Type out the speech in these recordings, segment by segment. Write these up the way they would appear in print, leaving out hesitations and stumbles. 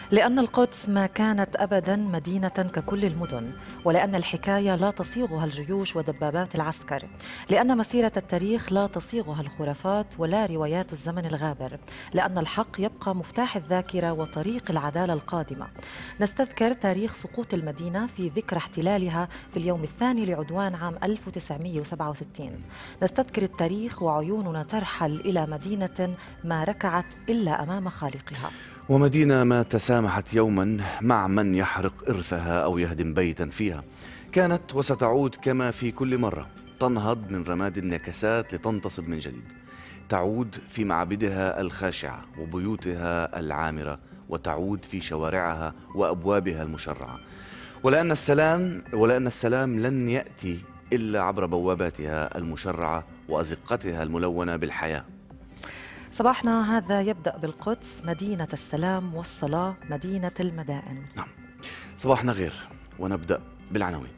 لأن القدس ما كانت أبداً مدينة ككل المدن، ولأن الحكاية لا تصيغها الجيوش ودبابات العسكر، لأن مسيرة التاريخ لا تصيغها الخرافات ولا روايات الزمن الغابر، لأن الحق يبقى مفتاح الذاكرة وطريق العدالة القادمة. نستذكر تاريخ سقوط المدينة في ذكرى احتلالها في اليوم الثاني لعدوان عام 1967. نستذكر التاريخ وعيوننا ترحل إلى مدينة ما ركعت إلا أمام خالقها، ومدينة ما تسامحت يوما مع من يحرق إرثها أو يهدم بيتا فيها. كانت وستعود كما في كل مرة، تنهض من رماد النكسات لتنتصب من جديد. تعود في معابدها الخاشعة وبيوتها العامرة، وتعود في شوارعها وأبوابها المشرعة. ولأن السلام لن يأتي إلا عبر بواباتها المشرعة وأزقتها الملونة بالحياة. صباحنا هذا يبدأ بالقدس، مدينة السلام والصلاة، مدينة المدائن. نعم، صباحنا غير، ونبدأ بالعناوين.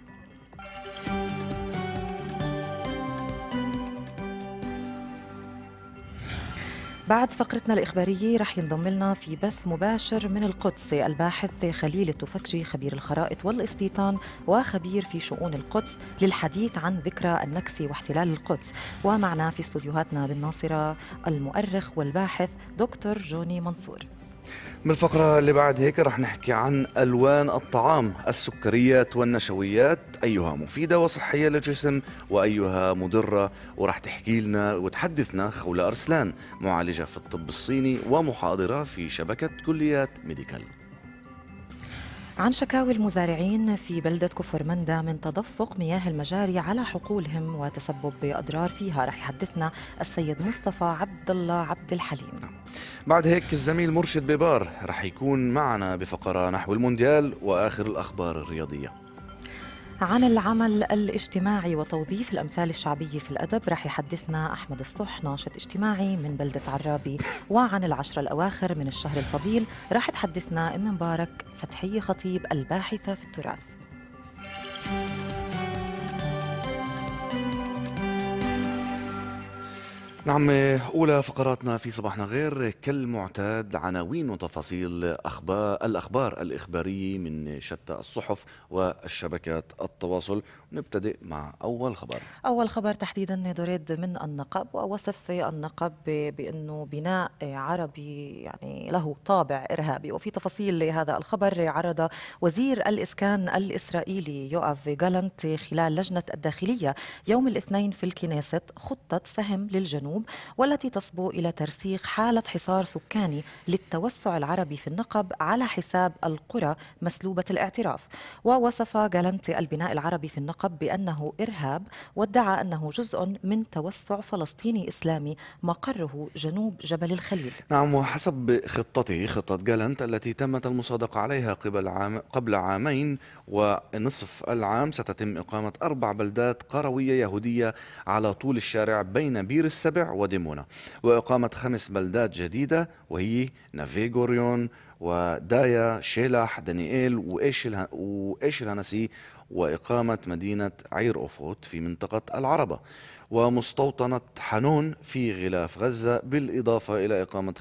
بعد فقرتنا الإخبارية رح ينضم لنا في بث مباشر من القدس الباحث خليل التفكجي، خبير الخرائط والاستيطان وخبير في شؤون القدس، للحديث عن ذكرى النكسة واحتلال القدس. ومعنا في استوديوهاتنا بالناصرة المؤرخ والباحث دكتور جوني منصور. من الفقرة اللي بعد هيك رح نحكي عن ألوان الطعام، السكريات والنشويات، أيها مفيدة وصحية للجسم وأيها مضرة. ورح تحكي لنا وتحدثنا خولة أرسلان، معالجة في الطب الصيني ومحاضرة في شبكة كليات ميديكال، عن شكاوي المزارعين في بلدة كفرمندا من تدفق مياه المجاري على حقولهم وتسبب بأضرار فيها. رح يحدثنا السيد مصطفى عبد الله عبد الحليم. بعد هيك الزميل مرشد ببار رح يكون معنا بفقرة نحو المونديال وآخر الأخبار الرياضية. عن العمل الاجتماعي وتوظيف الأمثال الشعبية في الأدب رح يحدثنا أحمد الصح، ناشط اجتماعي من بلدة عرابي. وعن العشرة الأواخر من الشهر الفضيل رح تحدثنا أم مبارك فتحية خطيب الباحثة في التراث. نعم، أولى فقراتنا في صباحنا غير كالمعتاد عناوين وتفاصيل الأخبار الإخبارية من شتى الصحف والشبكات التواصل. نبتدئ مع أول خبر. أول خبر تحديدا دريد من النقب، ووصف النقب بأنه بناء عربي يعني له طابع إرهابي. وفي تفاصيل لهذا الخبر، عرض وزير الإسكان الإسرائيلي يوآف جالنت خلال لجنة الداخلية يوم الاثنين في الكنيست خطة سهم للجنوب، والتي تصبو إلى ترسيخ حالة حصار سكاني للتوسع العربي في النقب على حساب القرى مسلوبة الاعتراف. ووصف جالنت البناء العربي في النقب بأنه إرهاب، وادعى أنه جزء من توسع فلسطيني إسلامي مقره جنوب جبل الخليل. نعم، وحسب خطته، خطة جالنت التي تمت المصادقة عليها قبل عامين ونصف العام، ستتم إقامة 4 بلدات قروية يهودية على طول الشارع بين بير السبع وديمونا، وإقامة 5 بلدات جديدة وهي نافي غوريون ودايا شيلح دانييل وإيش الهنسي، وإقامة مدينة عير أوفوت في منطقة العربة، ومستوطنة حنون في غلاف غزة، بالإضافة إلى إقامة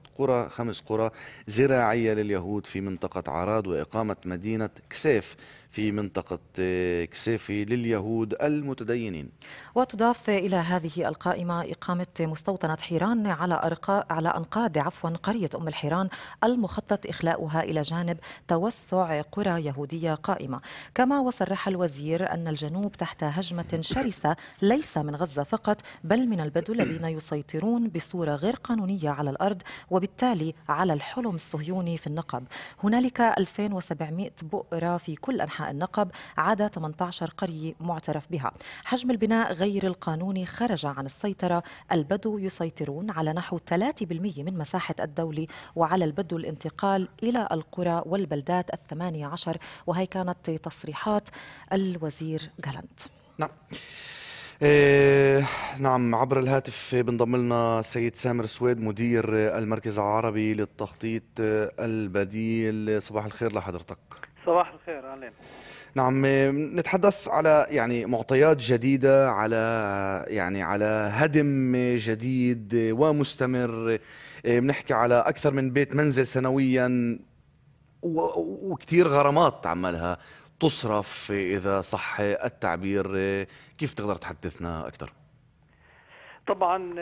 5 قرى زراعية لليهود في منطقة عراد، وإقامة مدينة كسيف في منطقة كسيفي لليهود المتدينين. وتضاف إلى هذه القائمة إقامة مستوطنة حيران على أنقاض قرية أم الحيران، المخطط إخلاؤها إلى جانب توسع قرى يهودية قائمة. كما وصرح الوزير أن الجنوب تحت هجمة شرسة ليس من غزة فقط، بل من البدو الذين يسيطرون بصورة غير قانونية على الأرض، وبالتالي على الحلم الصهيوني في النقب. هنالك 2700 بؤرة في كل أنحاء النقب، عدا 18 قرية معترف بها. حجم البناء غير القانوني خرج عن السيطرة، البدو يسيطرون على نحو 3% من مساحة الدولة، وعلى البدو الانتقال إلى القرى والبلدات 18. وهي كانت تصريحات الوزير جالنت. نعم. نعم، عبر الهاتف بنضم لنا السيد سامر سويد، مدير المركز العربي للتخطيط البديل. صباح الخير لحضرتك. صباح الخير، أهلا. نعم، نتحدث على معطيات جديدة، على هدم جديد ومستمر. بنحكي على أكثر من بيت منزل سنويا. وكتير غرامات عمالها تصرف إذا صح التعبير. كيف تقدر تحدثنا أكثر؟ طبعا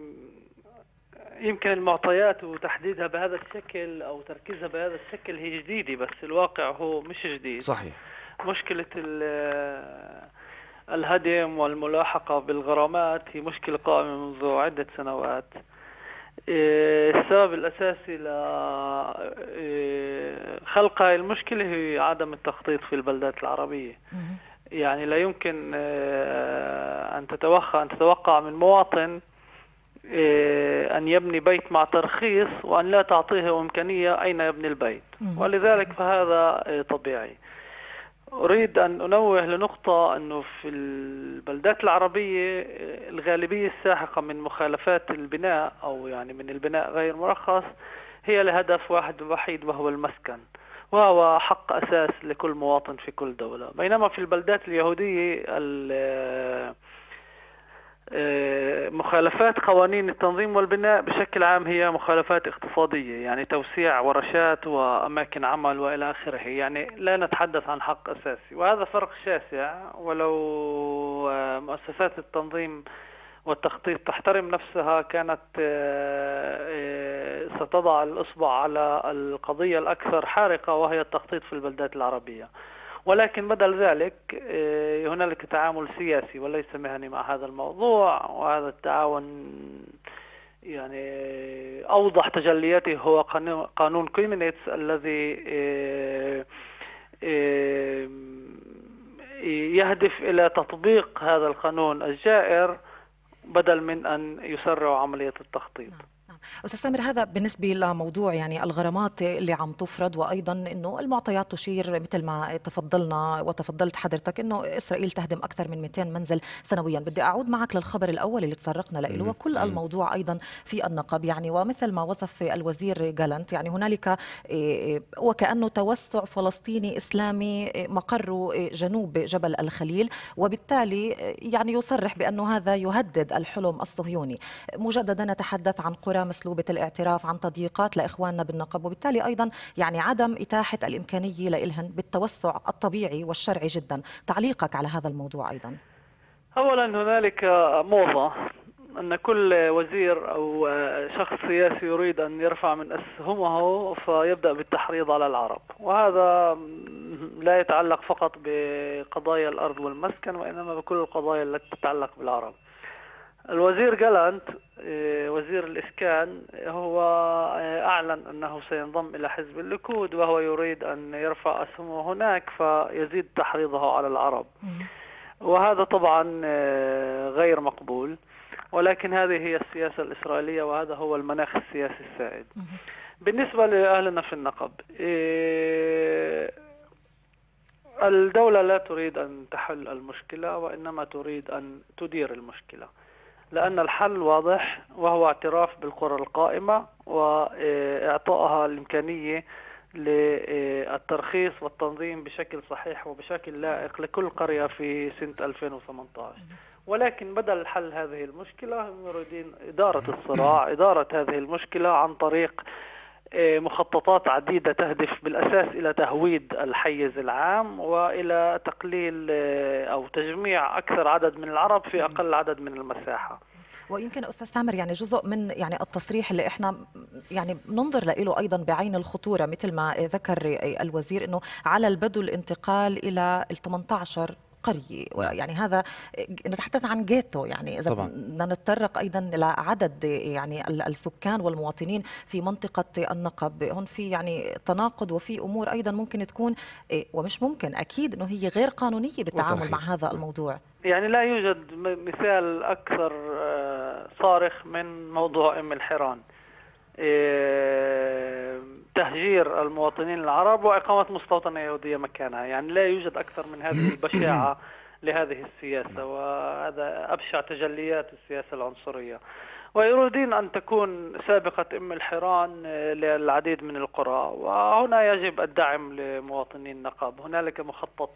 يمكن المعطيات وتحديدها بهذا الشكل أو تركيزها بهذا الشكل هي جديدة، بس الواقع هو مش جديد. صحيح. مشكلة الهدم والملاحقة بالغرامات هي مشكلة قائمة منذ عدة سنوات. السبب الأساسي لخلق هذه المشكلة هي عدم التخطيط في البلدات العربية. يعني لا يمكن أن تتوقع من مواطن أن يبني بيت مع ترخيص وأن لا تعطيه إمكانية أين يبني البيت، ولذلك فهذا طبيعي. أريد أن أنوه لنقطة أنه في البلدات العربية الغالبية الساحقة من مخالفات البناء أو يعني من البناء غير مرخص هي لهدف واحد وحيد، وهو المسكن، وهو حق أساس لكل مواطن في كل دولة. بينما في البلدات اليهودية مخالفات قوانين التنظيم والبناء بشكل عام هي مخالفات اقتصادية، يعني توسيع ورشات وأماكن عمل وإلى آخره. يعني لا نتحدث عن حق أساسي، وهذا فرق شاسع. ولو مؤسسات التنظيم والتخطيط تحترم نفسها كانت ستضع الإصبع على القضية الأكثر حارقة، وهي التخطيط في البلدات العربية. ولكن بدل ذلك هنالك تعامل سياسي وليس مهني مع هذا الموضوع، وهذا التعاون يعني أوضح تجلياته هو قانون كويمينيتس الذي يهدف إلى تطبيق هذا القانون الجائر بدل من أن يسرعوا عملية التخطيط. أستاذ سامر، هذا بالنسبة لموضوع يعني الغرامات اللي عم تفرض، وأيضا أنه المعطيات تشير مثل ما تفضلنا وتفضلت حضرتك أنه إسرائيل تهدم أكثر من 200 منزل سنويا. بدي أعود معك للخبر الأول اللي تطرقنا له، وكل الموضوع أيضا في النقب. يعني ومثل ما وصف الوزير جالنت، يعني هنالك وكأنه توسع فلسطيني إسلامي مقره جنوب جبل الخليل، وبالتالي يعني يصرح بأنه هذا يهدد الحلم الصهيوني. مجددا نتحدث عن قرى مسلوبة الاعتراف، عن تضييقات لإخواننا بالنقب، وبالتالي أيضا يعني عدم إتاحة الإمكانية لإلهن بالتوسع الطبيعي والشرعي جدا. تعليقك على هذا الموضوع أيضا؟ أولا هنالك موضة أن كل وزير أو شخص سياسي يريد أن يرفع من أسهمه فيبدأ بالتحريض على العرب، وهذا لا يتعلق فقط بقضايا الأرض والمسكن، وإنما بكل القضايا التي تتعلق بالعرب. الوزير جالنت وزير الإسكان هو أعلن أنه سينضم إلى حزب الليكود، وهو يريد أن يرفع أسهمه هناك فيزيد تحريضه على العرب، وهذا طبعا غير مقبول. ولكن هذه هي السياسة الإسرائيلية، وهذا هو المناخ السياسي السائد. بالنسبة لأهلنا في النقب، الدولة لا تريد أن تحل المشكلة، وإنما تريد أن تدير المشكلة، لأن الحل واضح، وهو اعتراف بالقرى القائمة وإعطائها الإمكانية للترخيص والتنظيم بشكل صحيح وبشكل لائق لكل قرية في سنة 2018. ولكن بدل حل هذه المشكلة هم يريدون إدارة الصراع، إدارة هذه المشكلة عن طريق مخططات عديدة تهدف بالأساس إلى تهويد الحيز العام وإلى تقليل أو تجميع أكثر عدد من العرب في أقل عدد من المساحة. ويمكن أستاذ سامر يعني جزء من يعني التصريح اللي احنا يعني ننظر له أيضا بعين الخطورة، مثل ما ذكر الوزير أنه على البدو الانتقال إلى 18 قرية، يعني هذا نتحدث عن جيتو. يعني إذا بدنا نتطرق أيضا إلى عدد يعني السكان والمواطنين في منطقة النقب، هون في يعني تناقض، وفي أمور أيضا ممكن تكون ومش ممكن، أكيد أنه هي غير قانونية بالتعامل مع هذا الموضوع. يعني لا يوجد مثال أكثر صارخ من موضوع أم الحيران، تهجير المواطنين العرب وإقامة مستوطنة يهودية مكانها. يعني لا يوجد أكثر من هذه البشاعة لهذه السياسة، وهذا أبشع تجليات السياسة العنصرية. ويريدون أن تكون سابقة أم الحيران للعديد من القرى، وهنا يجب الدعم لمواطنين النقب. هنالك مخطط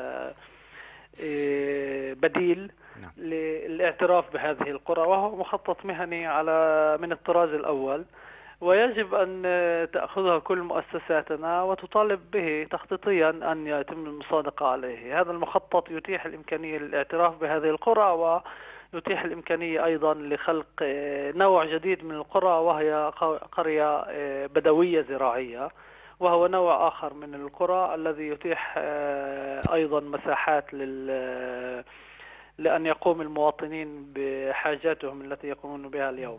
بديل للاعتراف بهذه القرى، وهو مخطط مهني من الطراز الأول، ويجب أن تأخذها كل مؤسساتنا وتطالب به تخطيطيا أن يتم المصادقة عليه. هذا المخطط يتيح الإمكانية للاعتراف بهذه القرى، ويتيح الإمكانية أيضا لخلق نوع جديد من القرى، وهي قرية بدوية زراعية، وهو نوع آخر من القرى الذي يتيح أيضا مساحات لأن يقوم المواطنين بحاجاتهم التي يقومون بها اليوم.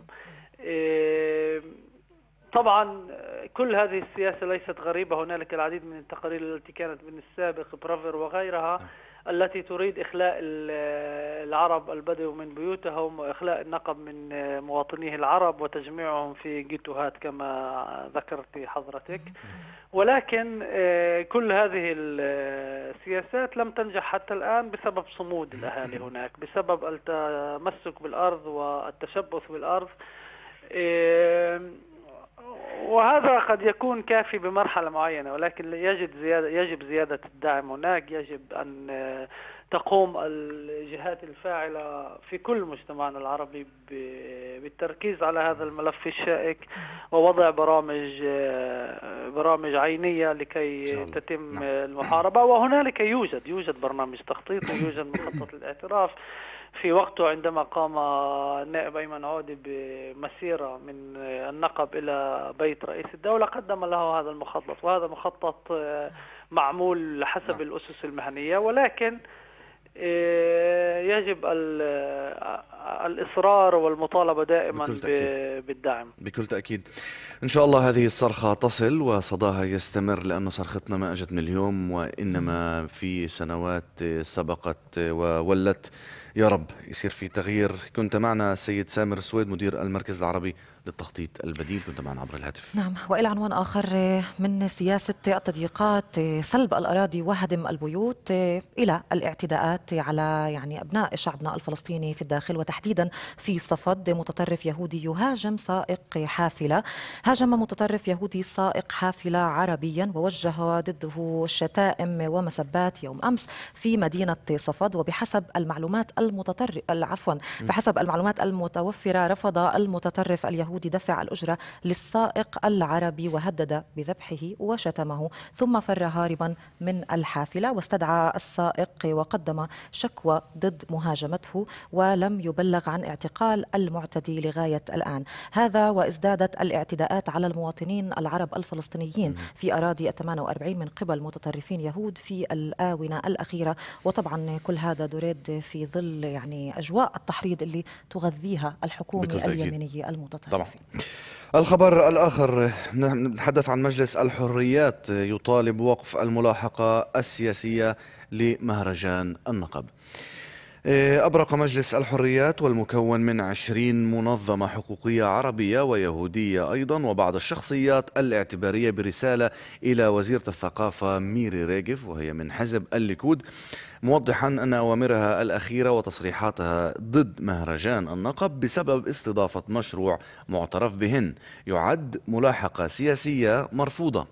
طبعا كل هذه السياسة ليست غريبة، هنالك العديد من التقارير التي كانت من السابق، برافر وغيرها، التي تريد إخلاء العرب البدو من بيوتهم وإخلاء النقب من مواطنيه العرب وتجميعهم في جيتوهات كما ذكرت حضرتك. ولكن كل هذه السياسات لم تنجح حتى الآن بسبب صمود الأهالي هناك، بسبب التمسك بالأرض والتشبث بالأرض. وهذا قد يكون كافي بمرحلة معينة، ولكن يجب زيادة الدعم هناك. يجب أن تقوم الجهات الفاعلة في كل مجتمعنا العربي بالتركيز على هذا الملف الشائك ووضع برامج عينية لكي تتم المحاربة. وهنالك يوجد برنامج تخطيطي، يوجد مخطط للاعتراف. في وقته عندما قام النائب أيمن عودي بمسيرة من النقب إلى بيت رئيس الدولة قدم له هذا المخطط، وهذا مخطط معمول حسب الأسس المهنية، ولكن يجب الإصرار والمطالبة دائما بالدعم. بكل تأكيد. إن شاء الله هذه الصرخة تصل وصداها يستمر، لأنه صرختنا ما أجت من اليوم وإنما في سنوات سبقت وولت. يا رب يصير في تغيير. كنت معنا السيد سامر السويد مدير المركز العربي للتخطيط البديل، كنت معنا عبر الهاتف. نعم. وإلى عنوان آخر من سياسة التضييقات، سلب الأراضي وهدم البيوت، إلى الاعتداءات على أبناء شعبنا الفلسطيني في الداخل، وتحديدا في صفد. متطرف يهودي يهاجم سائق حافلة. هاجم متطرف يهودي سائق حافلة عربيا ووجه ضده شتائم ومسبات يوم أمس في مدينة صفد. وبحسب المعلومات بحسب المعلومات المتوفرة، رفض المتطرف اليهودي دفع الأجرة للسائق العربي وهدد بذبحه وشتمه، ثم فر هاربا من الحافلة. واستدعى السائق وقدم شكوى ضد مهاجمته، ولم يبلغ عن اعتقال المعتدي لغاية الآن. هذا وازدادت الاعتداءات على المواطنين العرب الفلسطينيين في أراضي 48 من قبل متطرفين يهود في الآونة الأخيرة. وطبعا كل هذا دريد في ظل أجواء التحريض اللي تغذيها الحكومة اليمينية المتطرفة. طبعا. الخبر الآخر، نتحدث عن مجلس الحريات يطالب وقف الملاحقة السياسية لمهرجان النقب. أبرق مجلس الحريات والمكون من 20 منظمة حقوقية عربية ويهودية أيضا وبعض الشخصيات الاعتبارية برسالة إلى وزيرة الثقافة ميري ريغف، وهي من حزب الليكود، موضحا أن أوامرها الأخيرة وتصريحاتها ضد مهرجان النقب بسبب استضافة مشروع معترف بهن يعد ملاحقة سياسية مرفوضة.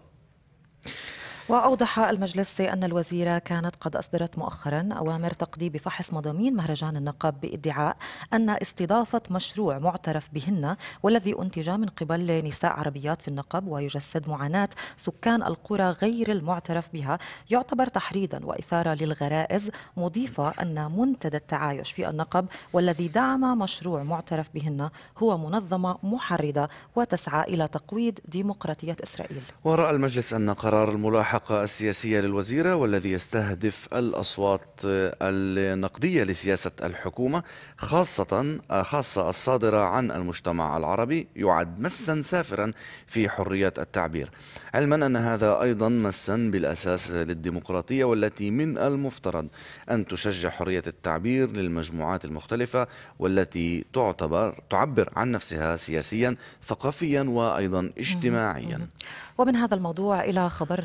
وأوضح المجلس أن الوزيرة كانت قد أصدرت مؤخرا أوامر تقضي بفحص مضامين مهرجان النقب بادعاء أن استضافة مشروع معترف بهن والذي أنتج من قبل نساء عربيات في النقب ويجسد معاناة سكان القرى غير المعترف بها يعتبر تحريضا وإثارة للغرائز، مضيفة أن منتدى التعايش في النقب والذي دعم مشروع معترف بهن هو منظمة محرضة وتسعى إلى تقويض ديمقراطية إسرائيل. ورأى المجلس أن قرار الملاحقة السياسية للوزيرة والذي يستهدف الأصوات النقدية لسياسة الحكومة خاصة الصادرة عن المجتمع العربي يعد مسا سافرا في حرية التعبير، علما أن هذا أيضا مسا بالأساس للديمقراطية والتي من المفترض أن تشجع حرية التعبير للمجموعات المختلفة والتي تعبر عن نفسها سياسيا ثقافيا وأيضا اجتماعيا. ومن هذا الموضوع إلى خبرنا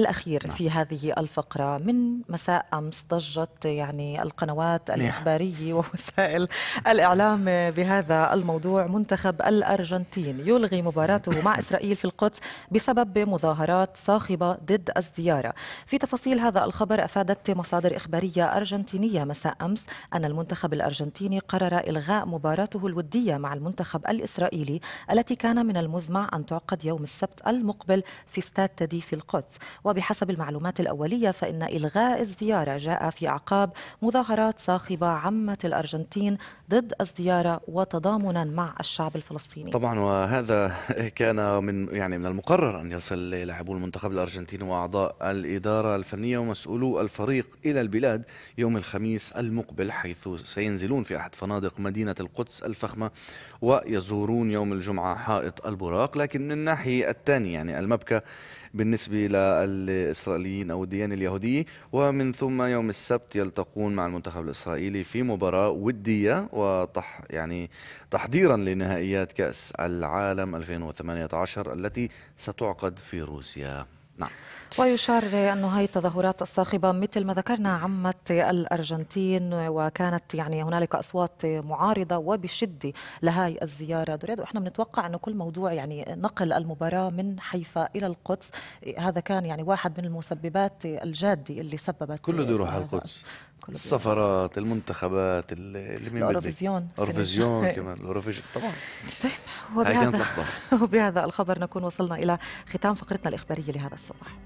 الأخير في هذه الفقرة. من مساء أمس ضجت يعني القنوات الإخبارية ووسائل الإعلام بهذا الموضوع. منتخب الأرجنتين يلغي مباراته مع إسرائيل في القدس بسبب مظاهرات صاخبة ضد الزيارة. في تفاصيل هذا الخبر، أفادت مصادر إخبارية أرجنتينية مساء أمس أن المنتخب الأرجنتيني قرر إلغاء مباراته الودية مع المنتخب الإسرائيلي التي كان من المزمع أن تعقد يوم السبت المقبل في استاد تدي في القدس. وبحسب المعلومات الأولية فإن إلغاء الزيارة جاء في أعقاب مظاهرات صاخبة عمت الأرجنتين ضد الزيارة وتضامنا مع الشعب الفلسطيني. طبعا، وهذا كان من المقرر أن يصل لاعبو المنتخب الأرجنتيني وأعضاء الإدارة الفنية ومسؤولو الفريق إلى البلاد يوم الخميس المقبل، حيث سينزلون في أحد فنادق مدينة القدس الفخمة ويزورون يوم الجمعة حائط البراق. لكن من الناحية الثانية يعني المبكى بالنسبة للإسرائيليين أو الديانة اليهودية، ومن ثم يوم السبت يلتقون مع المنتخب الإسرائيلي في مباراة ودية تحضيرا لنهائيات كأس العالم 2018 التي ستعقد في روسيا. نعم. ويشار أنه هاي التظاهرات الصاخبة مثل ما ذكرنا عمت الأرجنتين، وكانت يعني هنالك أصوات معارضة وبشدة لهاي الزيارة دريد. وإحنا بنتوقع أنه كل موضوع يعني نقل المباراة من حيفا إلى القدس هذا كان يعني واحد من المسببات الجادة اللي سببت كله بده يروح على القدس، السفرات، المنتخبات، اللي مين الأوروفيزيون كمان الأوروفيزيون طبعا. طيب، وبهذا الخبر نكون وصلنا إلى ختام فقرتنا الإخبارية لهذا الصباح.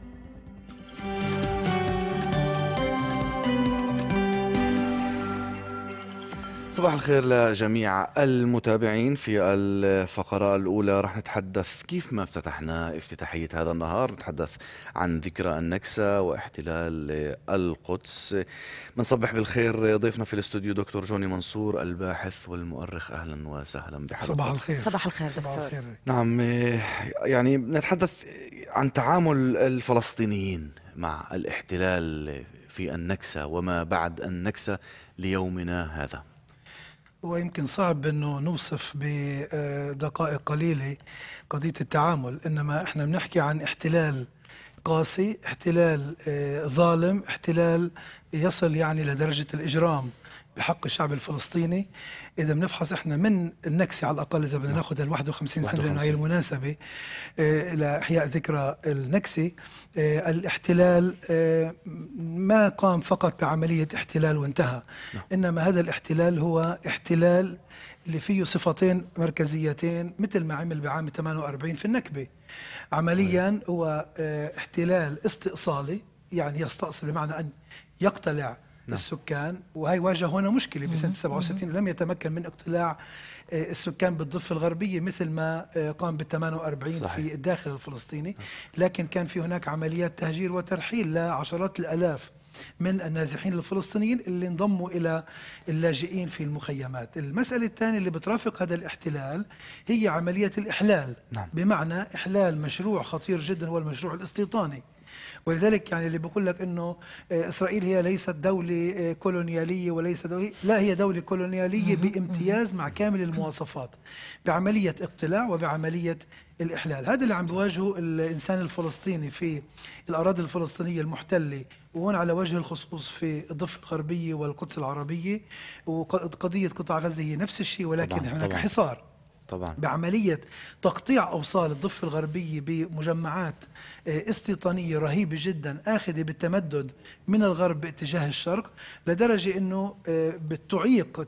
صباح الخير لجميع المتابعين. في الفقرة الأولى رح نتحدث كيف ما افتتحنا افتتاحية هذا النهار، نتحدث عن ذكرى النكسة واحتلال القدس. بنصبح بالخير ضيفنا في الاستوديو دكتور جوني منصور الباحث والمؤرخ. أهلا وسهلا بحضرتك. صباح الخير. صباح الخير دكتور. نعم، يعني نتحدث عن تعامل الفلسطينيين مع الاحتلال في النكسة وما بعد النكسة ليومنا هذا. ويمكن صعب أنه نوصف بدقائق قليلة قضية التعامل، إنما إحنا بنحكي عن احتلال قاسي، احتلال ظالم، احتلال يصل يعني لدرجة الإجرام بحق الشعب الفلسطيني. إذا بنفحص إحنا من النكسة على الأقل، إذا بدنا ناخذ ال 51 سنة لأنه هي المناسبة لإحياء ذكرى النكسة، الاحتلال ما قام فقط بعملية احتلال وانتهى، إنما هذا الاحتلال هو احتلال اللي فيه صفتين مركزيتين مثل ما عمل بعام 48 في النكبة. عمليا هو احتلال استئصالي، يعني يستأصل بمعنى أن يقتلع السكان، وهي واجه هنا مشكلة بسنة 67، لم يتمكن من اقتلاع السكان بالضفة الغربية مثل ما قام بال 48 في الداخل الفلسطيني، لكن كان في هناك عمليات تهجير وترحيل لعشرات الآلاف من النازحين الفلسطينيين اللي انضموا إلى اللاجئين في المخيمات. المسألة الثانية اللي بترافق هذا الاحتلال هي عملية الإحلال، بمعنى إحلال مشروع خطير جدا هو المشروع الاستيطاني. ولذلك يعني اللي بيقول لك انه اسرائيل هي ليست دولة كولونيالية وليست دولة، لا، هي دولة كولونيالية بامتياز مع كامل المواصفات، بعملية اقتلاع وبعملية الإحلال. هذا اللي عم بيواجهه الإنسان الفلسطيني في الأراضي الفلسطينية المحتلة، وهون على وجه الخصوص في الضفة الغربية والقدس العربية. وقضية قطاع غزة هي نفس الشيء، ولكن هناك حصار طبعا بعملية تقطيع أوصال الضفة الغربية بمجمعات استيطانية رهيبة جدا آخذة بالتمدد من الغرب باتجاه الشرق، لدرجة أنه بتعيق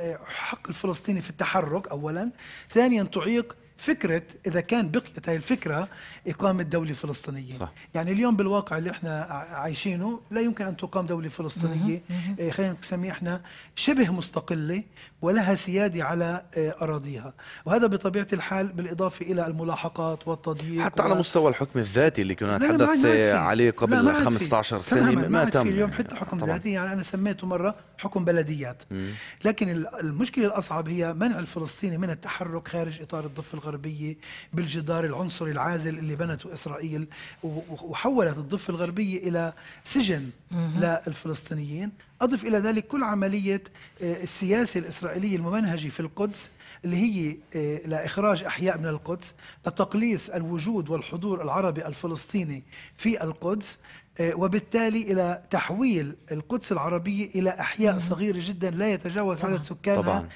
حق الفلسطيني في التحرك أولا، ثانيا تعيق فكرة إذا كان بقيت هاي الفكرة إقامة دولة فلسطينية. صح. يعني اليوم بالواقع اللي احنا عايشينه لا يمكن أن تقام دولة فلسطينية خلينا نسميها احنا شبه مستقلة ولها سيادة على أراضيها، وهذا بطبيعة الحال بالإضافة إلى الملاحقات والتضييق حتى على مستوى الحكم الذاتي اللي كنا نتحدث عليه قبل 15 سنة ما تم اليوم حتى حكم ذاتي، يعني أنا سميته مرة حكم بلديات. لكن المشكلة الأصعب هي منع الفلسطيني من التحرك خارج إطار الضفة الغربية بالجدار العنصري العازل اللي بنته إسرائيل، وحولت الضفة الغربية إلى سجن للفلسطينيين. أضف إلى ذلك كل عملية السياسة الإسرائيلية الممنهجة في القدس، اللي هي لإخراج أحياء من القدس، لتقليص الوجود والحضور العربي الفلسطيني في القدس، وبالتالي إلى تحويل القدس العربية إلى أحياء صغيرة جدا لا يتجاوز عدد سكانها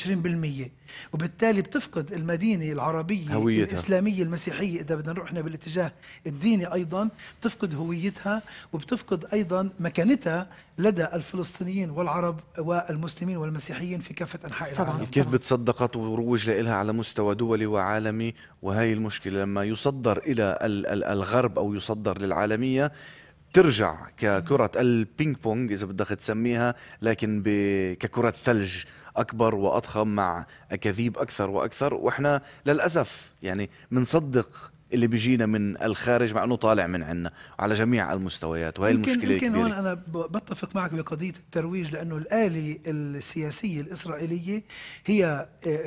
20%. وبالتالي بتفقد المدينة العربية هويتها. الإسلامية المسيحية، إذا بدنا نروح إحنا بالاتجاه الديني أيضا، بتفقد هويتها وبتفقد أيضا مكانتها لدى الفلسطينيين والعرب والمسلمين والمسيحيين في كافة أنحاء طبعاً. العالم. كيف بتصدقت وروج لها على مستوى دولي وعالمي، وهي المشكلة لما يصدر إلى الغرب أو يصدر للعالمية ترجع ككرة البينج بونج إذا بدك تسميها، لكن ككرة ثلج أكبر وأضخم مع أكاذيب أكثر وأكثر، وإحنا للأسف يعني منصدق اللي بيجينا من الخارج مع أنه طالع من عنا على جميع المستويات، وهي المشكلة يمكن كبيرة. هون أنا بتفق معك بقضية الترويج، لأنه الآلة السياسية الإسرائيلية هي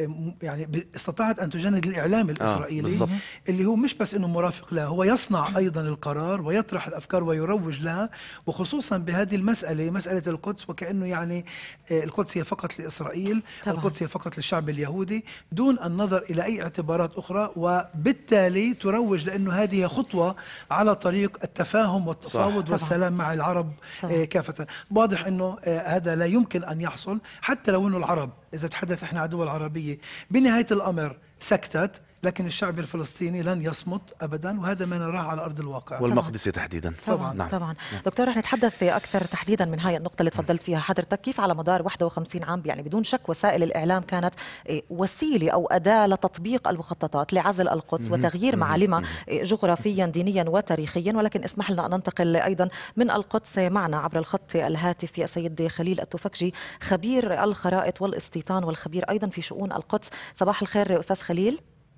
يعني استطاعت أن تجند الإعلام الإسرائيلي، بالضبط. اللي هو مش بس أنه مرافق له، هو يصنع أيضا القرار ويطرح الأفكار ويروج لها، وخصوصا بهذه المسألة، مسألة القدس، وكأنه يعني القدس هي فقط لإسرائيل، طبعاً. القدس هي فقط للشعب اليهودي، دون النظر إلى أي اعتبارات أخرى، وبالتالي تروج لأنه هذه خطوة على طريق التفاهم والتفاوض طبعاً. والسلام مع العرب طبعاً. كافة. واضح أنه هذا لا يمكن أن يحصل، حتى لو أنه العرب، إذا تحدث إحنا عن دول عربية بنهاية الأمر سكتت، لكن الشعب الفلسطيني لن يصمت أبدا، وهذا ما نراه على أرض الواقع. والمقدسة تحديدا. طبعا نعم. طبعا. دكتور، رح نتحدث اكثر تحديدا من هاي النقطه اللي تفضلت فيها حضرتك، كيف على مدار 51 عام يعني بدون شك وسائل الاعلام كانت وسيله او اداه لتطبيق المخططات لعزل القدس وتغيير معالمها جغرافيا دينيا وتاريخيا. ولكن اسمح لنا ان ننتقل ايضا من القدس. معنا عبر الخط الهاتفي السيد خليل التوفكجي، خبير الخرائط والاستيطان والخبير ايضا في شؤون القدس. صباح الخير استاذ خليل.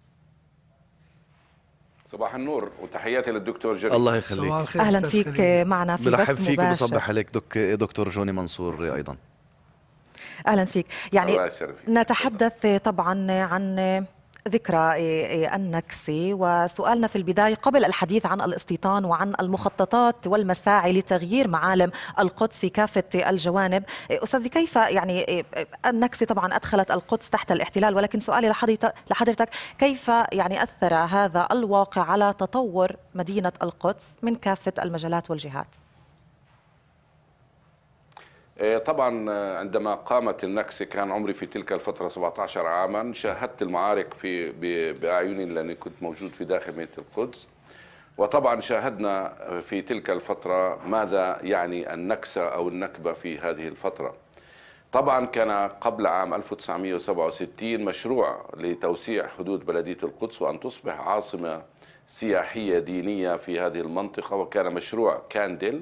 صباح النور وتحياتي للدكتور جري. الله يخليك. اهلا فيك معنا في برحب بث فيك مباشر. وبصبح عليك دكتور جوني منصور ايضا. اهلا فيك. يعني الله يشرفك. نتحدث طبعا عن ذكرى النكسة، وسؤالنا في البداية قبل الحديث عن الاستيطان وعن المخططات والمساعي لتغيير معالم القدس في كافة الجوانب، أستاذي كيف يعني النكسة طبعا أدخلت القدس تحت الاحتلال، ولكن سؤالي لحضرتك كيف يعني أثر هذا الواقع على تطور مدينة القدس من كافة المجالات والجهات؟ طبعا عندما قامت النكسة كان عمري في تلك الفترة 17 عاما، شاهدت المعارك بأعيني لأني كنت موجود في داخل مدينة القدس، وطبعا شاهدنا في تلك الفترة ماذا يعني النكسة أو النكبة في هذه الفترة. طبعا كان قبل عام 1967 مشروع لتوسيع حدود بلدية القدس وأن تصبح عاصمة سياحية دينية في هذه المنطقة، وكان مشروع كاندل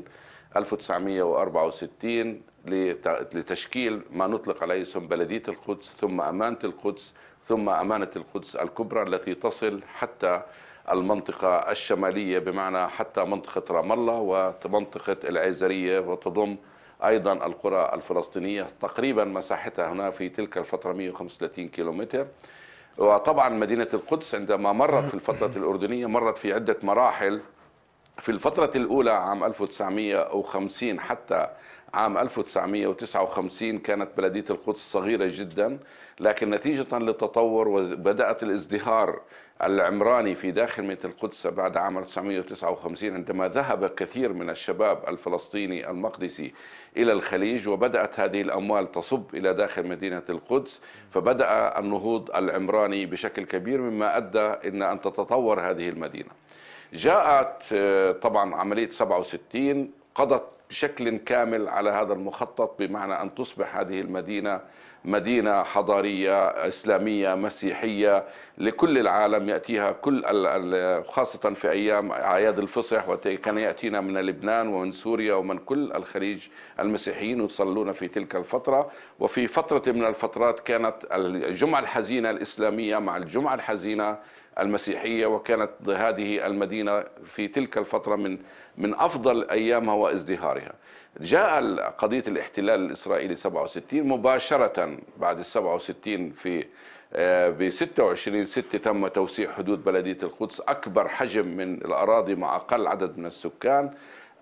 1964 لتشكيل ما نطلق عليه اسم بلدية القدس، ثم أمانة القدس، ثم أمانة القدس الكبرى التي تصل حتى المنطقة الشمالية، بمعنى حتى منطقة رام الله ومنطقة العيزرية، وتضم أيضا القرى الفلسطينية تقريبا مساحتها هنا في تلك الفترة 135 كيلومتر. وطبعا مدينة القدس عندما مرت في الفترة الأردنية مرت في عدة مراحل. في الفترة الأولى عام 1950 حتى عام 1959 كانت بلدية القدس صغيرة جدا، لكن نتيجة للتطور وبدأت الازدهار العمراني في داخل مدينة القدس بعد عام 1959 عندما ذهب كثير من الشباب الفلسطيني المقدسي إلى الخليج، وبدأت هذه الأموال تصب إلى داخل مدينة القدس، فبدأ النهوض العمراني بشكل كبير مما أدى إلى أن تتطور هذه المدينة. جاءت طبعا عملية 67 قضت بشكل كامل على هذا المخطط، بمعنى أن تصبح هذه المدينة مدينة حضارية إسلامية مسيحية لكل العالم يأتيها خاصة في أيام أعياد الفصح، وكان يأتينا من لبنان ومن سوريا ومن كل الخليج المسيحيين يصلون في تلك الفترة. وفي فترة من الفترات كانت الجمعة الحزينة الإسلامية مع الجمعة الحزينة المسيحية، وكانت هذه المدينة في تلك الفترة من أفضل أيامها وازدهارها. جاء قضية الاحتلال الإسرائيلي 67 مباشرة بعد 67 ب 26/6 تم توسيع حدود بلدية القدس، أكبر حجم من الأراضي مع أقل عدد من السكان،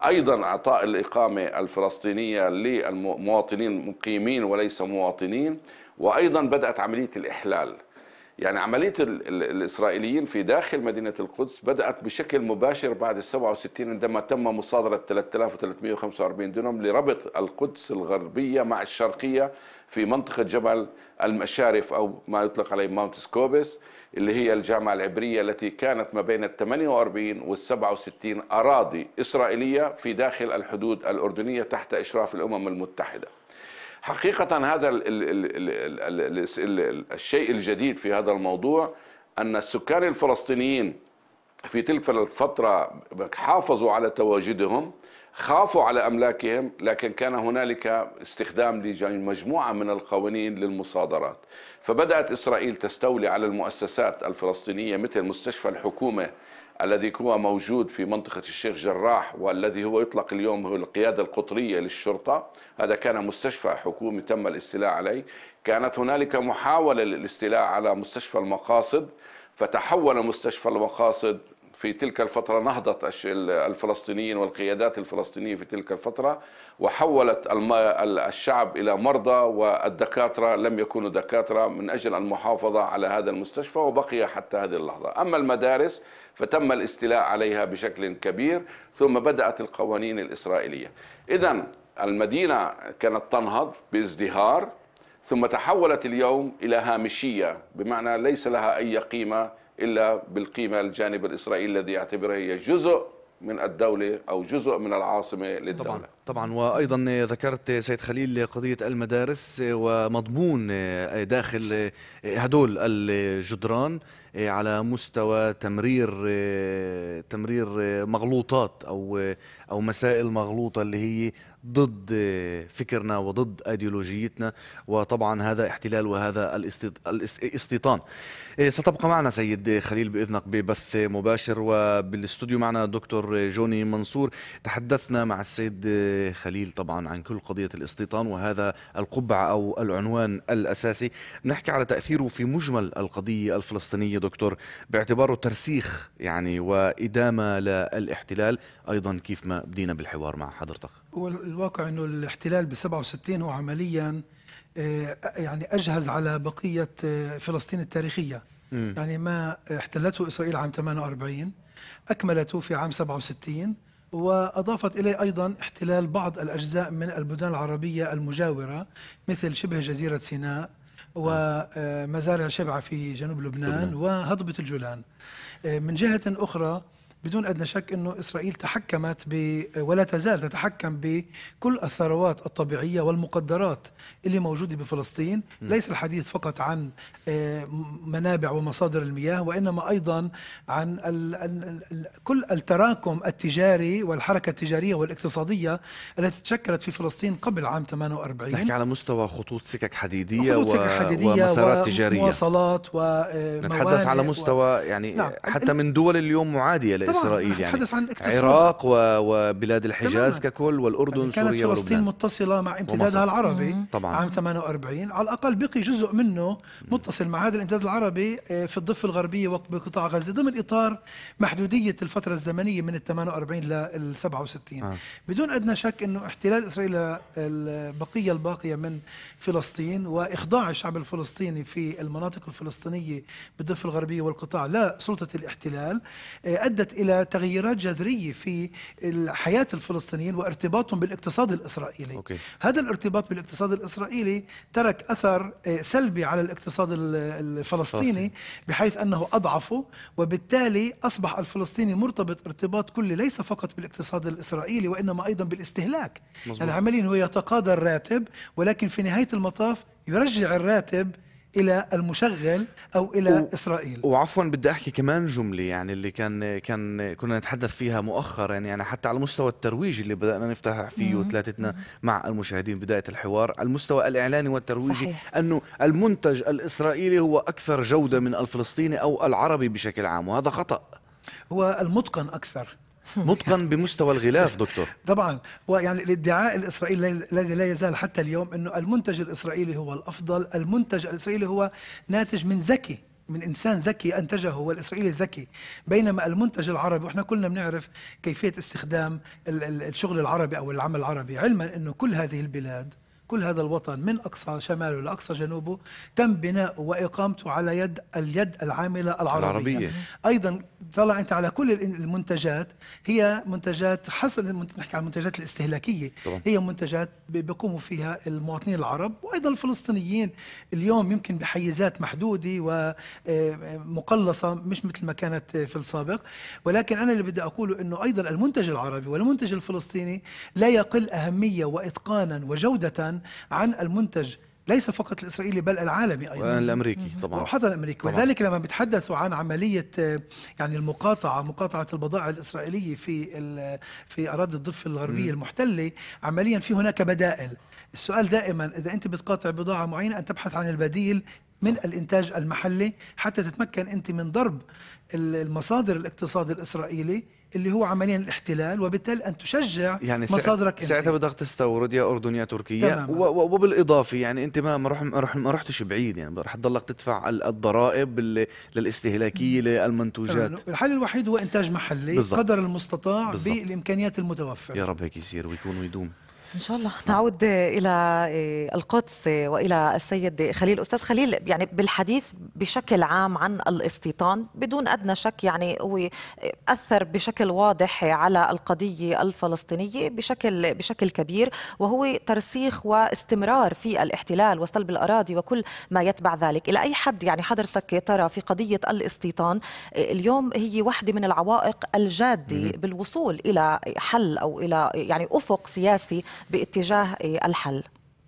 أيضا إعطاء الإقامة الفلسطينية للمواطنين مقيمين وليس مواطنين، وأيضا بدأت عملية الإحلال. يعني عملية الإسرائيليين في داخل مدينة القدس بدأت بشكل مباشر بعد 67 عندما تم مصادرة 3345 دونم لربط القدس الغربية مع الشرقية في منطقة جبل المشارف أو ما يطلق عليه ماونت سكوبس، اللي هي الجامعة العبرية التي كانت ما بين ال 48 وال 67 أراضي إسرائيلية في داخل الحدود الأردنية تحت إشراف الأمم المتحدة. حقيقة هذا الشيء الجديد في هذا الموضوع أن السكان الفلسطينيين في تلك الفترة حافظوا على تواجدهم، خافوا على أملاكهم، لكن كان هنالك استخدام لمجموعة من القوانين للمصادرات. فبدأت إسرائيل تستولي على المؤسسات الفلسطينية مثل مستشفى الحكومة الذي هو موجود في منطقة الشيخ جراح، والذي هو يطلق اليوم هو القيادة القطرية للشرطة. هذا كان مستشفى حكومي تم الاستيلاء عليه. كانت هنالك محاولة للاستيلاء على مستشفى المقاصد، فتحول مستشفى المقاصد في تلك الفترة نهضة الفلسطينيين والقيادات الفلسطينية في تلك الفترة، وحولت الشعب إلى مرضى، والدكاترة لم يكونوا دكاترة من أجل المحافظة على هذا المستشفى، وبقي حتى هذه اللحظة. أما المدارس فتم الاستيلاء عليها بشكل كبير، ثم بدأت القوانين الإسرائيلية. إذن المدينة كانت تنهض بازدهار، ثم تحولت اليوم إلى هامشية، بمعنى ليس لها أي قيمة إلا بالقيمة الجانب الإسرائيلي الذي يعتبرها هي جزء من الدولة أو جزء من العاصمة للدولة. طبعا وأيضا ذكرت سيد خليل قضية المدارس ومضمون داخل هدول الجدران على مستوى تمرير مغلوطات أو مسائل مغلوطة اللي هي ضد فكرنا وضد أيديولوجيتنا، وطبعا هذا احتلال وهذا الاستيطان. ستبقى معنا سيد خليل بإذنك ببث مباشر، وبالاستوديو معنا دكتور جوني منصور. تحدثنا مع السيد خليل طبعا عن كل قضية الاستيطان، وهذا القبعة أو العنوان الأساسي. نحكي على تأثيره في مجمل القضية الفلسطينية دكتور، باعتباره ترسيخ يعني وإدامة للاحتلال، أيضا كيف ما بدينا بالحوار مع حضرتك. والواقع أنه الاحتلال ب 67 هو عمليا يعني أجهز على بقية فلسطين التاريخية. يعني ما احتلته إسرائيل عام 48 أكملته في عام 67، وأضافت إليه أيضا احتلال بعض الأجزاء من البلدان العربية المجاورة مثل شبه جزيرة سيناء ومزارع شبعة في جنوب لبنان وهضبة الجولان. من جهة أخرى بدون أدنى شك أنه إسرائيل تحكمت ولا تزال تتحكم بكل الثروات الطبيعية والمقدرات اللي موجودة بفلسطين. ليس الحديث فقط عن منابع ومصادر المياه، وإنما أيضا عن كل التراكم التجاري والحركة التجارية والاقتصادية التي تشكلت في فلسطين قبل عام 48. نحكي على مستوى خطوط سكك حديدية ومسارات تجارية ومواصلات نتحدث على مستوى يعني نعم. حتى من دول اليوم معادية إسرائيل، يعني عن العراق وبلاد الحجاز ككل، والأردن يعني سوريا كانت فلسطين متصلة مع امتدادها العربي طبعا. عام 48 على الأقل بقي جزء منه متصل مع هذا الامتداد العربي في الضفة الغربية وبقطاع غزة ضمن إطار محدودية الفترة الزمنية من 48 لل 67. بدون أدنى شك أنه احتلال إسرائيل البقية الباقية من فلسطين وإخضاع الشعب الفلسطيني في المناطق الفلسطينية بالضفة الغربية والقطاع لسلطة الاحتلال أدت إلى تغييرات جذرية في حياة الفلسطينيين وارتباطهم بالاقتصاد الإسرائيلي. هذا الارتباط بالاقتصاد الإسرائيلي ترك أثر سلبي على الاقتصاد الفلسطيني بحيث أنه أضعفه، وبالتالي أصبح الفلسطيني مرتبط ارتباط كلي ليس فقط بالاقتصاد الإسرائيلي وإنما أيضا بالاستهلاك. يعني عمليا هو يتقاضى الراتب، ولكن في نهاية المطاف يرجع الراتب إلى المشغل أو إلى إسرائيل. وعفوا بدي أحكي كمان جملة يعني اللي كنا نتحدث فيها مؤخرا، يعني حتى على مستوى الترويج اللي بدأنا نفتح فيه ثلاثتنا مع المشاهدين بداية الحوار، على المستوى الإعلاني والترويجي. صحيح. أنه المنتج الإسرائيلي هو أكثر جودة من الفلسطيني أو العربي بشكل عام، وهذا خطأ. هو المتقن أكثر، متقن بمستوى الغلاف دكتور. طبعا، ويعني الادعاء الإسرائيلي الذي لا يزال حتى اليوم أنه المنتج الإسرائيلي هو الأفضل. المنتج الإسرائيلي هو ناتج من ذكي، من إنسان ذكي أنتجه هو الإسرائيلي الذكي، بينما المنتج العربي، وإحنا كلنا بنعرف كيفية استخدام الشغل العربي أو العمل العربي، علما أنه كل هذه البلاد، كل هذا الوطن من أقصى شماله لأقصى جنوبه تم بناؤه وإقامته على اليد العاملة العربية. أيضا طلع أنت على كل المنتجات، هي منتجات حصل، نحكي عن المنتجات الاستهلاكية طبعا. هي منتجات بيقوموا فيها المواطنين العرب وأيضا الفلسطينيين اليوم، يمكن بحيزات محدودة ومقلصة مش مثل ما كانت في السابق. ولكن أنا اللي بدي أقوله أنه أيضا المنتج العربي والمنتج الفلسطيني لا يقل أهمية وإتقانا وجودة عن المنتج ليس فقط الإسرائيلي بل العالمي أيضا والأمريكي طبعا، وحتى الأمريكي. ولذلك لما بيتحدثوا عن عملية يعني مقاطعة البضائع الإسرائيلية في أراضي الضفة الغربية المحتلة، عمليا في هناك بدائل. السؤال دائما إذا أنت بتقاطع بضاعة معينة أن تبحث عن البديل من الإنتاج المحلي حتى تتمكن أنت من ضرب المصادر الاقتصاد الإسرائيلي اللي هو عمليا الاحتلال، وبالتالي أن تشجع يعني مصادرك أنت. ساعتها بدك تستورد يا أردن يا تركيا، وبالإضافة يعني أنت ما رحتش بعيد، يعني رح تضلك تدفع الضرائب للاستهلاكية للمنتوجات. الحل الوحيد هو إنتاج محلي بالزبط. قدر المستطاع بالإمكانيات المتوفرة. يا رب هيك يصير ويكون ويدوم إن شاء الله. نعود إلى القدس وإلى السيد خليل. أستاذ خليل، يعني بالحديث بشكل عام عن الاستيطان بدون أدنى شك يعني هو أثر بشكل واضح على القضية الفلسطينية بشكل كبير، وهو ترسيخ واستمرار في الاحتلال وسلب الأراضي وكل ما يتبع ذلك. إلى أي حد يعني حضرتك ترى في قضية الاستيطان اليوم هي واحدة من العوائق الجادة بالوصول إلى حل أو إلى يعني أفق سياسي باتجاه الحل؟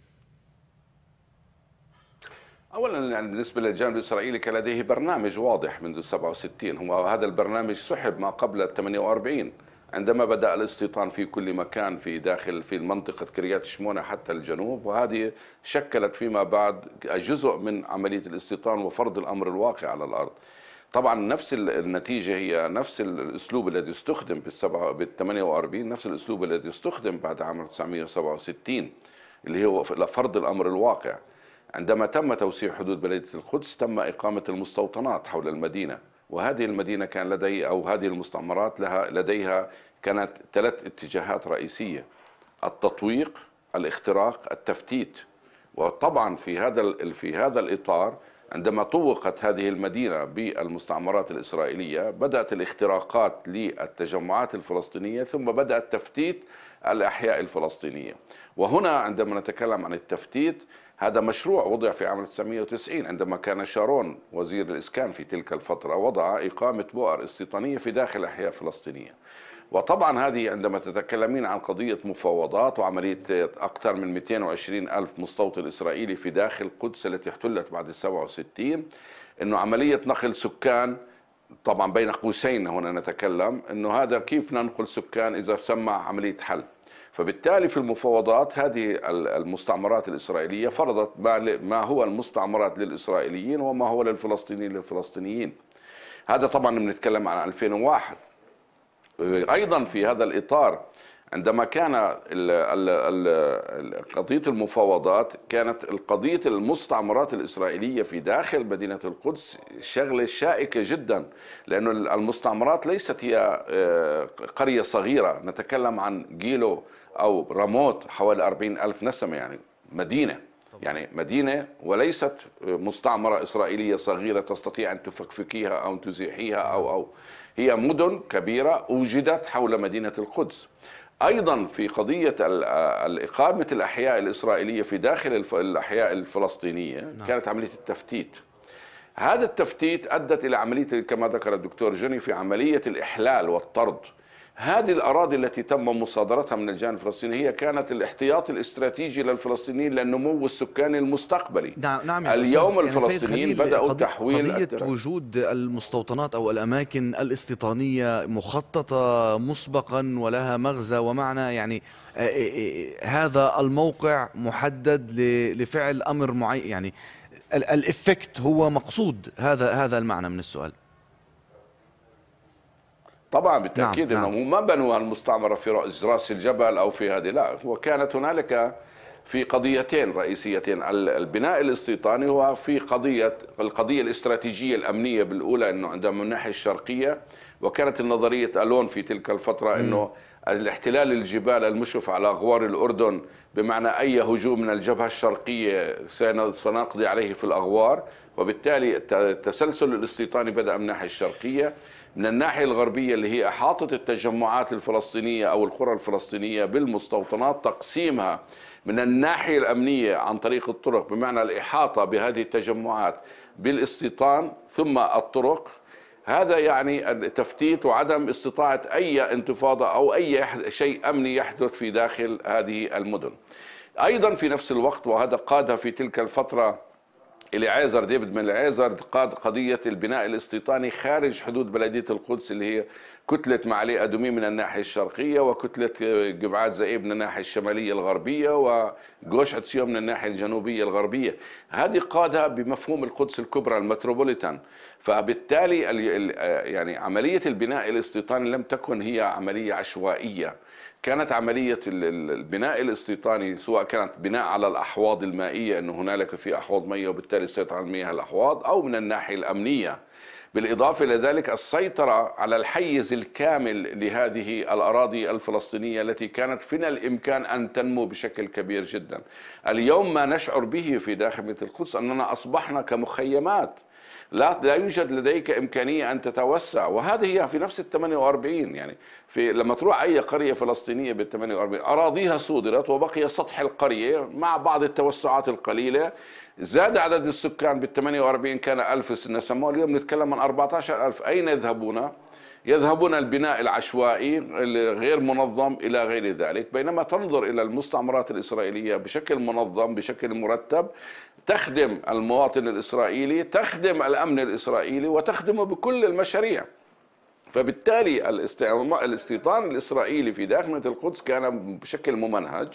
أولا يعني بالنسبة للجانب الإسرائيلي كان لديه برنامج واضح منذ 67. هو هذا البرنامج سحب ما قبل 48 عندما بدأ الاستيطان في كل مكان في منطقة كريات شمونة حتى الجنوب، وهذه شكلت فيما بعد جزء من عملية الاستيطان وفرض الأمر الواقع على الأرض. طبعا نفس النتيجة هي نفس الأسلوب الذي استخدم بال 48، نفس الأسلوب الذي استخدم بعد عام 1967 اللي هو فرض الأمر الواقع. عندما تم توسيع حدود بلدية القدس تم إقامة المستوطنات حول المدينة، وهذه المدينة كان هذه المستعمرات لديها كانت 3 اتجاهات رئيسية: التطويق، الاختراق، التفتيت. وطبعا في هذا الإطار عندما طوقت هذه المدينة بالمستعمرات الإسرائيلية بدأت الاختراقات للتجمعات الفلسطينية، ثم بدأ تفتيت الأحياء الفلسطينية. وهنا عندما نتكلم عن التفتيت، هذا مشروع وضع في عام 1990 عندما كان شارون وزير الإسكان في تلك الفترة وضع إقامة بؤر استيطانية في داخل أحياء فلسطينية. وطبعا هذه عندما تتكلمين عن قضية مفاوضات وعملية أكثر من 220 ألف مستوطن إسرائيلي في داخل القدس التي احتلت بعد 67، إنه عملية نقل سكان، طبعا بين قوسين هنا نتكلم إنه هذا كيف ننقل سكان إذا سمع عملية حل. فبالتالي في المفاوضات هذه المستعمرات الإسرائيلية فرضت ما هو المستعمرات للإسرائيليين وما هو للفلسطينيين. هذا طبعا بنتكلم عن 2001. أيضا في هذا الإطار عندما كان قضية المفاوضات كانت قضية المستعمرات الإسرائيلية في داخل مدينة القدس شغلة شائكة جدا، لأن المستعمرات ليست هي قرية صغيرة، نتكلم عن جيلو أو راموت حوالي 40 ألف نسمة، يعني مدينة وليست مستعمرة إسرائيلية صغيرة تستطيع أن تفكفكيها أو تزيحيها أو هي مدن كبيرة أوجدت حول مدينة القدس. أيضا في قضية إقامة الأحياء الإسرائيلية في داخل الأحياء الفلسطينية كانت عملية التفتيت. هذا التفتيت أدت إلى عملية كما ذكر الدكتور جوني في عملية الإحلال والطرد. هذه الأراضي التي تم مصادرتها من الجانب الفلسطيني هي كانت الاحتياط الاستراتيجي للفلسطينيين للنمو السكاني المستقبلي. نعم اليوم الفلسطينيين بدأوا تحويل قضية وجود المستوطنات أو الأماكن الاستيطانية مخططة مسبقا ولها مغزى ومعنى، يعني هذا الموقع محدد لفعل أمر معين، يعني الإفكت هو مقصود، هذا المعنى من السؤال. طبعا بالتأكيد. نعم. انهم ما بنوا المستعمرة في رأس الجبل او في هذه، لا، وكانت هنالك في قضيتين رئيسيتين. البناء الاستيطاني هو في القضية الاستراتيجية الأمنية بالأولى، أنه عندما من الناحية الشرقية، وكانت النظرية ألون في تلك الفترة أنه الاحتلال الجبال المشرف على أغوار الأردن، بمعنى أي هجوم من الجبهة الشرقية سنقضي عليه في الأغوار، وبالتالي التسلسل الاستيطاني بدأ من الناحية الشرقية. من الناحية الغربية اللي هي إحاطة التجمعات الفلسطينية أو القرى الفلسطينية بالمستوطنات، تقسيمها من الناحية الأمنية عن طريق الطرق، بمعنى الإحاطة بهذه التجمعات بالاستيطان ثم الطرق. هذا يعني التفتيت وعدم استطاعة أي انتفاضة أو أي شيء أمني يحدث في داخل هذه المدن. أيضا في نفس الوقت، وهذا قادها في تلك الفترة إليعازر، ديفيد من إليعازر، قاد قضية البناء الاستيطاني خارج حدود بلدية القدس، اللي هي كتلة معالي أدومي من الناحية الشرقية، وكتلة قبعات زئيب من الناحية الشمالية الغربية، وجوش عتسيون من الناحية الجنوبية الغربية. هذه قادها بمفهوم القدس الكبرى المتروبوليتان. فبالتالي يعني عملية البناء الاستيطاني لم تكن هي عملية عشوائية، كانت عملية البناء الاستيطاني سواء كانت بناء على الأحواض المائية، أنه هنالك في أحواض مائية وبالتالي السيطرة على المياه الأحواض، أو من الناحية الأمنية، بالإضافة إلى ذلك السيطرة على الحيز الكامل لهذه الأراضي الفلسطينية التي كانت من الإمكان أن تنمو بشكل كبير جدا. اليوم ما نشعر به في داخل مدينة القدس أننا أصبحنا كمخيمات، لا يوجد لديك إمكانية أن تتوسع. وهذه هي في نفس ال 48، يعني لما تروح أي قرية فلسطينية بال 48 أراضيها صودرت وبقي سطح القرية مع بعض التوسعات القليلة. زاد عدد السكان بال 48 كان 1000 نسمة، اليوم نتكلم عن 14,000. أين يذهبون؟ يذهبون البناء العشوائي غير منظم إلى غير ذلك. بينما تنظر إلى المستعمرات الإسرائيلية بشكل منظم بشكل مرتب، تخدم المواطن الإسرائيلي، تخدم الأمن الإسرائيلي، وتخدمه بكل المشاريع. فبالتالي الاستيطان الإسرائيلي في داخل مدينة القدس كان بشكل ممنهج،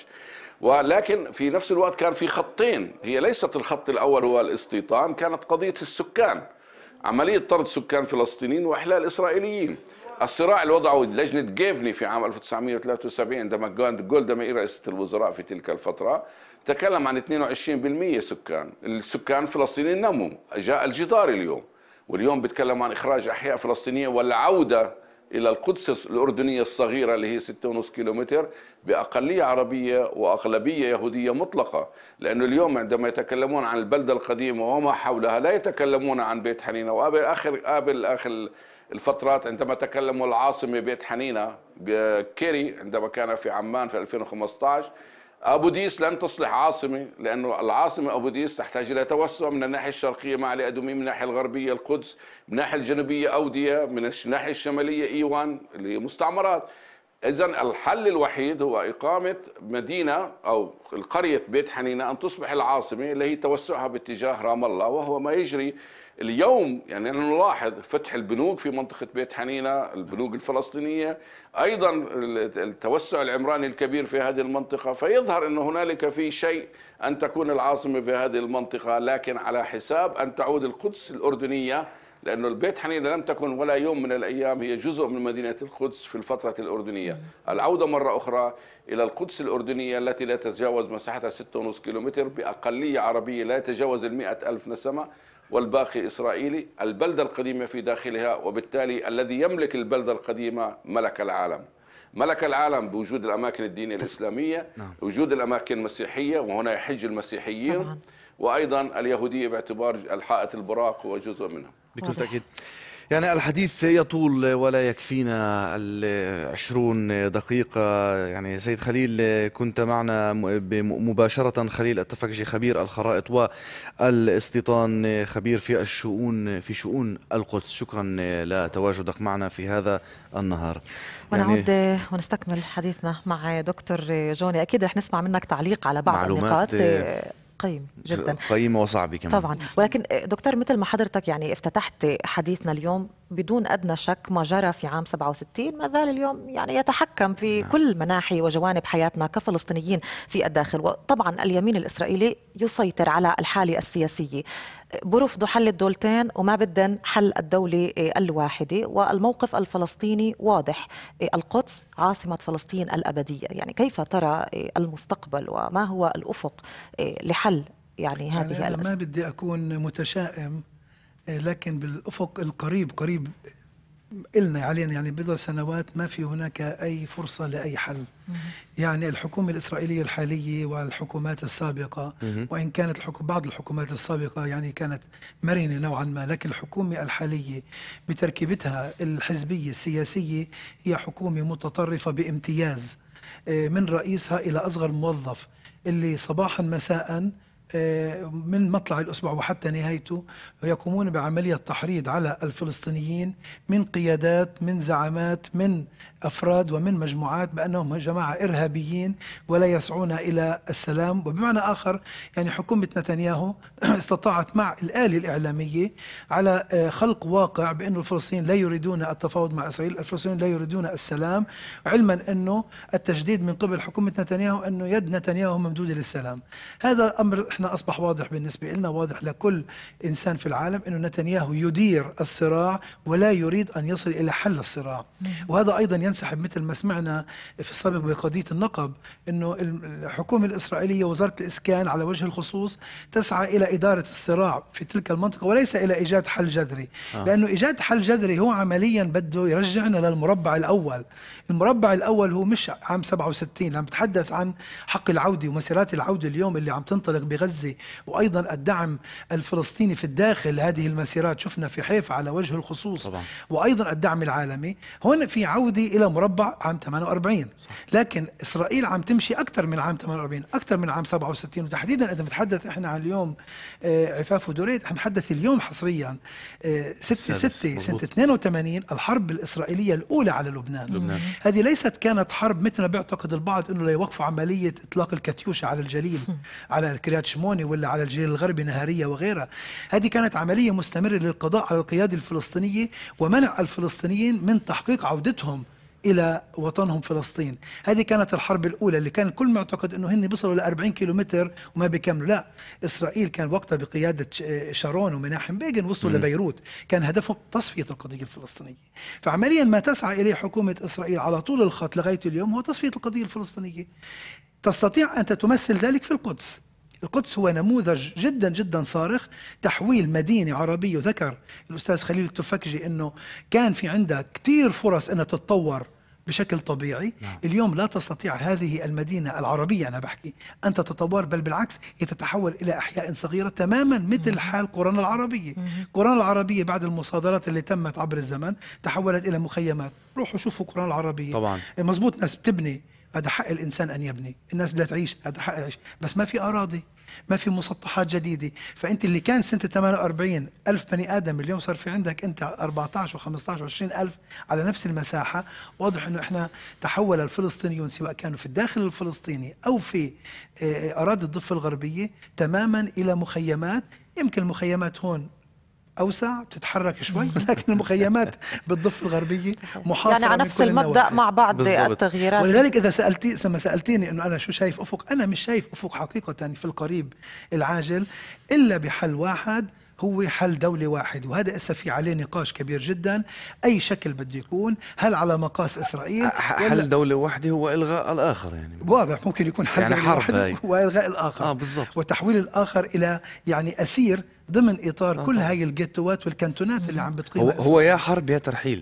ولكن في نفس الوقت كان في خطين. هي ليست الخط الأول هو الاستيطان، كانت قضية السكان، عملية طرد سكان فلسطينيين وإحلال إسرائيليين. الصراع اللي وضعه لجنة جيفني في عام 1973 عندما جولدا مائير رئيسة الوزراء في تلك الفترة تكلم عن 22% السكان الفلسطينيين نموا. جاء الجدار اليوم، واليوم بيتكلم عن إخراج أحياء فلسطينية والعودة إلى القدس الأردنية الصغيرة اللي هي 6.5 كيلومتر بأقلية عربية وأغلبية يهودية مطلقة. لأنه اليوم عندما يتكلمون عن البلدة القديمة وما حولها لا يتكلمون عن بيت حنينة. وقبل آخر الفترات عندما تكلموا العاصمة بيت حنينة بكيري عندما كان في عمان في 2015، أبو ديس لن تصلح عاصمة، لأنه العاصمة أبو ديس تحتاج إلى توسع من الناحية الشرقية معالي أدومي، من الناحية الغربية القدس، من الناحية الجنوبية أودية، من الناحية الشمالية إيوان اللي هي مستعمرات. إذن الحل الوحيد هو إقامة مدينة أو القرية بيت حنينة أن تصبح العاصمة اللي هي توسعها باتجاه رام الله، وهو ما يجري اليوم. يعني نلاحظ فتح البنوك في منطقة بيت حنينة، البنوك الفلسطينية، أيضا التوسع العمراني الكبير في هذه المنطقة. فيظهر أن هنالك في شيء أن تكون العاصمة في هذه المنطقة، لكن على حساب أن تعود القدس الأردنية، لأن البيت حنينة لم تكن ولا يوم من الأيام هي جزء من مدينة القدس في الفترة الأردنية. العودة مرة أخرى إلى القدس الأردنية التي لا تتجاوز مساحتها 6.5 كيلومتر بأقلية عربية لا يتجاوز 100,000 نسمة، والباقي إسرائيلي، البلدة القديمة في داخلها. وبالتالي الذي يملك البلدة القديمة ملك العالم، ملك العالم بوجود الأماكن الدينية الإسلامية، وجود الأماكن المسيحية، وهنا يحج المسيحيين، وأيضا اليهودية باعتبار الحائط البراق هو جزء منها. بكل تأكيد. يعني الحديث يطول ولا يكفينا 20 دقيقة. يعني سيد خليل كنت معنا مباشرة، خليل التفكجي خبير الخرائط والاستيطان، خبير في شؤون القدس. شكرا لتواجدك معنا في هذا النهار. ونعود ونستكمل حديثنا مع دكتور جوني. أكيد رح نسمع منك تعليق على بعض النقاط قيم جدا، قيمة وصعبة كمان طبعا. ولكن دكتور، مثل ما حضرتك يعني افتتحت حديثنا اليوم، بدون أدنى شك ما جرى في عام 67 ما زال اليوم يعني يتحكم في كل مناحي وجوانب حياتنا كفلسطينيين في الداخل. وطبعا اليمين الإسرائيلي يسيطر على الحالة السياسية، برفض حل الدولتين وما بدن حل الدولة الواحدة، والموقف الفلسطيني واضح، القدس عاصمة فلسطين الأبدية. يعني كيف ترى المستقبل وما هو الأفق لحل يعني هذه أنا الأزمة؟ ما بدي أكون متشائم، لكن بالأفق القريب قريب إلنا علينا يعني بضع سنوات ما في هناك أي فرصة لأي حل. يعني الحكومة الإسرائيلية الحالية والحكومات السابقة، وإن كانت بعض الحكومات السابقة يعني كانت مرنة نوعا ما، لكن الحكومة الحالية بتركيبتها الحزبية السياسية هي حكومة متطرفة بامتياز، من رئيسها إلى أصغر موظف، اللي صباحا مساء من مطلع الأسبوع وحتى نهايته يقومون بعملية تحريض على الفلسطينيين من قيادات، من زعامات، من أفراد ومن مجموعات بأنهم جماعة إرهابيين ولا يسعون إلى السلام. وبمعنى آخر يعني حكومة نتنياهو استطاعت مع الآلة الإعلامية على خلق واقع بأن الفلسطينيين لا يريدون التفاوض مع إسرائيل، الفلسطينيين لا يريدون السلام، علما أنه التجديد من قبل حكومة نتنياهو أنه يد نتنياهو ممدودة للسلام. هذا أمر احنا أصبح واضح بالنسبة لنا، واضح لكل إنسان في العالم أنه نتنياهو يدير الصراع ولا يريد أن يصل إلى حل الصراع. وهذا أيضا ينسحب مثل ما سمعنا في السابق بقضية النقب، أنه الحكومة الإسرائيلية وزارة الإسكان على وجه الخصوص تسعى إلى إدارة الصراع في تلك المنطقة وليس إلى إيجاد حل جذري. لأنه إيجاد حل جذري هو عمليا بده يرجعنا للمربع الأول. المربع الأول هو مش عام 67، عم بتحدث عن حق العودة ومسيرات العودة اليوم اللي عم تنطلق بغزة، وأيضا الدعم الفلسطيني في الداخل هذه المسيرات شفنا في حيفا على وجه الخصوص طبعا. وأيضا الدعم العالمي. هون في عودة إلى مربع عام 48، لكن إسرائيل عم تمشي أكثر من عام 48، أكثر من عام 67. وتحديدا إذا بنتحدث إحنا عن اليوم عفاف ودوريت، احنا بنتحدث اليوم حصريا 6/6 سنة 82 الحرب الإسرائيلية الأولى على لبنان. هذه ليست كانت حرب مثل ما بيعتقد البعض إنه ليوقفوا عملية إطلاق الكاتيوشا على الجليل على كريات شموني ولا على الجليل الغربي نهارية وغيرها. هذه كانت عملية مستمرة للقضاء على القيادة الفلسطينية ومنع الفلسطينيين من تحقيق عودتهم إلى وطنهم فلسطين. هذه كانت الحرب الأولى اللي كان الكل معتقد أنه هن بيصلوا ل 40 كيلومتر وما بيكملوا. لا، إسرائيل كان وقتها بقيادة شارون ومناحم بيغن وصلوا لبيروت، كان هدفهم تصفية القضية الفلسطينية. فعمليا ما تسعى إليه حكومة إسرائيل على طول الخط لغاية اليوم هو تصفية القضية الفلسطينية. تستطيع أن تمثل ذلك في القدس. القدس هو نموذج جدا جدا صارخ، تحويل مدينة عربية. وذكر الأستاذ خليل التفكجي أنه كان في عندها كتير فرص أنها تتطور بشكل طبيعي. اليوم لا تستطيع هذه المدينة العربية أنا بحكي أن تتطور، بل بالعكس هي تتحول إلى أحياء صغيرة تماما مثل حال قرانا العربية. قرانا العربية بعد المصادرات اللي تمت عبر الزمن تحولت إلى مخيمات. روحوا شوفوا قرانا العربية طبعا. مزبوط، ناس بتبني، هذا حق الإنسان أن يبني، الناس بدها تعيش، هذا حق العيش، بس ما في أراضي، ما في مسطحات جديدة. فأنت اللي كان سنة 48 ألف بني آدم اليوم صار في عندك أنت 14 و15 و20 ألف على نفس المساحة. واضح أنه إحنا تحول الفلسطينيون سواء كانوا في الداخل الفلسطيني أو في أراضي الضفة الغربية تماما إلى مخيمات. يمكن المخيمات هون أوسع بتتحرك شوي، لكن المخيمات بالضفة الغربية محاصرة يعني على نفس المبدأ مع بعض بالزبط. التغييرات. ولذلك إذا لما سألتيني إنه أنا شو شايف أفق، أنا مش شايف أفق حقيقة في القريب العاجل إلا بحل واحد، هو حل دولة واحد. وهذا إسا في عليه نقاش كبير جدا، أي شكل بده يكون، هل على مقاس إسرائيل حل دولة واحدة هو إلغاء الآخر. يعني واضح ممكن يكون حل يعني دولة واحدة وإلغاء الآخر بالضبط. وتحويل الآخر إلى يعني أسير ضمن إطار كل هاي الجيتوات والكانتونات اللي عم بتقيمها هو يا حرب يا ترحيل.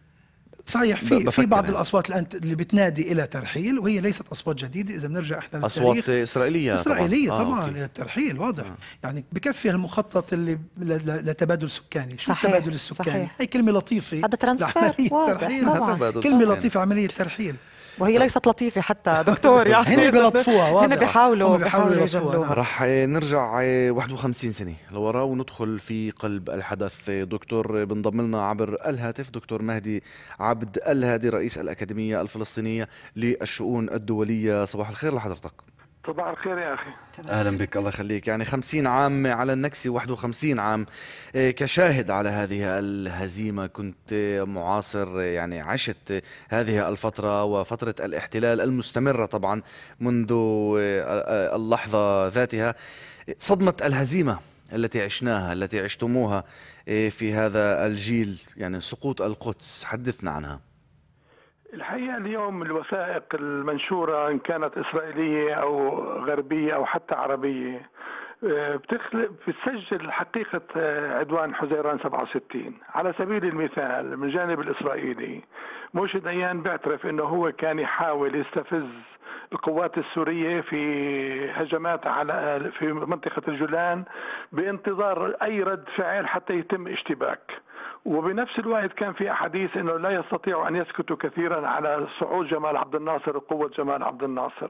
صحيح، في بعض الأصوات الآن اللي بتنادي إلى ترحيل، وهي ليست أصوات جديدة. إذا بنرجع إحنا للتاريخ، أصوات إسرائيلية طبعا إلى الترحيل واضح. يعني بكفي المخطط اللي لتبادل سكاني. شو التبادل السكاني؟ هي كلمة لطيفة، هذا ترانسفير الترحيل كلمة لطيفة، عملية ترحيل، وهي ليست لطيفة حتى دكتور. يعني هن بيلطفوها، هن بيحاولوا يجملوها. رح نرجع 51 سنة لورا وندخل في قلب الحدث. دكتور بنضم لنا عبر الهاتف دكتور مهدي عبد الهادي، رئيس الأكاديمية الفلسطينية للشؤون الدولية. صباح الخير لحضرتك. صباح الخير يا أخي. أهلا بك، الله يخليك. يعني 50 عام على النكسة، 51 عام كشاهد على هذه الهزيمة، كنت معاصر، يعني عشت هذه الفترة وفترة الاحتلال المستمرة طبعا منذ اللحظة ذاتها. صدمة الهزيمة التي عشناها، التي عشتموها في هذا الجيل، يعني سقوط القدس، حدثنا عنها. الحقيقة اليوم الوثائق المنشورة إن كانت إسرائيلية أو غربية أو حتى عربية بتسجل حقيقة عدوان حزيران 67. على سبيل المثال من الجانب الإسرائيلي موشي ديان بيعترف أنه هو كان يحاول يستفز القوات السورية في هجمات في منطقة الجولان بانتظار أي رد فعل حتى يتم اشتباك. وبنفس الوقت كان في أحاديث أنه لا يستطيع أن يسكتوا كثيرا على صعود جمال عبد الناصر وقوة جمال عبد الناصر.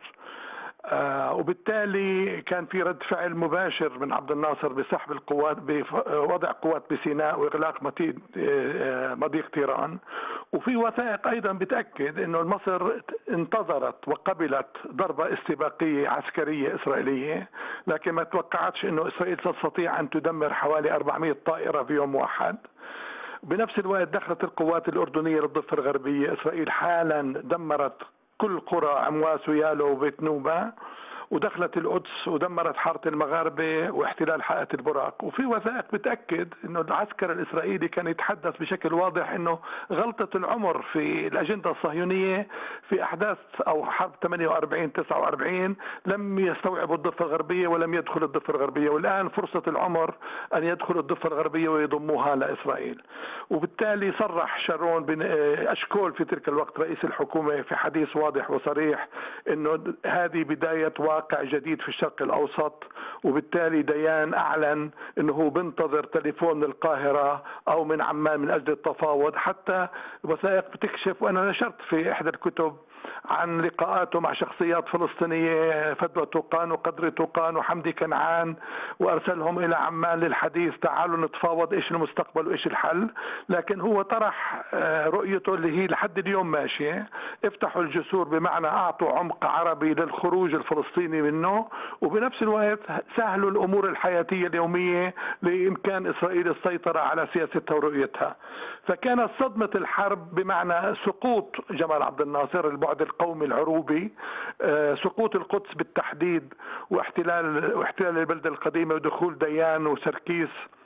وبالتالي كان في رد فعل مباشر من عبد الناصر بسحب القوات، بوضع قوات بسيناء واغلاق مضيق تيران. وفي وثائق ايضا بتاكد انه مصر انتظرت وقبلت ضربه استباقيه عسكريه اسرائيليه، لكن ما توقعتش انه اسرائيل تستطيع ان تدمر حوالي 400 طائره في يوم واحد. بنفس الوقت دخلت القوات الأردنية للضفة الغربية. إسرائيل حالا دمرت كل قرى عمواس ويالو وبيت نوبة، ودخلت القدس ودمرت حارة المغاربة واحتلال حائط البراق. وفي وثائق بتأكد انه العسكر الاسرائيلي كان يتحدث بشكل واضح انه غلطة العمر في الاجندة الصهيونية في احداث او حرب 48-49 لم يستوعبوا الضفة الغربية ولم يدخل الضفة الغربية، والان فرصة العمر ان يدخل الضفة الغربية ويضموها لاسرائيل. وبالتالي صرح شارون بن اشكول في تلك الوقت رئيس الحكومة في حديث واضح وصريح انه هذه بداية واقع جديد في الشرق الأوسط. وبالتالي ديان أعلن أنه هو بنتظر تليفون من القاهرة أو من عمان من أجل التفاوض. حتى وثائق بتكشف، وأنا نشرت في إحدى الكتب عن لقاءاته مع شخصيات فلسطينية، فدوى طوقان وقدر طوقان وحمدي كنعان، وأرسلهم إلى عمان للحديث تعالوا نتفاوض إيش المستقبل وإيش الحل. لكن هو طرح رؤيته اللي هي لحد اليوم ماشية: افتحوا الجسور، بمعنى أعطوا عمق عربي للخروج الفلسطيني منه، وبنفس الوقت سهلوا الأمور الحياتية اليومية لإمكان إسرائيل السيطرة على سياستها ورؤيتها. فكانت صدمة الحرب بمعنى سقوط جمال عبد الناصر، البعد القومي العروبي، سقوط القدس بالتحديد، واحتلال البلدة القديمة ودخول ديان وسركيس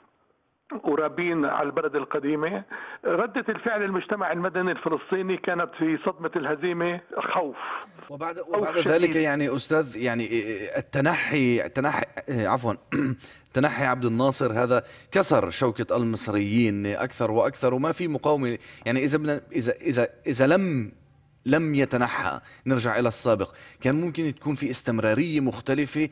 ورابين على البلد القديمة. ردة الفعل المجتمع المدني الفلسطيني كانت في صدمة الهزيمة خوف. وبعد ذلك يعني أستاذ، يعني تنحي عبد الناصر هذا كسر شوكة المصريين أكثر وأكثر، وما في مقاومة. يعني إذا لم يتنحى، نرجع إلى السابق، كان ممكن تكون في استمرارية مختلفة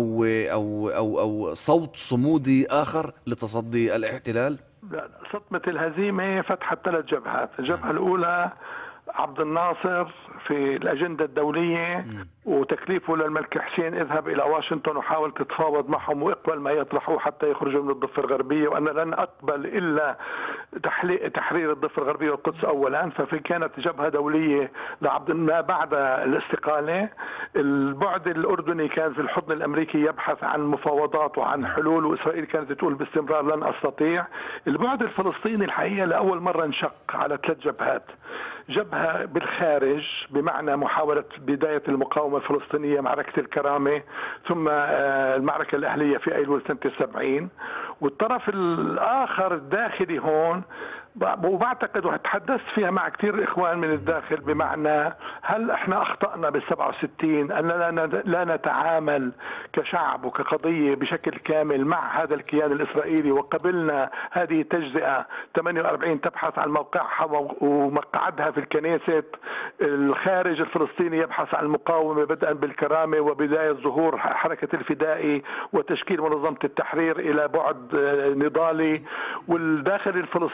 أو صوت صمودي آخر لتصدي الاحتلال. لا، صدمة الهزيمة فتحت 3 جبهات. الجبهة الأولى عبد الناصر في الأجندة الدولية وتكليفه للملك حسين: اذهب إلى واشنطن وحاول تتفاوض معهم واقبل ما يطرحوه حتى يخرجوا من الضفة الغربية، وأنا لن أقبل إلا تحرير الضفة الغربية والقدس أولا. ففي كانت جبهة دولية ما بعد الاستقالة. البعد الأردني كان في الحضن الأمريكي يبحث عن مفاوضات وعن حلول، وإسرائيل كانت تقول باستمرار لن أستطيع. البعد الفلسطيني الحقيقة لأول مرة انشق على 3 جبهات: جبهة بالخارج بمعنى محاولة بداية المقاومة الفلسطينية، معركة الكرامة، ثم المعركة الأهلية في أيلول سنة 70. والطرف الآخر الداخلي هون، وبعتقد وتحدثت فيها مع كثير إخوان من الداخل، بمعنى هل احنا أخطأنا بال67 أننا لا نتعامل كشعب وكقضية بشكل كامل مع هذا الكيان الإسرائيلي، وقبلنا هذه التجزئة 48 تبحث عن موقعها ومقعدها في الكنيسة، الخارج الفلسطيني يبحث عن المقاومة بدءا بالكرامة وبداية ظهور حركة الفدائي وتشكيل منظمة التحرير إلى بعد نضالي، والداخل الفلسطيني الضفة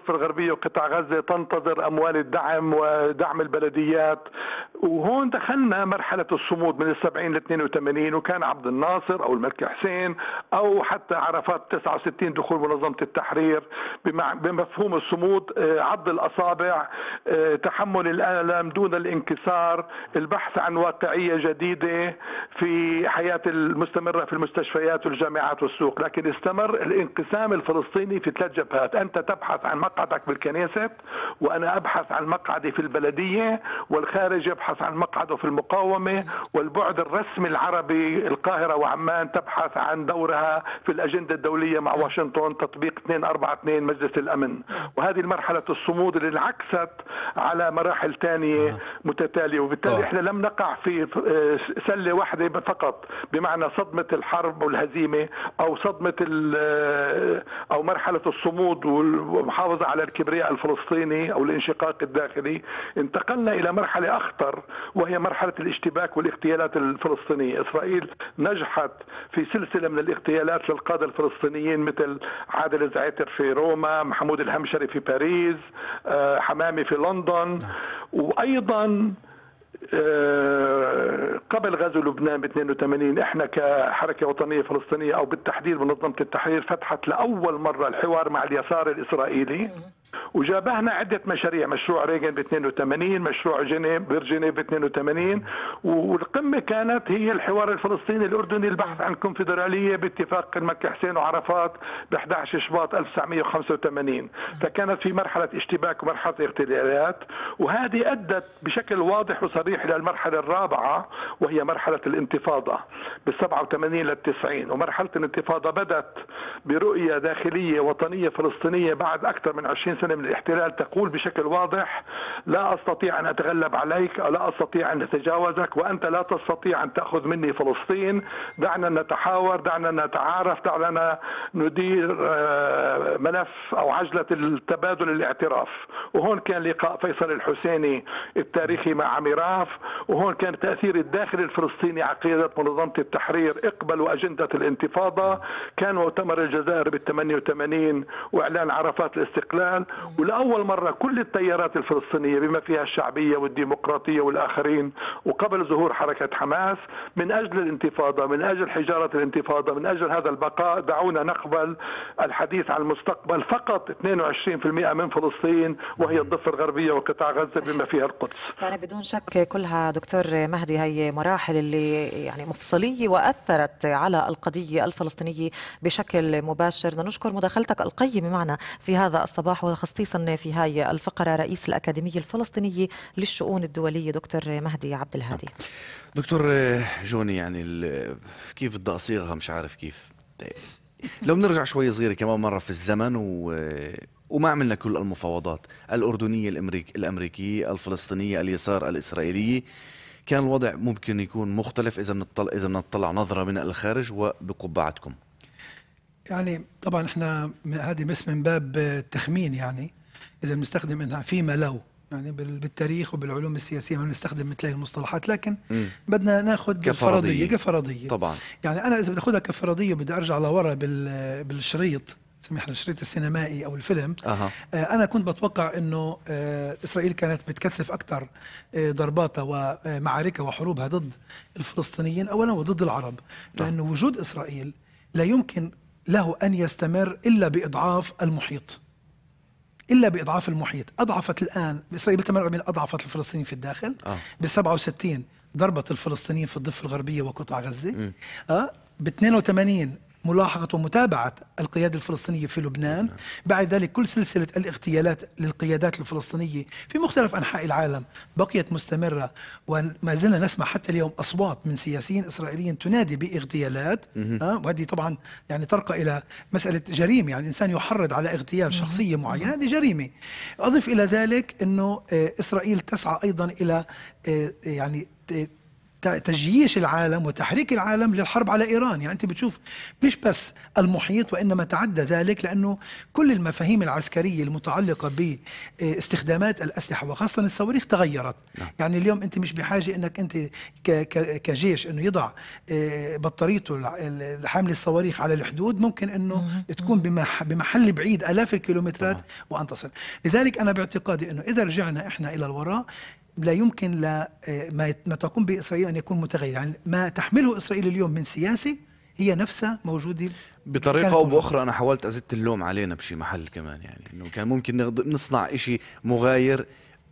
الضفة الغربية وقطاع غزة تنتظر أموال الدعم ودعم البلديات. وهون دخلنا مرحلة الصمود من 70 ل 82، وكان عبد الناصر أو الملك حسين أو حتى عرفات 69 دخول منظمة التحرير بمفهوم الصمود، عض الأصابع، تحمل الألم دون الانكسار، البحث عن واقعية جديدة في حياة المستمرة في المستشفيات والجامعات والسوق. لكن استمر الانقسام الفلسطيني في 3 جبهات، أنت تبحث عن مقعدك بالكنيست، وأنا أبحث عن مقعدي في البلدية، والخارج يبحث عن مقعده في المقاومة، والبعد الرسمي العربي القاهرة وعمان تبحث عن دورها في الأجندة الدولية مع واشنطن، تطبيق 242 مجلس الأمن. وهذه المرحلة الصمود اللي انعكست على مراحل ثانية متتالية، وبالتالي احنا لم نقع في سلة واحدة فقط، بمعنى صدمة الحرب والهزيمة أو صدمة أو مرحلة الصمود والمحافظة على الكبرياء الفلسطيني أو الانشقاق الداخلي. انتقلنا إلى مرحلة أخطر، وهي مرحلة الاشتباك والاغتيالات الفلسطينية. إسرائيل نجحت في سلسلة من الاغتيالات للقادة الفلسطينيين مثل عادل زعيتر في روما، محمود الهمشري في باريس، حمامي في لندن. وأيضا قبل غزو لبنان ب 82 احنا كحركة وطنية فلسطينية او بالتحديد منظمة التحرير فتحت لأول مرة الحوار مع اليسار الإسرائيلي، وجابهنا عدة مشاريع، مشروع ريغن ب 82، مشروع فيرجينيف ب 82، والقمة كانت هي الحوار الفلسطيني الأردني البحث عن كونفدرالية باتفاق المكي حسين وعرفات ب 11 شباط 1985. فكانت في مرحلة اشتباك ومرحلة اغتيالات، وهذه أدت بشكل واضح وصريح إلى المرحلة الرابعة، وهي مرحلة الانتفاضة بال 87 لل 90. ومرحلة الانتفاضة بدت برؤية داخلية وطنية فلسطينية بعد أكثر من 20 سنة من الاحتلال، تقول بشكل واضح: لا أستطيع أن أتغلب عليك، أو لا أستطيع أن أتجاوزك، وأنت لا تستطيع أن تأخذ مني فلسطين. دعنا نتحاور، دعنا نتعارف، دعنا ندير ملف أو عجلة التبادل الاعتراف. وهون كان لقاء فيصل الحسيني التاريخي مع عميراف، وهون كان تأثير الداخل الفلسطيني على قيادة منظمة التحرير اقبلوا أجندة الانتفاضة. كان مؤتمر الجزائر بال 88 وإعلان عرفات الاستقلال، ولأول مرة كل التيارات الفلسطينية بما فيها الشعبية والديمقراطية والآخرين، وقبل ظهور حركة حماس، من أجل الانتفاضة، من أجل حجارة الانتفاضة، من أجل هذا البقاء، دعونا نقبل الحديث عن المستقبل. فقط 22% من فلسطين، وهي الضفة الغربية وقطاع غزة بما فيها القدس. يعني بدون شك كلها دكتور مهدي هي مراحل اللي يعني مفصلية وأثرت على القضية الفلسطينية بشكل مباشر. نشكر مداخلتك القيمة معنا في هذا الصباح، وخصيصا في هاي الفقرة رئيس الأكاديمية الفلسطينية للشؤون الدولية دكتور مهدي عبد الهادي. دكتور جوني، يعني كيف بدي أصيغها مش عارف كيف. لو بنرجع شوي صغيرة كمان مرة في الزمن وما عملنا كل المفاوضات الأردنية الأمريكية الفلسطينية اليسار الإسرائيلية، كان الوضع ممكن يكون مختلف إذا بنطلع نظرة من الخارج وبقبعتكم. يعني طبعا احنا هذه بس من باب التخمين، يعني اذا بنستخدم انها فيما لو، يعني بالتاريخ وبالعلوم السياسيه ما بنستخدم مثل هذه المصطلحات، لكن بدنا ناخذ كفرضيه طبعا. يعني انا اذا بدي اخذها كفرضيه بدي ارجع لورا بالشريط، سمحنا الشريط السينمائي او الفيلم. انا كنت بتوقع انه اسرائيل كانت بتكثف اكثر ضرباتها ومعاركها وحروبها ضد الفلسطينيين اولا وضد العرب، لانه وجود اسرائيل لا يمكن له أن يستمر إلا بإضعاف المحيط، أضعفت الآن إسرائيل بال 48 أضعفت الفلسطينيين في الداخل، بال 67 ضربت الفلسطينيين في الضفة الغربية وقطاع غزة، ب 82 ملاحقة ومتابعة القيادة الفلسطينية في لبنان. بعد ذلك كل سلسلة الاغتيالات للقيادات الفلسطينية في مختلف أنحاء العالم بقيت مستمرة، وما زلنا نسمع حتى اليوم أصوات من سياسيين إسرائيليين تنادي باغتيالات. وهذه طبعا يعني ترقى إلى مسألة جريمة، يعني الإنسان يحرض على اغتيال شخصية معينة، هذه جريمة. أضف إلى ذلك أنه إسرائيل تسعى أيضا إلى يعني تجييش العالم وتحريك العالم للحرب على إيران. يعني أنت بتشوف مش بس المحيط وإنما تعدى ذلك، لأنه كل المفاهيم العسكرية المتعلقة باستخدامات الأسلحة وخاصة الصواريخ تغيرت. يعني اليوم أنت مش بحاجة أنك أنت كجيش أنه يضع بطاريته لحامل الصواريخ على الحدود، ممكن أنه تكون بمحل بعيد آلاف الكيلومترات وأن تصل. لذلك أنا باعتقادي أنه إذا رجعنا إحنا إلى الوراء لا يمكن ما تقوم بإسرائيل أن يكون متغير. يعني ما تحمله إسرائيل اليوم من سياسي هي نفسها موجودة بطريقة أو بأخرى. أنا حاولت أزيد اللوم علينا بشي محل كمان، يعني إنه كان ممكن نصنع إشي مغاير،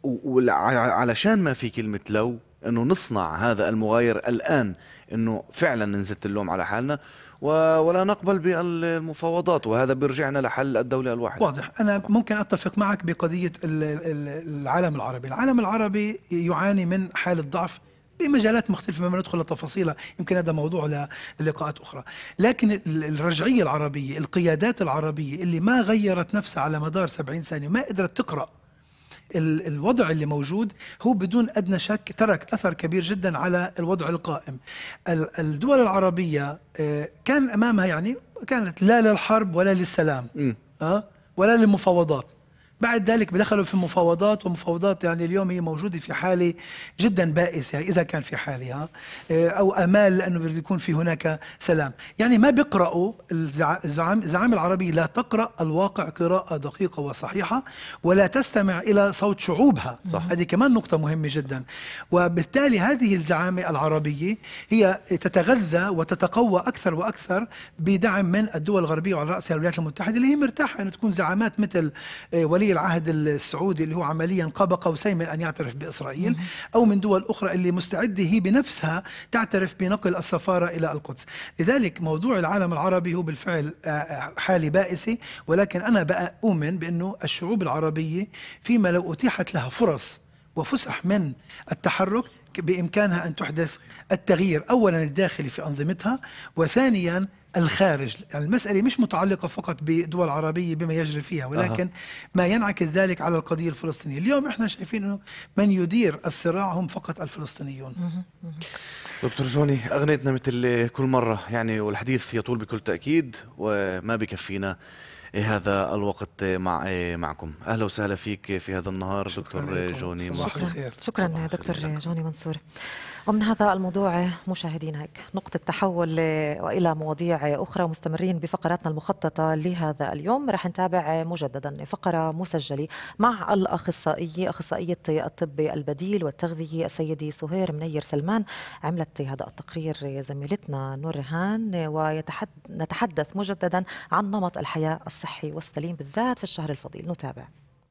علشان ما في كلمة لو، إنه نصنع هذا المغاير الآن، إنه فعلا ننزل اللوم على حالنا ولا نقبل بالمفاوضات، وهذا بيرجعنا لحل الدولة الواحدة. واضح. أنا ممكن أتفق معك بقضية العالم العربي. العالم العربي يعاني من حالة ضعف بمجالات مختلفة، ما ندخل لتفاصيلها، يمكن هذا موضوع للقاءات أخرى. لكن الرجعية العربية، القيادات العربية اللي ما غيرت نفسها على مدار 70 سنة وما قدرت تقرأ الوضع اللي موجود، هو بدون أدنى شك ترك أثر كبير جدا على الوضع القائم. الدول العربية كان أمامها يعني كانت لا للحرب ولا للسلام ولا للمفاوضات. بعد ذلك بدخلوا في مفاوضات، ومفاوضات يعني اليوم هي موجودة في حالة جدا بائسة إذا كان في حالها أو أمال لأنه بده يكون في هناك سلام. يعني ما بيقرأوا الزعامة العربية، لا تقرأ الواقع قراءة دقيقة وصحيحة، ولا تستمع إلى صوت شعوبها. هذه كمان نقطة مهمة جدا. وبالتالي هذه الزعامة العربية هي تتغذى وتتقوى أكثر وأكثر بدعم من الدول الغربية وعلى رأسها الولايات المتحدة، اللي هي مرتاحة أن تكون زعامات مثل ولي العهد السعودي اللي هو عمليا قاب قوسين من أن يعترف بإسرائيل، أو من دول أخرى اللي مستعدة هي بنفسها تعترف بنقل السفارة إلى القدس. لذلك موضوع العالم العربي هو بالفعل حالة بائسة، ولكن أنا بقى أؤمن بأنه الشعوب العربية فيما لو أتيحت لها فرص وفسح من التحرك بإمكانها أن تحدث التغيير، أولا الداخلي في أنظمتها، وثانيا الخارج. يعني المسألة مش متعلقة فقط بدول عربية بما يجري فيها، ولكن ما ينعكس ذلك على القضية الفلسطينية. اليوم احنا شايفين انه من يدير الصراع هم فقط الفلسطينيون. دكتور جوني، أغنيتنا مثل كل مرة يعني، والحديث يطول بكل تأكيد وما بكفينا هذا الوقت معكم. أهلا وسهلا فيك في هذا النهار دكتور جوني منصور. شكرا دكتور جوني منصور. ومن هذا الموضوع مشاهدينا هيك نقطة تحول وإلى مواضيع أخرى، مستمرين بفقراتنا المخططة لهذا اليوم. رح نتابع مجددا فقرة مسجلة مع أخصائية الطب البديل والتغذية السيدة سهير منير سلمان. عملت هذا التقرير زميلتنا نور رهان، ونتحدث مجددا عن نمط الحياة الصحي والسليم بالذات في الشهر الفضيل. نتابع.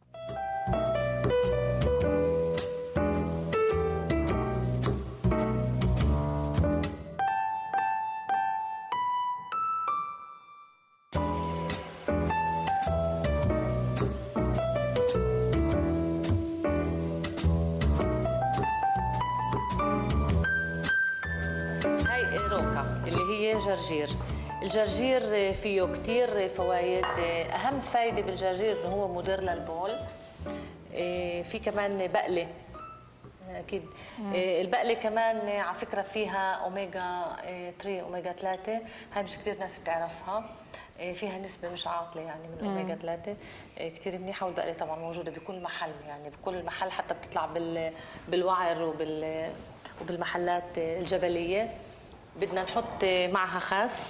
جرجير. الجرجير فيه كتير فوائد. أهم فايدة بالجرجير إنه هو مدر للبول. في كمان بقلة أكيد. البقلة كمان على فكرة فيها أوميجا 3 أوميجا 3، هاي مش كتير ناس بتعرفها. فيها نسبة مش عاطلة يعني من أوميجا 3 كتير منيحة. والبقلة طبعا موجودة بكل محل، يعني بكل محل، حتى بتطلع بالوعر وبالمحلات الجبلية. بدنا نحط معها خس.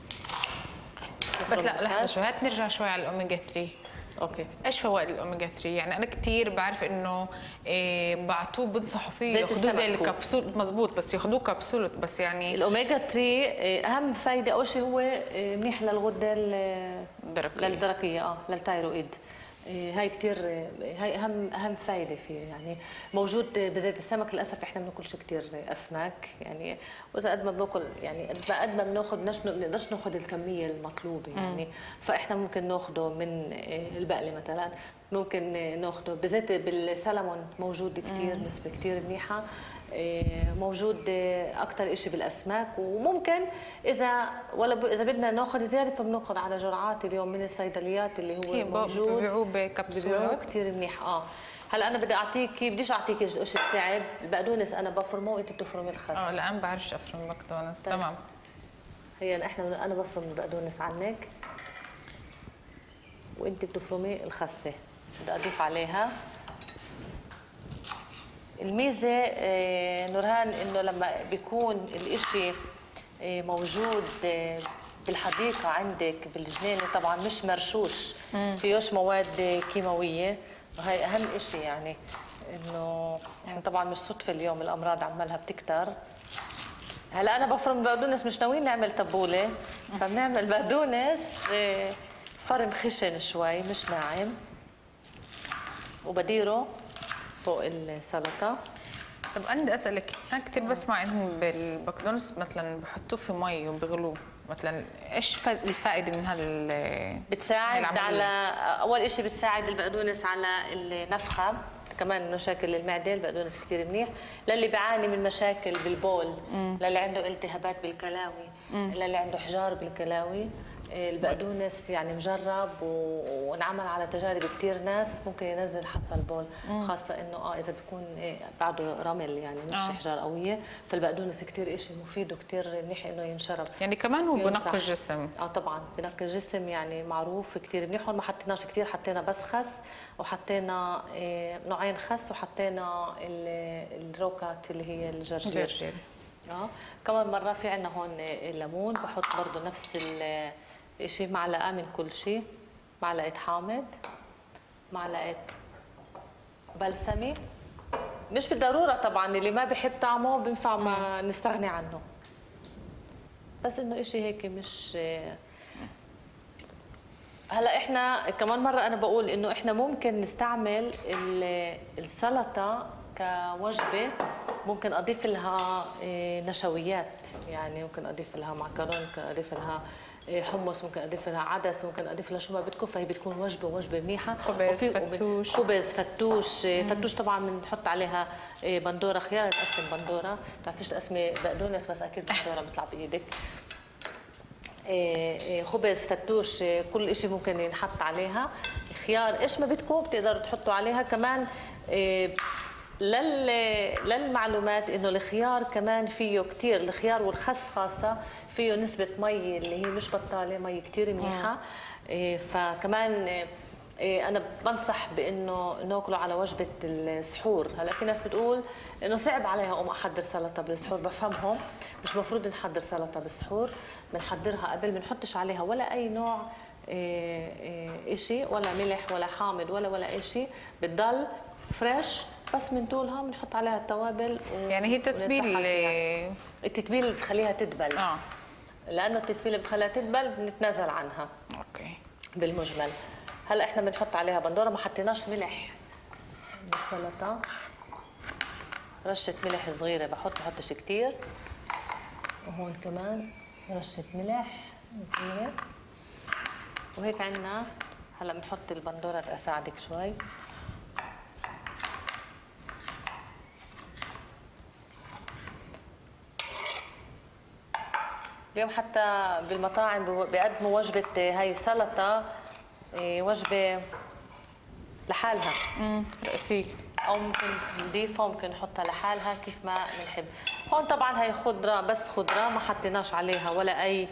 بس لا لحظة شوي، هات نرجع شوي على الأوميجا 3. اوكي، ايش فوائد الاوميجا 3؟ يعني انا كثير بعرف انه بعطوه بنصحوا فيه ياخذوه زي الكبسول، مزبوط، بس ياخذوه كبسولة. بس يعني الاوميجا 3 اهم فايده اول شيء هو منيح للغده الدرقيه، للثايرويد. هاي كثير، هاي اهم فايده فيه. يعني موجود بزيت السمك. للاسف احنا ما بناكلش كثير اسماك يعني، واذا قد ما بناكل يعني قد ما بناخذ بنقدرش ناخذ الكميه المطلوبه يعني. فاحنا ممكن ناخذه من البقله مثلا. ممكن ناخده بالذات بالسلمون موجود كثير نسبه كثير منيحه. موجود اكثر شيء بالاسماك. وممكن اذا بدنا ناخذ زياده فبناخذ على جرعات اليوم من الصيدليات اللي هو موجود ببيعوه بكبسولات كثير منيح. هلا انا بديش اعطيك الشيء الصعب. البقدونس انا بفرمه وانت بتفرمي الخس. لا انا بعرفش افرم بقدونس. تمام. هي انا بفرم البقدونس عنك وانت بتفرمي الخسه. بدي اضيف عليها الميزه نورهان انه لما بيكون الاشي موجود بالحديقه عندك بالجنينه طبعا مش مرشوش فيهوش مواد كيماويه. وهي اهم اشي يعني انه احنا طبعا مش صدفه اليوم الامراض عمالها بتكتر. هلا انا بفرم بقدونس مش ناويين نعمل تبوله فبنعمل بقدونس فرم خشن شوي مش ناعم وبديره فوق السلطه. طب عندي اسالك، انا كثير بسمع انهم بالبقدونس مثلا بحطوه في مي وبيغلوه، مثلا ايش الفائده من بتساعد على اول شيء بتساعد البقدونس على النفخه، كمان مشاكل المعده البقدونس كثير منيح. للي بيعاني من مشاكل بالبول، للي عنده التهابات بالكلاوي، للي عنده حجار بالكلاوي، البقدونس يعني مجرب وانعمل على تجارب كثير ناس ممكن ينزل حصى البول، خاصه انه اذا بيكون بعده رمل يعني مش حجار قويه. فالبقدونس كثير شيء مفيد وكثير منيح انه ينشرب. يعني كمان هو بنقي الجسم. طبعا بنقي الجسم يعني معروف كثير منيح. هون ما حطيناش كثير، حطينا بس خس وحطينا نوعين خس وحطينا الروكات اللي هي الجرجير. كمان مره في عندنا هون الليمون، بحط برضه نفس الشيء، معلقه من كل شيء، معلقه حامض، معلقه بلسمي. مش بالضروره طبعا، اللي ما بحب طعمه بينفع ما نستغني عنه، بس انه شيء هيك مش. هلا احنا كمان مره انا بقول انه احنا ممكن نستعمل السلطه كوجبه، ممكن اضيف لها نشويات، يعني ممكن اضيف لها معكرون، ممكن اضيف لها حمص، ممكن اضيف لها عدس، ممكن اضيف لها شو ما بدكم. فهي بتكون وجبه منيحه. خبز فتوش، فتوش طبعا بنحط عليها بندوره خيار. نقسم بندوره، بتعرفيش تقسمي بقدونس بس اكيد بندوره بيطلع بايدك. خبز فتوش، كل شيء ممكن ينحط عليها. خيار ايش ما بدكم بتقدروا تحطوا عليها. كمان للمعلومات انه الخيار كمان فيه كثير، الخيار والخس خاصه فيه نسبه مي اللي هي مش بطاله، مي كثير منيحه. فكمان انا بنصح بانه ناكله على وجبه السحور. هلا في ناس بتقول انه صعب عليها اقوم احضر سلطه بالسحور، بفهمهم. مش مفروض نحضر سلطه بالسحور، بنحضرها قبل، بنحطش عليها ولا اي نوع شيء، ولا ملح ولا حامض ولا اي شيء، بتضل فريش. بس من طولها بنحط عليها التوابل يعني هي تتبيل، التتبيل بتخليها تدبل. لانه التتبيله بتخليها تدبل بنتنازل عنها. اوكي. بالمجمل هلا احنا بنحط عليها بندوره، ما حطيناش ملح بالسلطه، رشه ملح صغيره بحطش كثير. وهون كمان رشه ملح صغيره. وهيك عندنا هلا بنحط البندوره تساعدك شوي. اليوم حتى بالمطاعم بيقدموا وجبة هاي سلطة، وجبة لحالها رئيسية، أو ممكن نضيفها ممكن نحطها لحالها كيف ما بنحب. هون طبعا هاي خضرة، بس خضرة ما حطيناش عليها ولا أي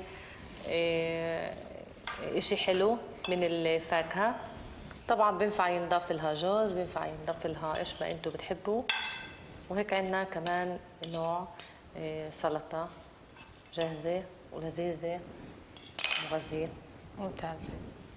إشي حلو من الفاكهة. طبعا بينفع ينضاف لها جوز، بينفع ينضاف لها إيش ما أنتوا بتحبوا. وهيك عندنا كمان نوع سلطة جاهزة ولذيذة مغذية. ممتاز.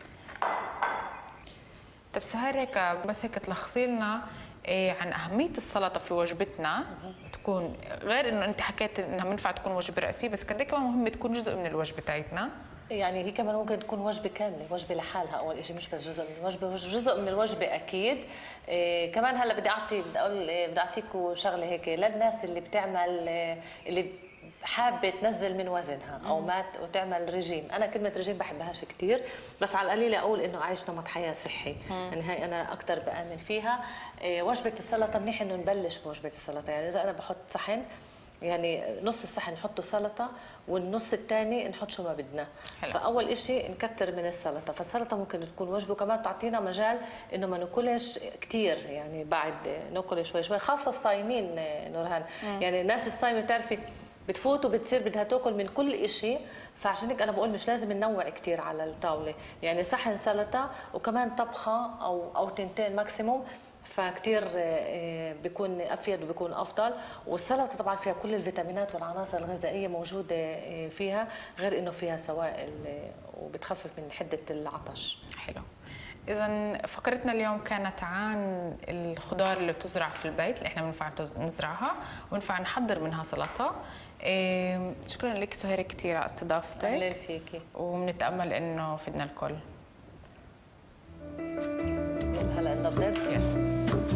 طب سهير، هيك بس هيك تلخصي لنا عن أهمية السلطة في وجبتنا، تكون غير إنه أنت حكيت إنها بينفع تكون وجبة رئيسية، بس قد إيه كمان مهمة تكون جزء من الوجبة تاعتنا. يعني هي كمان ممكن تكون وجبة كاملة، وجبة لحالها أول شيء، مش بس جزء من الوجبة، جزء من الوجبة أكيد. كمان هلا بدي أعطيكم شغلة هيك للناس اللي بتعمل، اللي حابه تنزل من وزنها او ما وتعمل رجيم. انا كلمه رجيم بحبهاش كثير، بس على القليله اقول انه عايش نمط حياه صحي، يعني هاي انا اكثر بامن فيها. وجبه السلطه منيح انه نبلش بوجبه السلطه، يعني اذا انا بحط صحن يعني نص الصحن نحطه سلطه والنص الثاني نحط شو ما بدنا. فاول شيء نكتر من السلطه، فالسلطه ممكن تكون وجبه وكمان تعطينا مجال انه ما ناكلش كثير، يعني بعد ناكل شوي شوي، خاصه الصايمين نورهان. يعني الناس الصايمه بتعرفي بتفوت وبتصير بدها تاكل من كل شيء، فعشان هيك انا بقول مش لازم ننوع كثير على الطاوله، يعني صحن سلطه وكمان طبخه او تنتين ماكسيموم، فكتير بيكون افيد وبيكون افضل. والسلطه طبعا فيها كل الفيتامينات والعناصر الغذائيه موجوده فيها، غير انه فيها سوائل وبتخفف من حده العطش. حلو. إذا فقرتنا اليوم كانت عن الخضار اللي بتزرع في البيت، اللي احنا بننفع نزرعها وننفع نحضر منها سلطه. شكرا لك سهير كثير على استضافتك. اهلا فيكي. وبنتامل انه فدنا الكل. هلا نضبط. يلا.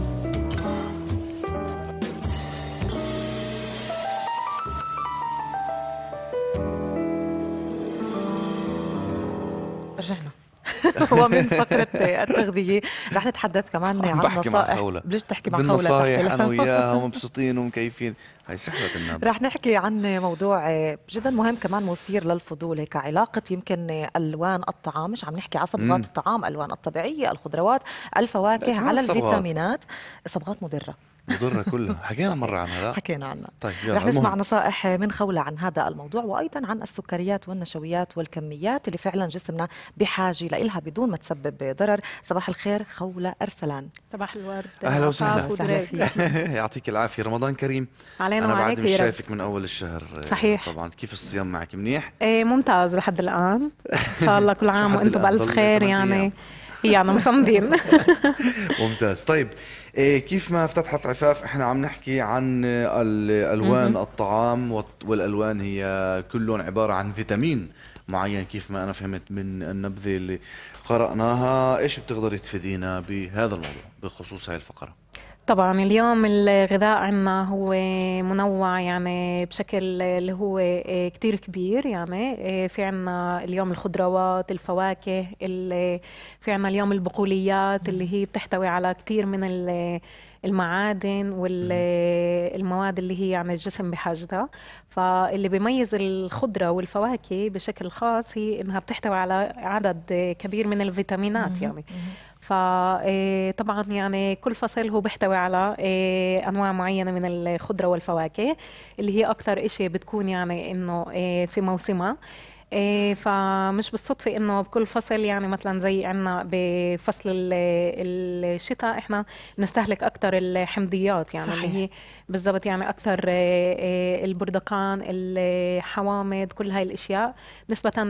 رجعنا. ومن فقرة التغذية رح نتحدث كمان عن نصائح. بلش تحكي مع خولة. بالنصائح أنا وياها ومبسوطين ومكيفين. هاي سحرة النبض. رح نحكي عن موضوع جدا مهم كمان مثير للفضول، هيك علاقة يمكن ألوان الطعام، مش عم نحكي على صبغات الطعام، ألوان الطبيعية، الخضروات، الفواكه على الفيتامينات. صبغات مضرة كلها. حكينا مرة عنها لا؟ حكينا عنها. طيب رح نسمع نصائح من خولة عن هذا الموضوع، وأيضا عن السكريات والنشويات والكميات اللي فعلا جسمنا بحاجة لإلها بدون ما تسبب ضرر. صباح الخير خولة أرسلان. صباح الورد. أهلا وسهلا فيك. يعطيك العافية، رمضان كريم. علينا أنا وعليك. بعد مش شايفك من أول الشهر. صحيح. طبعا كيف الصيام معك؟ منيح؟ ممتاز لحد الآن. إن شاء الله كل عام وأنتم بألف خير. يعني مصمدين. ممتاز. طيب كيف ما افتتحت عفاف احنا عم نحكي عن الالوان الطعام، والالوان هي كلهم عباره عن فيتامين معين كيف ما انا فهمت من النبذه اللي قراناها. ايش بتقدري تفيدينا بهذا الموضوع بخصوص هاي الفقره؟ طبعا اليوم الغذاء عندنا هو منوع يعني بشكل اللي هو كتير كبير. يعني في عندنا اليوم الخضروات، الفواكه، في عندنا اليوم البقوليات اللي هي بتحتوي على كتير من المعادن والمواد اللي هي يعني الجسم بحاجتها. فاللي بيميز الخضرة والفواكه بشكل خاص هي انها بتحتوي على عدد كبير من الفيتامينات. يعني فطبعا يعني كل فصل هو بيحتوي على انواع معينه من الخضره والفواكه اللي هي اكثر شيء بتكون يعني انه في موسمها. فمش بالصدفة انه بكل فصل يعني مثلا زي عنا بفصل الشتاء احنا نستهلك اكثر الحمضيات، يعني صحيح. اللي هي بالضبط يعني اكثر البردقان، الحوامض، كل هاي الاشياء نسبة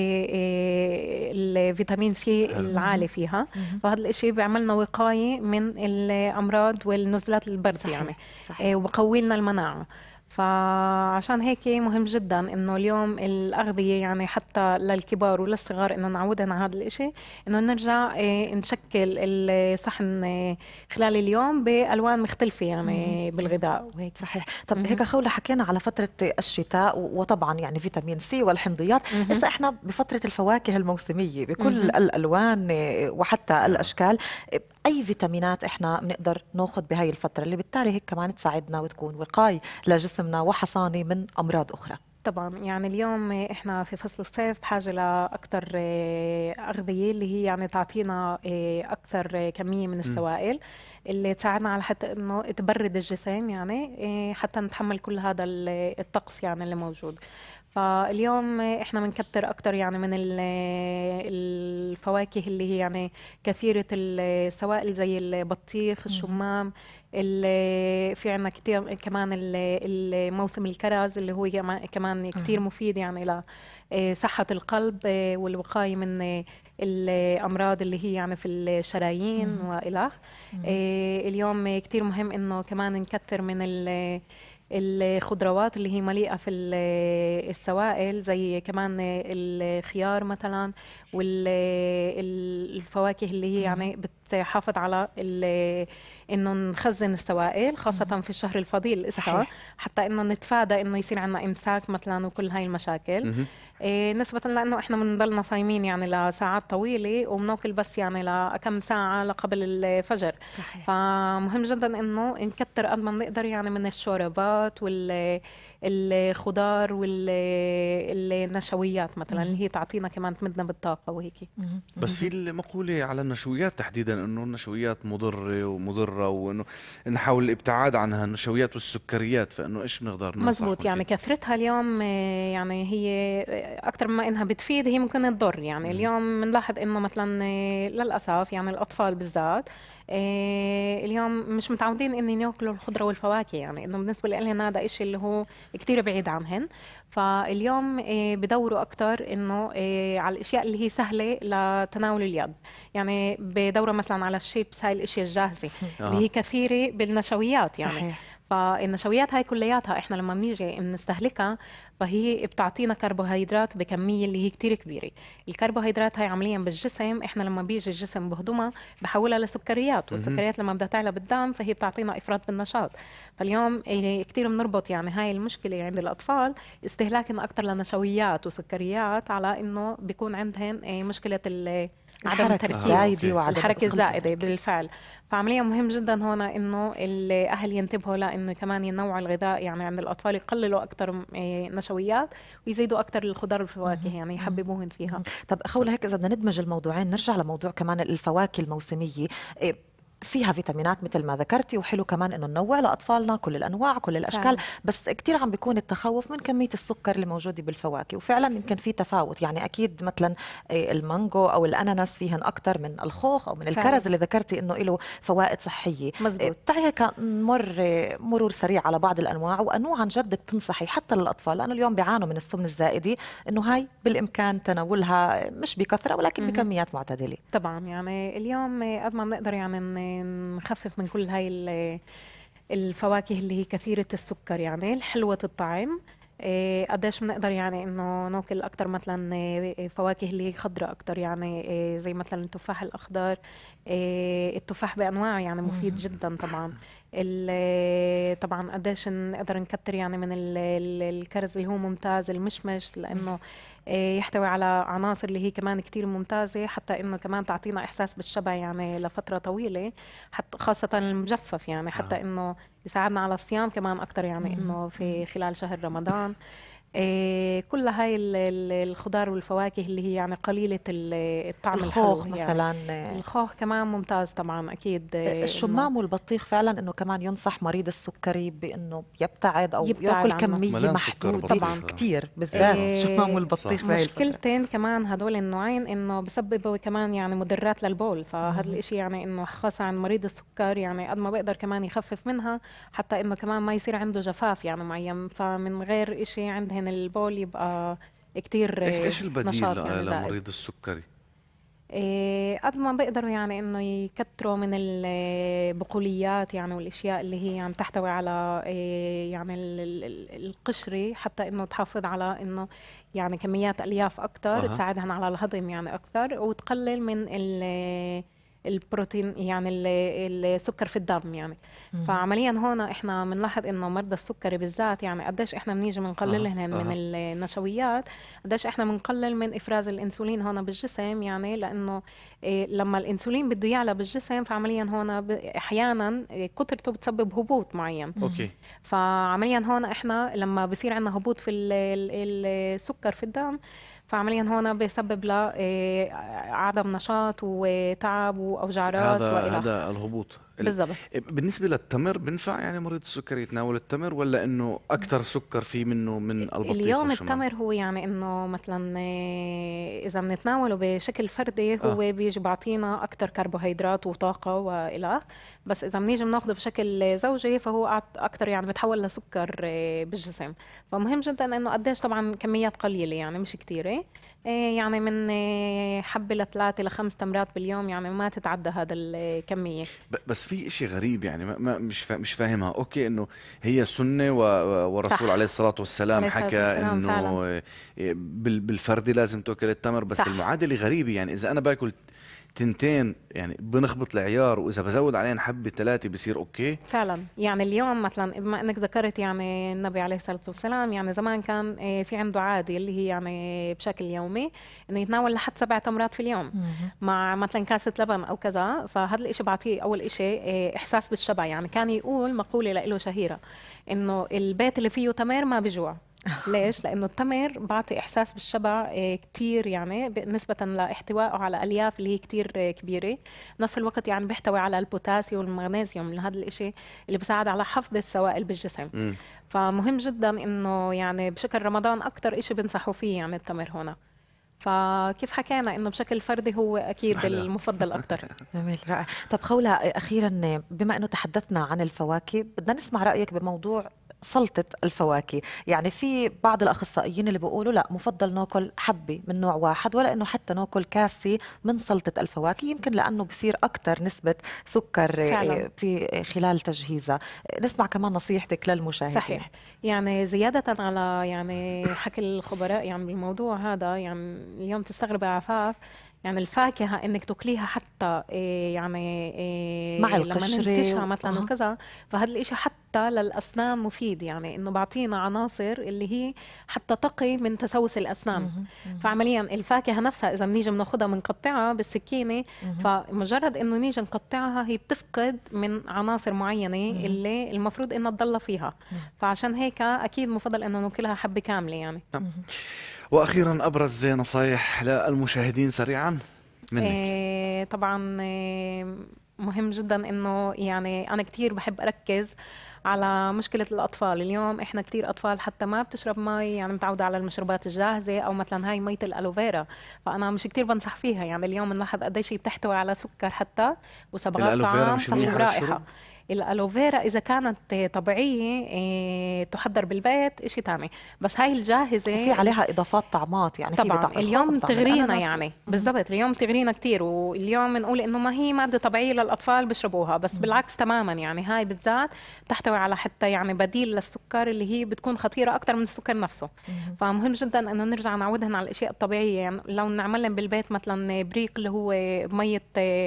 للفيتامين سي العالي فيها. فهذا الاشي بيعملنا وقاية من الامراض والنزلات البرد. صحيح. يعني صحيح. وبقوي لنا المناعة. فعشان هيك مهم جدا انه اليوم الاغذيه يعني حتى للكبار وللصغار انه نعودهم على هذا الاشي، انه نرجع نشكل الصحن خلال اليوم بالوان مختلفه يعني بالغذاء وهيك. صحيح. طب هيك خولة حكينا على فتره الشتاء وطبعا يعني فيتامين سي والحمضيات. هسه احنا بفتره الفواكه الموسميه بكل الالوان وحتى الاشكال. اي فيتامينات احنا بنقدر ناخذ بهاي الفتره اللي بالتالي هيك كمان تساعدنا وتكون وقايه لجسمنا وحصانه من امراض اخرى؟ طبعا يعني اليوم احنا في فصل الصيف بحاجه لاكثر اغذيه اللي هي يعني تعطينا اكثر كميه من السوائل اللي تساعدنا على حتى انه تبرد الجسم، يعني حتى نتحمل كل هذا الطقس يعني اللي موجود. فاليوم احنا بنكتر اكثر يعني من الفواكه اللي هي يعني كثيره السوائل زي البطيخ، الشمام، في عنا كتير كمان الموسم الكرز اللي هو كمان كتير مفيد يعني لصحة القلب والوقاية من الأمراض اللي هي يعني في الشرايين وإلخ. اليوم كتير مهم إنه كمان نكثر من الخضروات اللي هي مليئة في السوائل زي كمان الخيار مثلا، والفواكه اللي هي يعني بتحافظ على انه نخزن السوائل خاصة في الشهر الفضيل الإسفار، حتى انه نتفادى انه يصير عندنا امساك مثلا وكل هاي المشاكل. نسبة لانه احنا بنضلنا صايمين يعني لساعات طويلة وبناكل بس يعني لكم ساعة لقبل الفجر. صحيح. فمهم جدا انه نكتر قد ما بنقدر يعني من الشوربات والخضار والنشويات مثلا اللي هي تعطينا كمان تمدنا بالطاقة وهيك. بس في المقولة على النشويات تحديدا انه النشويات مضرة وانه نحاول الابتعاد عنها، النشويات والسكريات، فانه ايش بنقدر ننصح؟ مزبوط، يعني كثرتها اليوم يعني هي اكثر مما انها بتفيد هي ممكن تضر. يعني اليوم بنلاحظ انه مثلا للاسف يعني الاطفال بالذات اليوم مش متعودين ان ياكلوا الخضره والفواكه، يعني انه بالنسبه لهم هذا إشي اللي هو كتير بعيد عنهن. فاليوم بدوروا اكثر انه على الاشياء اللي هي سهله لتناول اليد، يعني بدوروا مثلا على الشيبس، هاي الاشياء الجاهزه اللي هي كثيره بالنشويات يعني. صحيح. فالنشويات هاي كلياتها احنا لما بنيجي بنستهلكها فهي بتعطينا كربوهيدرات بكميه اللي هي كتير كبيره. الكربوهيدرات هاي عمليا بالجسم احنا لما بيجي الجسم بهضمها بحولها لسكريات، والسكريات لما بدها تعلى بالدم فهي بتعطينا افراط بالنشاط. فاليوم كتير بنربط يعني هاي المشكله عند الاطفال استهلاكنا اكثر لنشويات وسكريات على انه بيكون عندهم مشكله عدم الحركة الزايدة وعدم الحركة الزائدة بالفعل. فعمليا مهم جدا هنا انه الاهل ينتبهوا لانه كمان ينوعوا الغذاء، يعني عند الاطفال يقللوا اكثر نشويات ويزيدوا اكثر الخضار والفواكه، يعني يحببوهن فيها. طب خولة، هيك اذا بدنا ندمج الموضوعين نرجع لموضوع كمان الفواكه الموسمية. فيها فيتامينات مثل ما ذكرتي، وحلو كمان انه ننوع لاطفالنا كل الانواع كل الاشكال فعلا. بس كثير عم بيكون التخوف من كميه السكر اللي موجوده بالفواكه، وفعلا يمكن في تفاوت. يعني اكيد مثلا المانجو او الاناناس فيهن اكثر من الخوخ او من الكرز اللي ذكرتي انه له فوائد صحيه. مزبوط. تعي هيك نمر مرور سريع على بعض الانواع، وانواع عن جد بتنصحي حتى للاطفال لانه اليوم بيعانوا من السمن الزائده، انه هاي بالامكان تناولها مش بكثره ولكن بكميات معتدله. طبعا يعني اليوم قد ما بنقدر يعني نخفف من كل هاي الفواكه اللي هي كثيرة السكر، يعني الحلوة الطعم. قديش بنقدر يعني انه ناكل اكثر مثلا فواكه اللي هي خضراء اكثر، يعني زي مثلا التفاح الاخضر، التفاح بانواعه يعني مفيد جدا طبعا. طبعا قديش نقدر نكتر يعني من الكرز اللي هو ممتاز، المشمش لانه يحتوي على عناصر اللي هي كمان كتير ممتازة، حتى انه كمان تعطينا احساس بالشبع يعني لفترة طويلة، حتى خاصة المجفف يعني حتى انه يساعدنا على الصيام كمان اكتر، يعني انه في خلال شهر رمضان. كل هاي الخضار والفواكه اللي هي يعني قليلة الطعم الخوخ الحلو مثلا يعني. الخوخ كمان ممتاز طبعا اكيد. الشمام والبطيخ فعلا انه كمان ينصح مريض السكري بانه يبتعد او ياكل كمية محدودة طبعا كتير، بالذات الشمام والبطيخ. مشكلتين كمان هدول النوعين انه بسببوا كمان يعني مضرات للبول، فهذا الاشي يعني انه خاصة عن مريض السكر يعني قد ما بقدر كمان يخفف منها، حتى انه كمان ما يصير عنده جفاف يعني معين، فمن غير اشي عندهن البول يبقى كتير ايش البديل يعني لمريض السكري؟ قد ما بيقدروا يعني انه يكتروا من البقوليات يعني والاشياء اللي هي يعني تحتوي على يعني القشري، حتى انه تحافظ على انه يعني كميات الياف اكثر تساعدهم على الهضم يعني اكثر، وتقلل من البروتين يعني السكر في الدم يعني. فعمليا هون احنا بنلاحظ انه مرضى السكري بالذات يعني قديش احنا بنيجي بنقلل من النشويات، قديش احنا بنقلل من افراز الانسولين هون بالجسم، يعني لانه لما الانسولين بده يعلى بالجسم فعمليا هون احيانا كثرته بتسبب هبوط معين. اوكي. فعمليا هون احنا لما بصير عندنا هبوط في السكر في الدم فعمليا هون بيسبب له عدم نشاط وتعب واوجاع راس هذا الهبوط بالضبط. بالنسبه للتمر بنفع يعني مريض السكري يتناول التمر، ولا انه اكثر سكر فيه منه من البطيخ اليوم والشمام؟ التمر هو يعني انه مثلا اذا بنتناوله بشكل فردي هو بيجي بيعطينا اكثر كربوهيدرات وطاقه والى، بس اذا بنيجي بناخذه بشكل زوجي فهو اكثر يعني بتحول لسكر بالجسم. فمهم جدا انه قديش طبعا كميات قليله يعني مش كثيره، يعني من حبة ل3 ل5 تمرات باليوم، يعني ما تتعدى هذا الكمية. بس في إشي غريب يعني ما مش فاهمها. أوكي إنه هي سنة والرسول عليه الصلاة والسلام حكى إنه بالفردي لازم تأكل التمر، بس صح. المعادلة غريبة يعني إذا أنا باكل تنتين يعني بنخبط العيار، واذا بزود عليهم حبه ثلاثه بصير اوكي. فعلا يعني اليوم مثلا بما انك ذكرت يعني النبي عليه الصلاه والسلام يعني زمان كان في عنده عاده اللي هي يعني بشكل يومي انه يتناول لحد 7 تمرات في اليوم مع مثلا كاسه لبن او كذا. فهذا الشيء بعطيه اول شيء احساس بالشبع. يعني كان يقول مقوله له شهيره انه البيت اللي فيه تمر ما بجوع. ليش؟ لأنه التمر بعطي إحساس بالشبع كتير يعني نسبة لاحتوائه على ألياف اللي هي كتير كبيرة. نفس الوقت يعني بيحتوي على البوتاسيوم والمغنيسيوم، هذا الإشي اللي بيساعد على حفظ السوائل بالجسم. فمهم جدا إنه يعني بشكل رمضان أكتر إشي بنصحوا فيه يعني التمر هنا. فكيف حكينا إنه بشكل فردي هو أكيد المفضل أكتر. جميل، رائع. طب خولة، أخيرا بما أنه تحدثنا عن الفواكه بدنا نسمع رأيك بموضوع سلطة الفواكه. يعني في بعض الأخصائيين اللي بيقولوا لا، مفضل ناكل حبة من نوع واحد ولا إنه حتى ناكل كاسة من سلطة الفواكه، يمكن لأنه بصير أكتر نسبة سكر فعلا في خلال تجهيزها. نسمع كمان نصيحتك للمشاهدين. صحيح. يعني زيادة على يعني حكي الخبراء يعني بالموضوع هذا، يعني اليوم تستغرب يا عفاف يعني الفاكهة انك تاكليها حتى يعني مع لما القشرة ننتشها مثلا وكذا، فهذا الاشي حتى للاسنان مفيد. يعني انه بعطينا عناصر اللي هي حتى تقي من تسوس الاسنان. فعمليا الفاكهة نفسها اذا بنيجي بناخذها بنقطعها بالسكينة، فمجرد انه نيجي نقطعها هي بتفقد من عناصر معينة اللي المفروض انها تضل فيها. فعشان هيك اكيد مفضل انه ناكلها حبة كاملة يعني. واخيرا ابرز نصائح للمشاهدين سريعا منك. طبعا مهم جدا انه يعني انا كثير بحب اركز على مشكلة الأطفال. اليوم إحنا كتير أطفال حتى ما بتشرب مي، يعني متعودة على المشروبات الجاهزة أو مثلا هاي مية الألوفيرا، فأنا مش كتير بنصح فيها. يعني اليوم بنلاحظ قديش هي بتحتوي على سكر حتى وصبغات طعام ورائحة. الألوفيرا إذا كانت طبيعية تحضر بالبيت إشي تاني، بس هاي الجاهزة في عليها إضافات طعمات يعني طبعا اليوم تغرينا يعني بالضبط. اليوم تغرينا كتير، واليوم بنقول إنه ما هي مادة طبيعية للأطفال بيشربوها، بس بالعكس تماما. يعني هاي بالذات تحتوي على حتى يعني بديل للسكر اللي هي بتكون خطيرة أكتر من السكر نفسه. فمهم جدا إنه نرجع نعودهن على الأشياء الطبيعية. يعني لو نعملن بالبيت مثلا بريق اللي هو مية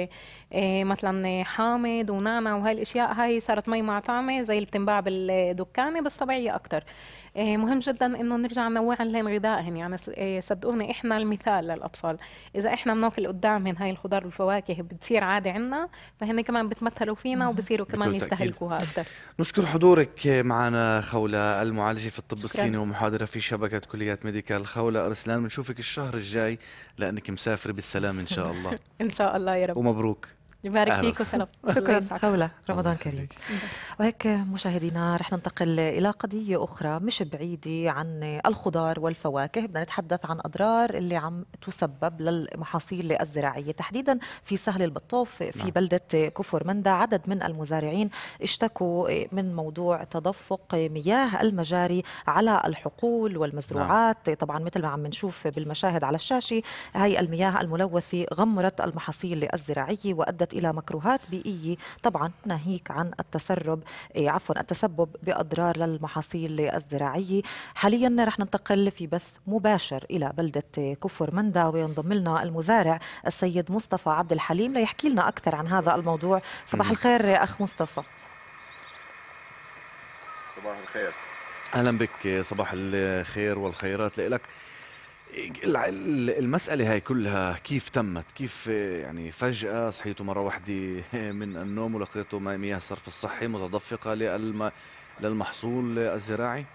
مثلا حامض ونعنع وهاي الاشياء، هاي صارت مي مع طعمه زي اللي بتنباع بالدكانه بس طبيعيه اكثر. مهم جدا انه نرجع ننوع لهم غذائهم. يعني صدقوني احنا المثال للاطفال. اذا احنا بناكل قدامهم هاي الخضار والفواكه بتصير عاده عندنا، فهن كمان بتمثلوا فينا وبصيروا كمان يستهلكوها اكثر. نشكر حضورك معنا خولة، المعالجه في الطب الصيني ومحاضره في شبكه كليات ميديكال. خولة ارسلان، بنشوفك الشهر الجاي لانك مسافره بالسلام ان شاء الله. ان شاء الله يا رب، ومبروك. يبارك فيك وسلام. شكرا خولة، رمضان كريم. وهيك مشاهدينا رح ننتقل إلى قضية أخرى مش بعيدة عن الخضار والفواكه. بدنا نتحدث عن أضرار اللي عم تسبب للمحاصيل الزراعية تحديدا في سهل البطوف في بلدة كفر مندى. عدد من المزارعين اشتكوا من موضوع تدفق مياه المجاري على الحقول والمزروعات. طبعا مثل ما عم نشوف بالمشاهد على الشاشة، هاي المياه الملوثة غمرت المحاصيل الزراعية وأدت إلى مكروهات بيئية، طبعا ناهيك عن التسبب بأضرار للمحاصيل الزراعية. حاليا رح ننتقل في بث مباشر إلى بلدة كفر مندى، وينضم لنا المزارع السيد مصطفى عبد الحليم ليحكي لنا أكثر عن هذا الموضوع. صباح الخير أخ مصطفى. صباح الخير. أهلا بك، صباح الخير والخيرات لك. المسألة هاي كلها كيف تمت؟ كيف يعني فجأة صحيتوا مرة واحدة من النوم ولقيتوا مياه الصرف الصحي متدفقة للمحصول الزراعي؟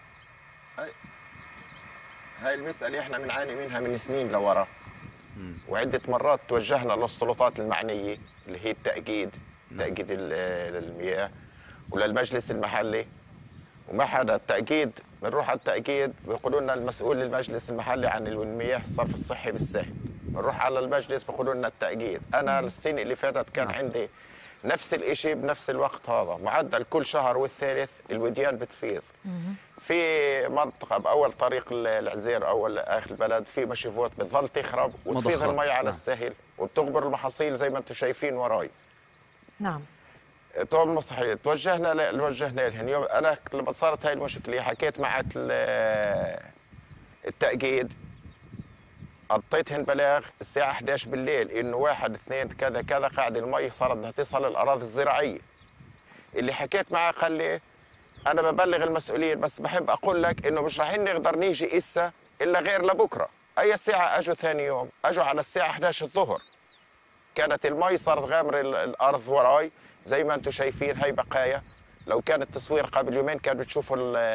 هاي المسألة احنا بنعاني منها من سنين لورا، وعدة مرات توجهنا للسلطات المعنية اللي هي تأكيد المياه وللمجلس المحلي، وما حدا التأكيد. بنروح على التأكيد بيقولوا لنا المسؤول المجلس المحلي عن المياه الصرف الصحي بالسهل، بنروح على المجلس بيقولوا لنا التأكيد. أنا السنة اللي فاتت كان عندي نفس الإشي بنفس الوقت هذا، معدل كل شهر والثالث الوديان بتفيض. في منطقة بأول طريق العزير أول آخر البلد في مشيفوت بتظل تخرب وتفيض المي على السهل وبتغبر المحاصيل زي ما انتم شايفين وراي. نعم. طبعا صحيح. توجهنا لهم. يوم انا لما صارت هاي المشكله حكيت مع التأكيد، أعطيتهن بلاغ الساعة 11 بالليل إنه 1 2 كذا كذا قاعد المي صارت بدها تصل الأراضي الزراعية. اللي حكيت معه قال لي أنا ببلغ المسؤولين، بس بحب أقول لك إنه مش راح نقدر نيجي إسا إلا غير لبكرة. أي ساعة أجوا ثاني يوم؟ أجوا على الساعة 11 الظهر. كانت المي صارت غامرة الأرض وراي زي ما أنتم شايفين، هاي بقايا. لو كان التصوير قبل يومين كانوا بتشوفوا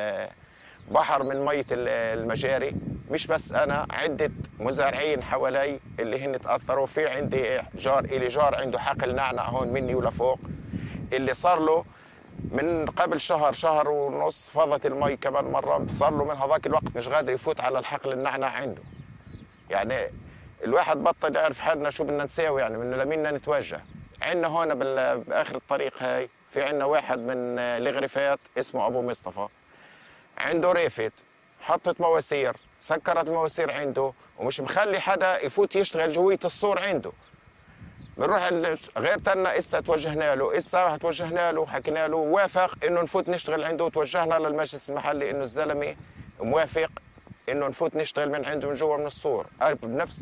بحر من مية المجاري. مش بس أنا، عدة مزارعين حوالي اللي هن تأثروا. في عندي جار عنده حقل نعنع هون مني ولفوق، اللي صار له من قبل شهر ونص فاضت المي كمان مرة، صار له من هذاك الوقت مش قادر يفوت على الحقل النعنع عنده. يعني الواحد بطل يعرف حالنا شو بدنا نساوي، يعني من لمين نتوجه. عندنا هون بآخر الطريق هاي في عندنا واحد من الغرفات اسمه أبو مصطفى، عنده ريفت، حطت مواسير، سكرت المواسير عنده ومش مخلي حدا يفوت يشتغل جوية السور عنده. بنروح غير تنا إسا توجهنا له وحكينا له، وافق إنه نفوت نشتغل عنده، وتوجهنا للمجلس المحلي إنه الزلمة موافق إنه نفوت نشتغل من عنده من جوا من السور. بنفس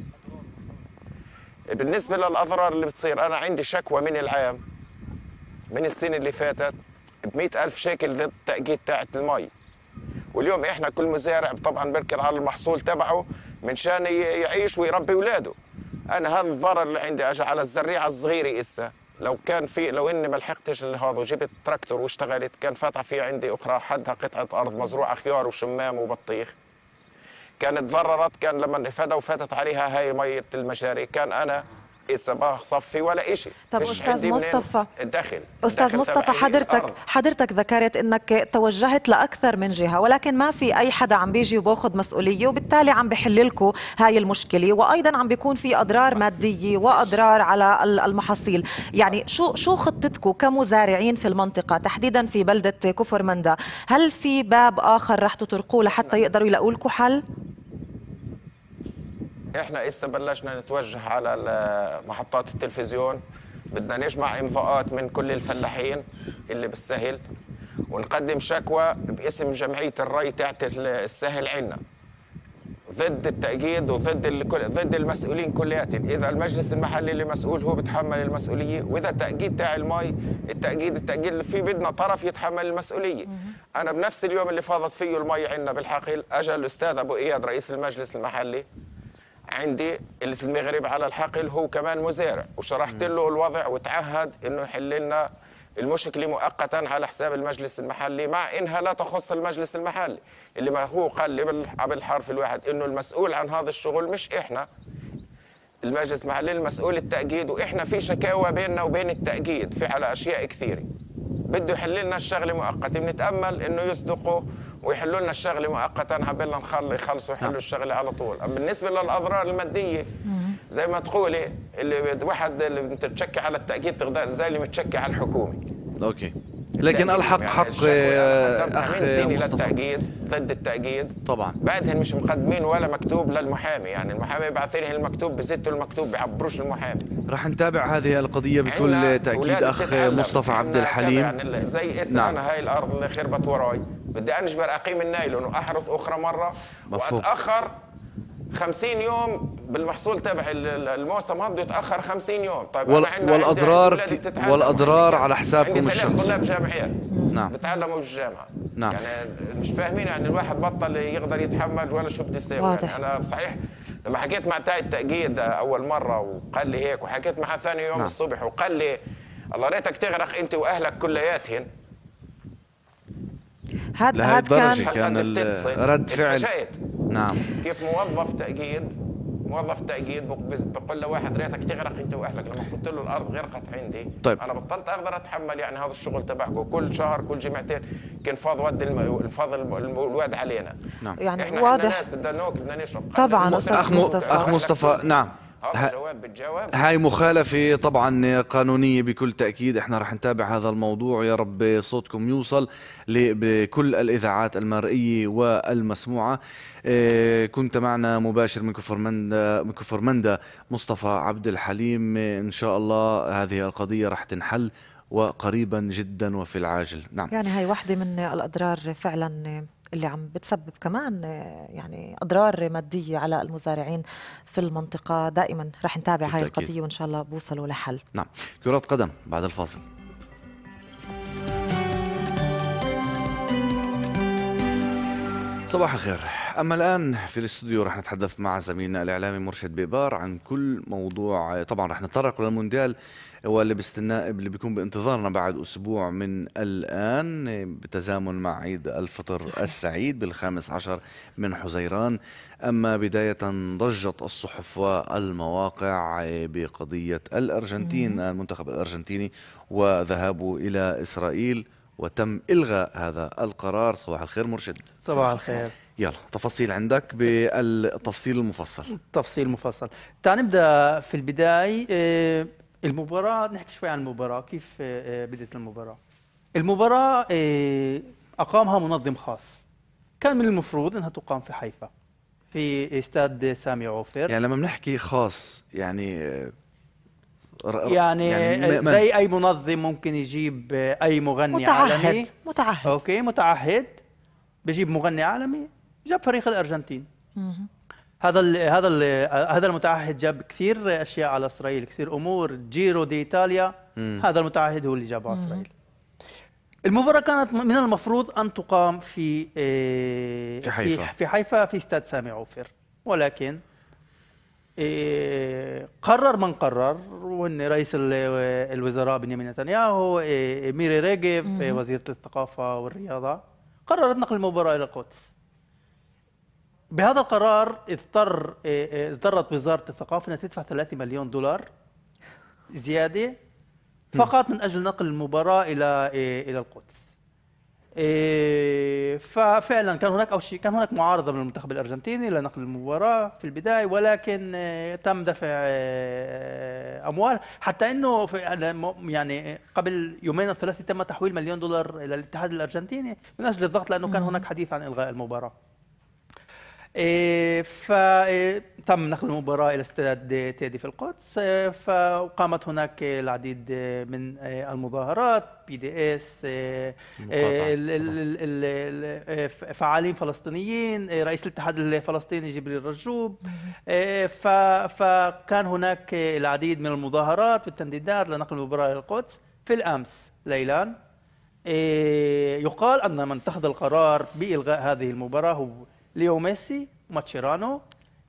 بالنسبة للأضرار اللي بتصير، أنا عندي شكوى من العام من السنة اللي فاتت ب100,000 شيكل ضد التأجيد تاعت المي. واليوم إحنا كل مزارع طبعا بركن على المحصول تبعه من شان يعيش ويربي أولاده. أنا هذا الضرر اللي عندي أجي على الزريعة الصغيرة إسا. لو إني ما لحقتش اللي هذا وجبت تراكتور واشتغلت، كان فاتح في عندي أخرى حدها قطعة أرض مزروعة خيار وشمام وبطيخ، كانت تضررت. كان لما فاتت عليها هاي مية المجاري كان أنا إسا بصفي ولا إشي. طب أستاذ مصطفى، أستاذ مصطفى حضرتك ذكرت أنك توجهت لأكثر من جهة، ولكن ما في أي حدا عم بيجي وباخذ مسؤولية، وبالتالي عم بحل لكم هاي المشكلة، وأيضا عم بيكون في أضرار مادية وأضرار على المحاصيل. يعني شو خطتكم كمزارعين في المنطقة تحديدا في بلدة كفر مندا؟ هل في باب آخر رح تطرقوه لحتى يقدروا يلاقوا لكم حل؟ احنا إسا بلشنا نتوجه على محطات التلفزيون، بدنا نجمع امضاءات من كل الفلاحين اللي بالسهل، ونقدم شكوى باسم جمعية الري تاعت السهل عنا ضد التأجيد ضد المسؤولين كلياتهم. إذا المجلس المحلي اللي مسؤول هو بتحمل المسؤولية، وإذا التأجيد تاع المي التأجيد اللي فيه بدنا طرف يتحمل المسؤولية. أنا بنفس اليوم اللي فاضت فيه المي عنا بالحقل أجا الأستاذ أبو إياد رئيس المجلس المحلي عندي المغرب على الحقل، هو كمان مزارع، وشرحت له الوضع وتعهد انه يحل لنا المشكله مؤقتا على حساب المجلس المحلي، مع انها لا تخص المجلس المحلي. اللي ما هو قال لي بالحرف الواحد انه المسؤول عن هذا الشغل مش احنا، المجلس المحلي المسؤول التأجيد، واحنا في شكاوى بيننا وبين التأجيد في على اشياء كثيره. بده يحل لنا الشغله مؤقتا، بنتامل انه يصدقوا ويحلوا لنا الشغله مؤقتا عبالنا يخلصوا يحلوا الشغله على طول. بالنسبه للاضرار الماديه زي ما تقولي، اللي واحد اللي متشكي على التأجيد تقدر زي اللي متشكي على الحكومه. اوكي، لكن الحق حق اخ مصطفى ضد التأجيد طبعا. بعدهم مش مقدمين ولا مكتوب للمحامي، يعني المحامي بعث لهم المكتوب بزتوا المكتوب بيعبروش المحامي. راح نتابع هذه القضية بكل تأكيد أخ مصطفى عبد الحليم. يعني زي اسم أنا هاي الأرض اللي خربت وراي بدي أنجبر أقيم النايلون وأحرث أخرى مرة وأتأخر 50 يوم بالمحصول تبع الموسم، هذا بده يتأخر 50 يوم. طيب والأضرار على حسابكم الشخصي. طلاب جامعيات نعم بتعلموا بالجامعة. نعم. يعني مش فاهمين، يعني الواحد بطل يقدر يتحمل ولا شو بده يسوي. يعني أنا بصحيح لما حكيت مع تاع التأجيد أول مرة وقال لي هيك، وحكيت معه ثاني يوم الصبح وقال لي الله ريتك تغرق أنت وأهلك كلياتهن. هذا كان رد فعل. نعم. كيف موظف تأجيد بقول له واحد ريتك تغرق انت واهلك، لما قلت له الارض غرقت عندي. طيب. انا بطلت اقدر اتحمل يعني هذا الشغل تبعكم، كل شهر كل جمعتين كان فاض الواد علينا. نعم. يعني احنا واضح ناس بدنا ناكل بدنا نشرب. طبعا اخ مصطفى نعم. هاي مخالفة طبعا قانونية بكل تأكيد. احنا رح نتابع هذا الموضوع، يا رب صوتكم يوصل بكل الإذاعات المرئية والمسموعة. كنت معنا مباشر من كفر مندا مصطفى عبد الحليم. إن شاء الله هذه القضية رح تنحل وقريبا جدا وفي العاجل. نعم. يعني هاي واحدة من الأضرار فعلا اللي عم بتسبب كمان يعني أضرار مادية على المزارعين في المنطقة. دائما رح نتابع هاي بالتأكيد. القضية وإن شاء الله بوصلوا لحل. نعم. كرة قدم بعد الفاصل. صباح الخير. أما الآن في الاستوديو رح نتحدث مع زميلنا الإعلامي مرشد بيبار عن كل موضوع. طبعا رح نتطرق للمونديال واللي اللي بيكون بانتظارنا بعد أسبوع من الآن بتزامن مع عيد الفطر السعيد بال15 من حزيران. أما بداية ضجت الصحف والمواقع بقضية الأرجنتين، المنتخب الأرجنتيني وذهابه إلى إسرائيل، وتم إلغاء هذا القرار. صباح الخير مرشد. صباح الخير. يلا تفاصيل عندك بالتفصيل المفصل. تفصيل مفصل. تعال نبدأ في البداية. المباراة، نحكي شوي عن المباراة، كيف بدأت المباراة. المباراة أقامها منظم خاص، كان من المفروض أنها تقام في حيفا في استاد سامي عوفر. يعني لما بنحكي خاص يعني زي أي منظم ممكن يجيب أي مغني عالمي متعهد. أوكي، متعهد، بيجيب مغني عالمي، جاب فريق الأرجنتين. هذا المتعهد جاب كثير اشياء على اسرائيل، كثير امور، جيرو دي ايطاليا. هذا المتعهد هو اللي جابه على اسرائيل. المباراة كانت من المفروض ان تقام في حيفا في استاد سامي عوفر، ولكن قرر من قرر، وان رئيس الوزراء بنيامين نتنياهو، ميري ريغيف وزيرة الثقافة والرياضة، قررت نقل المباراة الى القدس. بهذا القرار اضطرت وزارة الثقافة أنها تدفع 3 مليون دولار زيادة فقط من أجل نقل المباراة إلى القدس. ففعلا كان هناك معارضة من المنتخب الأرجنتيني لنقل المباراة في البداية، ولكن تم دفع أموال، حتى أنه يعني قبل يومين أو ثلاثة تم تحويل $1 مليون إلى الاتحاد الأرجنتيني من أجل الضغط، لأنه كان هناك حديث عن إلغاء المباراة. فتم نقل المباراة إلى استاد تيدي في القدس. فقامت هناك العديد من المظاهرات، PDS، فعالين فلسطينيين، رئيس الاتحاد الفلسطيني جبريل رجوب. فكان هناك العديد من المظاهرات والتنديدات لنقل المباراة إلى القدس. في الأمس ليلا يقال أن من اتخذ القرار بإلغاء هذه المباراة هو ليو ميسي وماتشيرانو،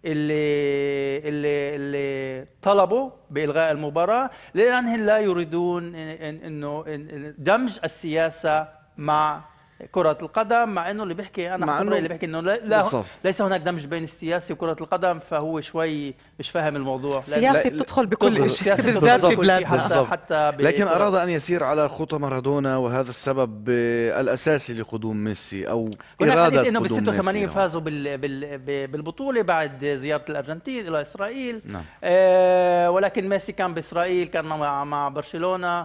اللي طلبوا بإلغاء المباراة لأنهم لا يريدون إنه دمج السياسة مع كرة القدم، مع إنه اللي بيحكي اللي بيحكي إنه ليس هناك دمج بين السياسة وكرة القدم، فهو شوي مش فاهم الموضوع. السياسة بتدخل بكل شيء بالذات في بلادنا، لكن أراد أن يسير على خطى مارادونا، وهذا السبب الأساسي لقدوم ميسي أو إرادة إنه قدوم بال 86 ميسي. فازوا بالبطولة بعد زيارة الأرجنتين إلى إسرائيل. نعم. ولكن ميسي كان بإسرائيل، كان مع برشلونة،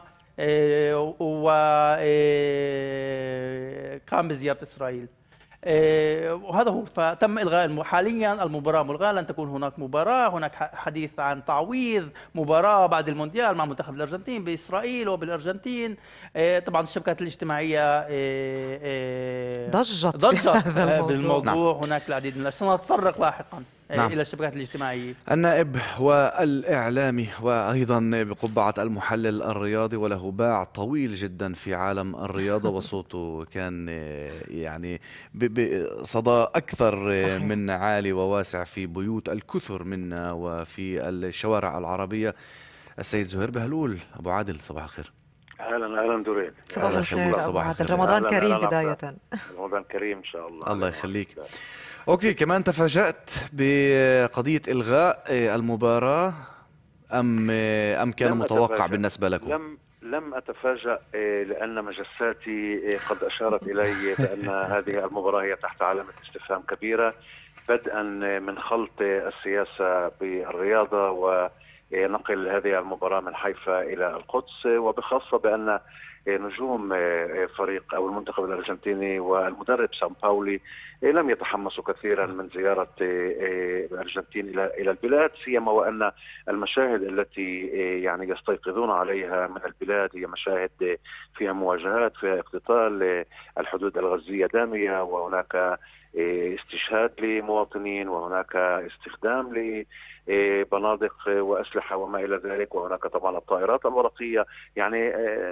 وقام بزيارة إسرائيل. وهذا هو. فتم إلغاء حاليا المباراة ملغاة، لن تكون هناك مباراة. هناك حديث عن تعويض مباراة بعد المونديال مع منتخب الأرجنتين بإسرائيل وبالأرجنتين. طبعا الشبكات الاجتماعية ضجت بالموضوع. نعم. هناك العديد من سنتطرق لاحقا نعم. إلى الشبكات الاجتماعية. النائب والإعلامي وأيضا بقبعة المحلل الرياضي، وله باع طويل جدا في عالم الرياضة، وصوته كان يعني بصدى أكثر صحيح. من عالي وواسع في بيوت الكثر منا وفي الشوارع العربية. السيد زهير بهلول أبو عادل، صباح الخير. اهلا دورين. صباح الخير أبو عادل، رمضان كريم بداية. رمضان كريم ان شاء الله. الله يخليك. اوكي، كمان تفاجأت بقضية إلغاء المباراة أم كان متوقع بالنسبة لكم؟ لم أتفاجأ، لأن مجساتي قد أشارت إلي بأن هذه المباراة هي تحت علامة استفهام كبيرة، بدءا من خلط السياسة بالرياضة ونقل هذه المباراة من حيفا إلى القدس، وبخاصة بأن نجوم فريق أو المنتخب الأرجنتيني والمدرب سان باولي لم يتحمسوا كثيرا من زيارة الأرجنتين إلى البلاد، سيما وأن المشاهد التي يعني يستيقظون عليها من البلاد هي مشاهد فيها مواجهات، فيها اقتتال، الحدود الغزية دامية، وهناك استشهاد لمواطنين، وهناك استخدام بنادق وأسلحة وما إلى ذلك، وهناك طبعا الطائرات الورقية. يعني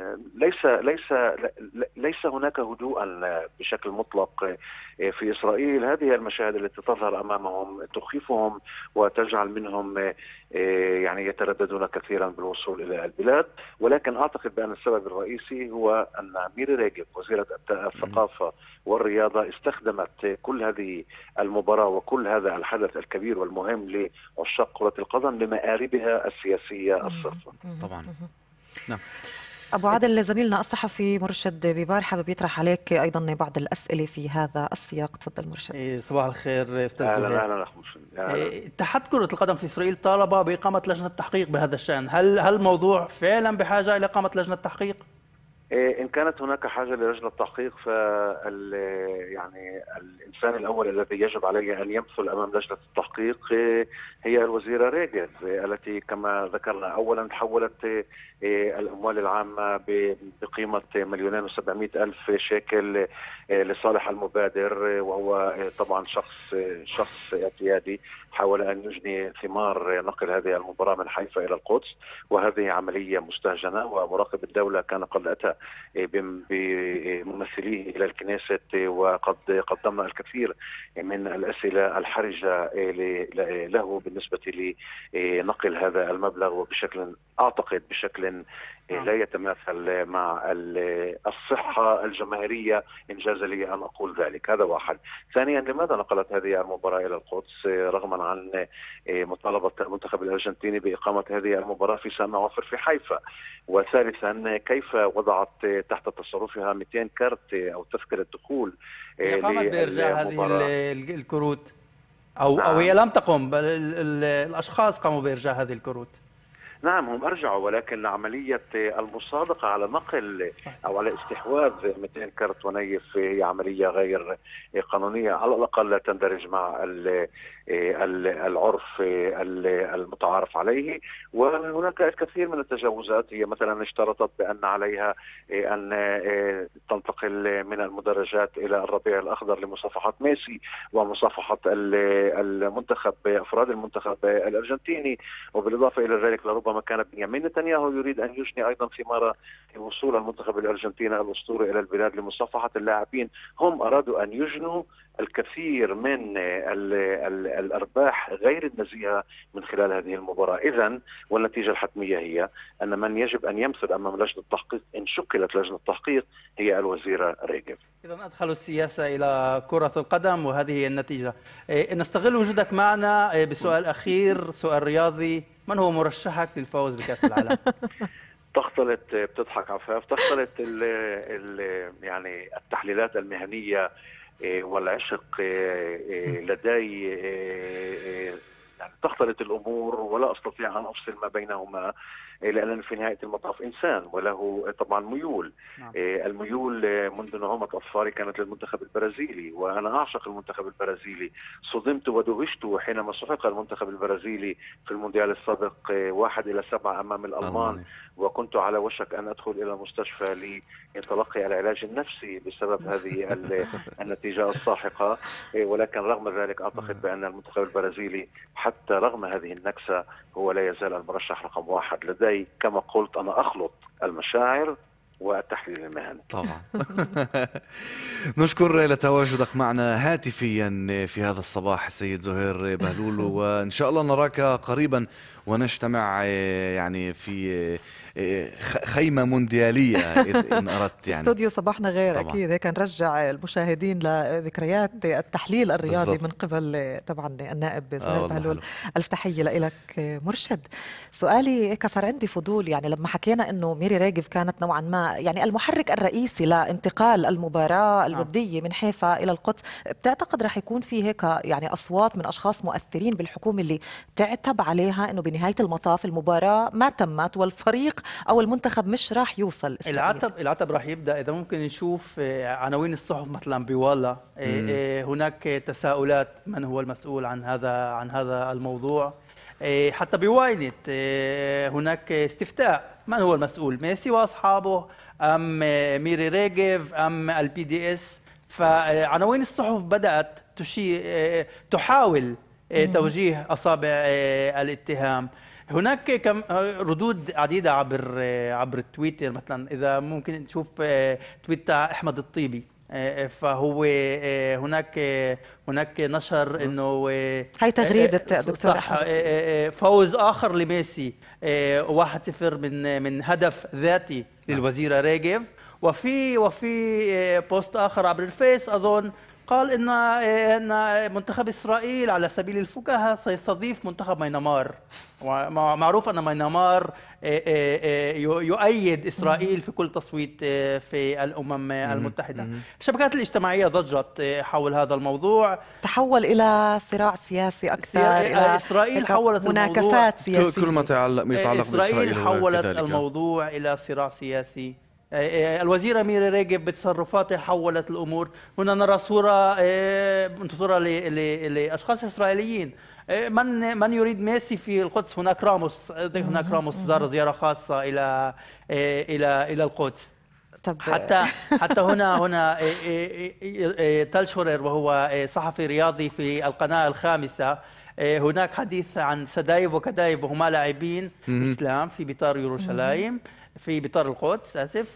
ليس هناك هدوءا بشكل مطلق في إسرائيل. هذه المشاهد التي تظهر أمامهم تخيفهم وتجعل منهم يعني يترددون كثيرا بالوصول إلى البلاد. ولكن أعتقد بأن السبب الرئيسي هو أن ميري ريغيف وزيرة الثقافة والرياضة استخدمت كل هذه المباراة وكل هذا الحدث الكبير والمهم لعشاق كرة القدم لمآربها السياسية الصرفة. طبعا. نعم. أبو عادل، زميلنا الصحفي مرشد بيبار حابب يطرح عليك أيضا بعض الأسئلة في هذا السياق. تفضل مرشد. صباح الخير أستاذ زهير. أهلا اتحاد كرة القدم في إسرائيل طالب بإقامة لجنة تحقيق بهذا الشأن، هل الموضوع فعلا بحاجة إلى إقامة لجنة تحقيق؟ إن كانت هناك حاجة للجنة التحقيق يعني الإنسان الأول الذي يجب عليه أن يمثل أمام لجنة التحقيق هي الوزيرة ريغيف، التي كما ذكرنا أولا حولت الأموال العامة بقيمة 2,700,000 شيكل لصالح المبادر، وهو طبعا شخص اعتيادي حاول أن يجني ثمار نقل هذه المباراة من حيفا إلى القدس، وهذه عملية مستهجنة. ومراقب الدولة كان قد أتى بممثليه إلى الكنيسة، وقد قدمنا الكثير من الأسئلة الحرجة له بالنسبة لنقل هذا المبلغ، وبشكل أعتقد بشكل لا يتماثل مع الصحة الجماهيرية، إن جاز لي أن أقول ذلك. هذا واحد. ثانيا، لماذا نقلت هذه المباراة إلى القدس رغما عن مطالبة المنتخب الأرجنتيني بإقامة هذه المباراة في سان عوفر في حيفا؟ وثالثا، كيف وضعت تحت تصرفها 200 كارت أو تذكرة دخول؟ قامت بإرجاع هذه الكروت أو هي لم تقم، بل الأشخاص قاموا بإرجاع هذه الكروت. نعم، هم أرجعوا، ولكن عملية المصادقة على نقل أو على استحواذ 200 كرت ونيف هي عملية غير قانونية، على الأقل لا تندرج مع العرف المتعارف عليه. وهناك الكثير من التجاوزات. هي مثلا اشترطت بأن عليها أن تنتقل من المدرجات إلى الربيع الأخضر لمصافحة ميسي ومصافحة المنتخب، أفراد المنتخب الأرجنتيني. وبالإضافة إلى ذلك لربما كان بنيامين نتنياهو يريد أن يجني أيضا ثمار وصول المنتخب الأرجنتيني الأسطوري إلى البلاد لمصافحة اللاعبين. هم أرادوا أن يجنوا الكثير من الأرباح غير النزيهة من خلال هذه المباراة. إذن والنتيجة الحتمية هي أن من يجب أن يمثل أمام لجنة التحقيق إن شكلت لجنة التحقيق هي الوزيرة ريغيف. إذن أدخلوا السياسة إلى كرة القدم وهذه هي النتيجة. نستغل وجودك معنا بسؤال أخير، سؤال رياضي. من هو مرشحك للفوز بكأس العالم؟ تختلط، بتضحك عفاف، تختلط يعني التحليلات المهنية والعشق لدي، يعني تختلط الأمور ولا أستطيع أن أفصل ما بينهما، لأنني في نهاية المطاف إنسان وله طبعا ميول. الميول منذ نعومة أظفاري كانت للمنتخب البرازيلي، وأنا أعشق المنتخب البرازيلي. صدمت ودهشت حينما سحق المنتخب البرازيلي في المونديال السابق 1-7 أمام الألمان، وكنت على وشك أن أدخل إلى المستشفى لتلقي العلاج النفسي بسبب هذه النتيجة الساحقة. ولكن رغم ذلك أعتقد بأن المنتخب البرازيلي حتى رغم هذه النكسة هو لا يزال المرشح رقم 1 لدي. كما قلت أنا أخلط المشاعر والتحليل المهني. طبعا. نشكر لتواجدك معنا هاتفيا في هذا الصباح السيد زهير بهلول، وإن شاء الله نراك قريبا ونجتمع يعني في خيمة مونديالية إن أردت. يعني استوديو صباحنا غير طبعا. أكيد هيك نرجع المشاهدين لذكريات التحليل الرياضي بالضبط. من قبل طبعا النائب زهير بهلول. ألف تحية لك مرشد. سؤالي هيك صار عندي فضول، يعني لما حكينا إنه ميري ريغيف كانت نوعا ما يعني المحرك الرئيسي لانتقال المباراة الودية من حيفا إلى القدس، بتعتقد رح يكون في هيك يعني أصوات من أشخاص مؤثرين بالحكومة اللي تعتب عليها إنه بنهاية المطاف المباراة ما تمت والفريق أو المنتخب مش راح يوصل إسرائيل؟ العتب راح يبدأ إذا ممكن نشوف عناوين الصحف مثلا بوالا. هناك تساؤلات من هو المسؤول عن هذا الموضوع. حتى بواينت هناك استفتاء من هو المسؤول، ميسي واصحابه ام ميري ريجيف ام البي دي اس. فعناوين الصحف بدات تحاول توجيه اصابع الاتهام. هناك كم ردود عديده عبر التويتر، مثلا اذا ممكن نشوف تويت تاع احمد الطيبي، فهو هناك نشر انه هاي تغريدة دكتور احمد فوز اخر لميسي 1-0 من هدف ذاتي للوزيرة ريجيف. وفي بوست اخر عبر الفيس اظن قال ان منتخب اسرائيل على سبيل الفكاهه سيستضيف منتخب ميانمار. معروف ان ميانمار يؤيد اسرائيل في كل تصويت في الامم المتحده. الشبكات الاجتماعيه ضجت حول هذا الموضوع، تحول الى صراع سياسي اكثر، الى اسرائيل حولت مناكفات سياسيه. كل ما يتعلق اسرائيل حولت الموضوع الى صراع سياسي. الوزيرة ميري ريجيف بتصرفاتها حولت الأمور. هنا نرى صورة لأشخاص إسرائيليين. من يريد ميسي في القدس؟ هناك راموس زار زيارة خاصة إلى القدس. حتى هنا تال شورر وهو صحفي رياضي في القناة الخامسة، هناك حديث عن سدايف وكدايف وهما لاعبين إسلام في بطار يروشلايم، في بطار القدس آسف.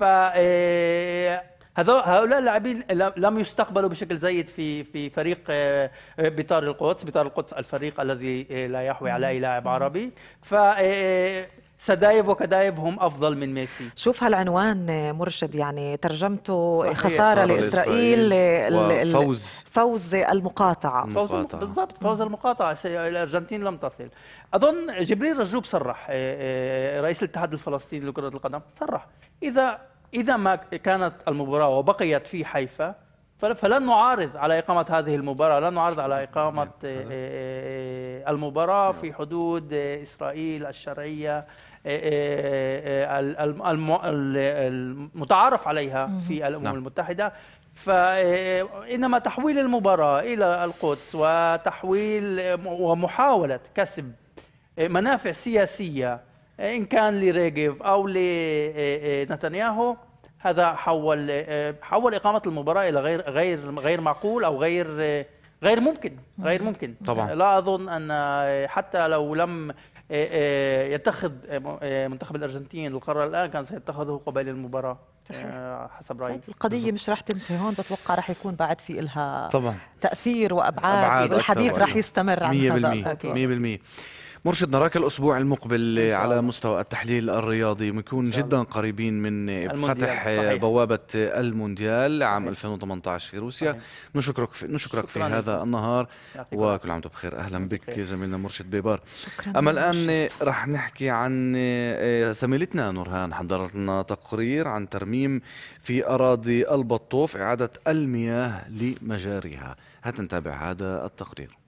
هؤلاء اللاعبين لم يستقبلوا بشكل جيد في فريق بطار القدس الفريق الذي لا يحوي على أي لاعب عربي. سدايف وكدايف هم أفضل من ميسي. شوف هالعنوان مرشد، يعني ترجمته خسارة لإسرائيل فوز المقاطعة. بالضبط، فوز المقاطعة. الأرجنتين لم تصل. أظن جبريل رجوب صرح، رئيس الاتحاد الفلسطيني لكرة القدم، صرح إذا ما كانت المباراة وبقيت في حيفا فلن نعارض على إقامة هذه المباراة، لن نعارض على إقامة المباراة في حدود إسرائيل الشرعية المتعارف عليها في الأمم المتحدة. فإنما تحويل المباراة إلى القدس ومحاولة كسب منافع سياسية إن كان لريجيف أو لنتنياهو، هذا حول إقامة المباراة إلى غير معقول أو غير ممكن طبعا. لا أظن أن حتى لو لم يتخذ منتخب الأرجنتين القرار الآن كان سيتخذه قبيل المباراة حسب رأيي. القضية مش راح تنتهي هون، بتوقع راح يكون بعد في إلها طبعا تأثير وأبعاد، والحديث راح يستمر عن هذا 100%. مرشد، نراك الأسبوع المقبل على مستوى التحليل الرياضي، ونكون جدا قريبين من فتح بوابة المونديال عام 2018 في روسيا. نشكرك في هذا النهار، وكل عام وانتم بخير. أهلا بك زميلنا مرشد بيبار. أما الآن رح نحكي عن زميلتنا نورهان، حضرت لنا تقرير عن ترميم في أراضي البطوف، إعادة المياه لمجاريها. هات نتابع هذا التقرير.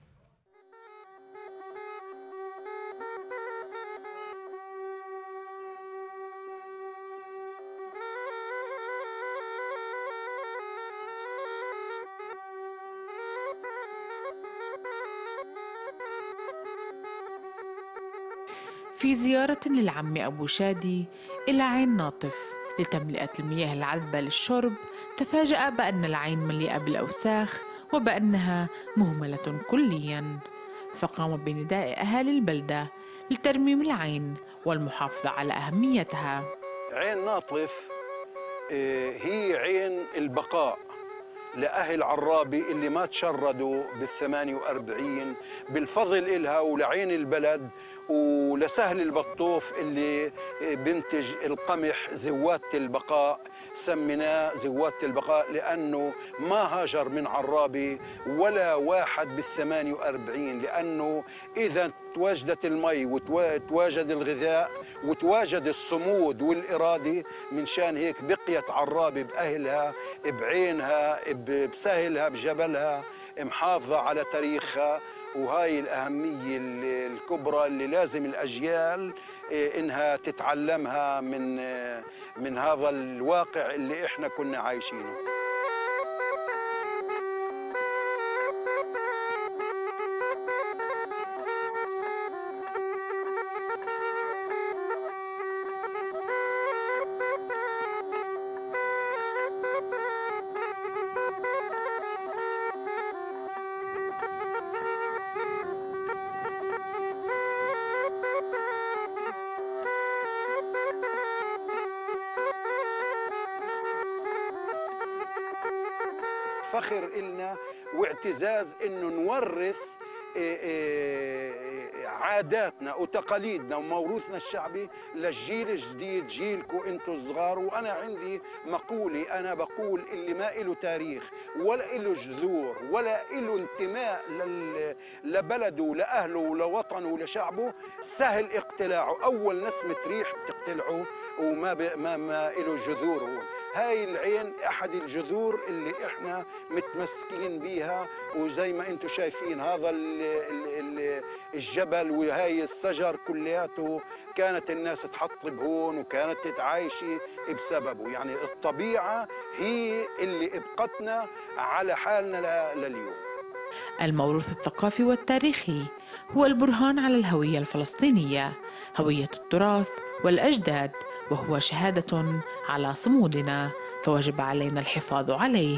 في زيارة للعم أبو شادي إلى عين ناطف لتملئة المياه العذبة للشرب، تفاجأ بأن العين مليئة بالأوساخ وبأنها مهملة كلياً، فقام بنداء أهالي البلدة لترميم العين والمحافظة على أهميتها. عين ناطف هي عين البقاء لأهل عرابي اللي ما تشردوا بال48 بالفضل إلها ولعين البلد ولسهل البطوف اللي بنتج القمح زوادة البقاء، سميناه زوادة البقاء لأنه ما هاجر من عرابي ولا واحد بال48، لأنه إذا تواجدت المي وتواجد الغذاء وتواجد الصمود والإرادة، من شان هيك بقيت عرابي بأهلها بعينها بسهلها بجبلها محافظة على تاريخها. وهاي الأهمية الكبرى اللي لازم الأجيال إنها تتعلمها من هذا الواقع اللي إحنا كنا عايشينه. فخر إلنا واعتزاز إنه نورث عاداتنا وتقاليدنا وموروثنا الشعبي للجيل الجديد، جيلكم انتم الصغار. وانا عندي مقولة، انا بقول اللي ما له تاريخ ولا له جذور ولا له انتماء لبلده لاهله ولوطنه ولشعبه سهل اقتلاعه، اول نسمة ريح بتقتلعه وما ما له جذور. هون هاي العين احد الجذور اللي احنا متمسكين بيها، وزي ما انتم شايفين هذا الجبل وهاي الشجر كلياته كانت الناس تحطب هون وكانت تتعايشي بسببه. يعني الطبيعة هي اللي ابقتنا على حالنا لليوم. الموروث الثقافي والتاريخي هو البرهان على الهوية الفلسطينية، هوية التراث والأجداد، وهو شهادة على صمودنا، فوجب علينا الحفاظ عليه.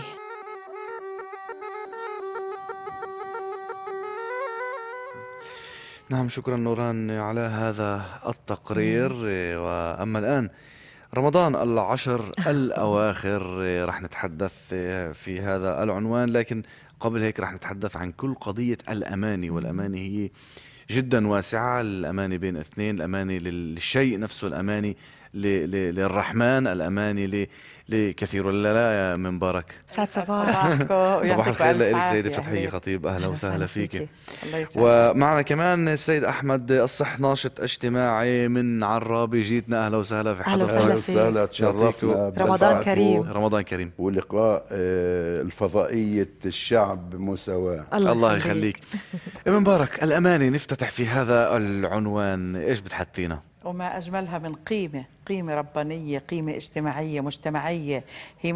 نعم، شكرا نوران على هذا التقرير. وأما الآن رمضان العشر الأواخر رح نتحدث في هذا العنوان، لكن قبل هيك رح نتحدث عن كل قضية الأماني. والأماني هي جدا واسعة، الأماني بين اثنين، الأماني للشيء نفسه، الأماني للرحمن، الأماني لكثير. ولا لا يا مبارك؟ سعد صباحكم. صباح الخير لك سيدة فتحية خطيب، أهلا وسهلا فيك. ومعنا كمان السيد أحمد الصح، ناشط اجتماعي من عرابي، جيتنا أهلا وسهلا في حضرتك. أهلا وسهلا، تشرفنا. رمضان كريم. رمضان كريم. ولقاء الفضائية الشعب مساواة. الله يخليك. مبارك، الأماني نفتتح في هذا العنوان، إيش بتحطينا؟ وما أجملها من قيمة ربانية، قيمة اجتماعية مجتمعية، هي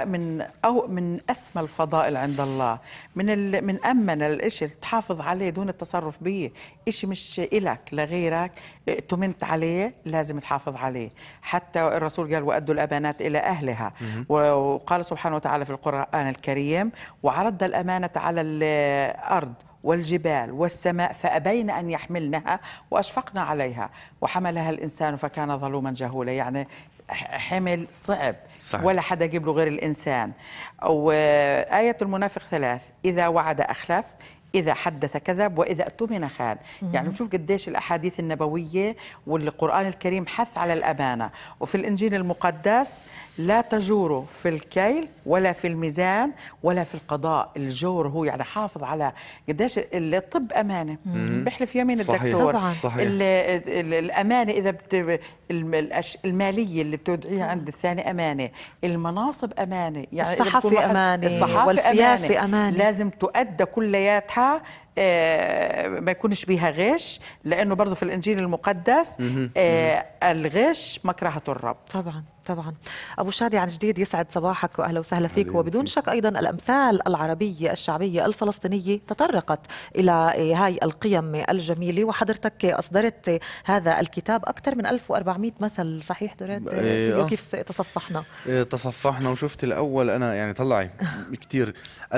من أسمى الفضائل عند الله. من أمن الإشي تحافظ عليه دون التصرف به، إشي مش إلك لغيرك، تمنت عليه لازم تحافظ عليه. حتى الرسول قال وأدوا الأمانات إلى أهلها، وقال سبحانه وتعالى في القرآن الكريم وعرض الأمانة على الأرض والجبال والسماء فأبين أن يحملنها وأشفقنا عليها وحملها الإنسان فكان ظلوما جهولا. يعني حمل صعب، صحيح. ولا حدا يجيب له غير الإنسان. وآية المنافق 3: إذا وعد أخلف، إذا حدث كذب، وإذا اؤتمن خان. يعني نشوف قديش الأحاديث النبوية والقرآن الكريم حث على الأمانة. وفي الإنجيل المقدس لا تجوروا في الكيل ولا في الميزان ولا في القضاء. الجور هو يعني حافظ على قديش الطب أمانة، بيحلف يمين الدكتور. طبعا. صحيح. الأمانة إذا المالية اللي بتودعيها عند الثاني أمانة، المناصب أمانة، يعني الصحفي أمانة، والسياسي أمانة، لازم تؤدى كلياتها، ما يكونش بيها غش، لأنه برضو في الإنجيل المقدس الغش مكرهة الرب. طبعا. أبو شادي، عن جديد يسعد صباحك وأهلا وسهلا فيك. وبدون شك أيضا الأمثال العربية الشعبية الفلسطينية تطرقت إلى هاي القيم الجميلة، وحضرتك أصدرت هذا الكتاب أكثر من 1400 مثل، صحيح دراد؟ كيف تصفحنا وشفت الأول أنا يعني طلعي كتير.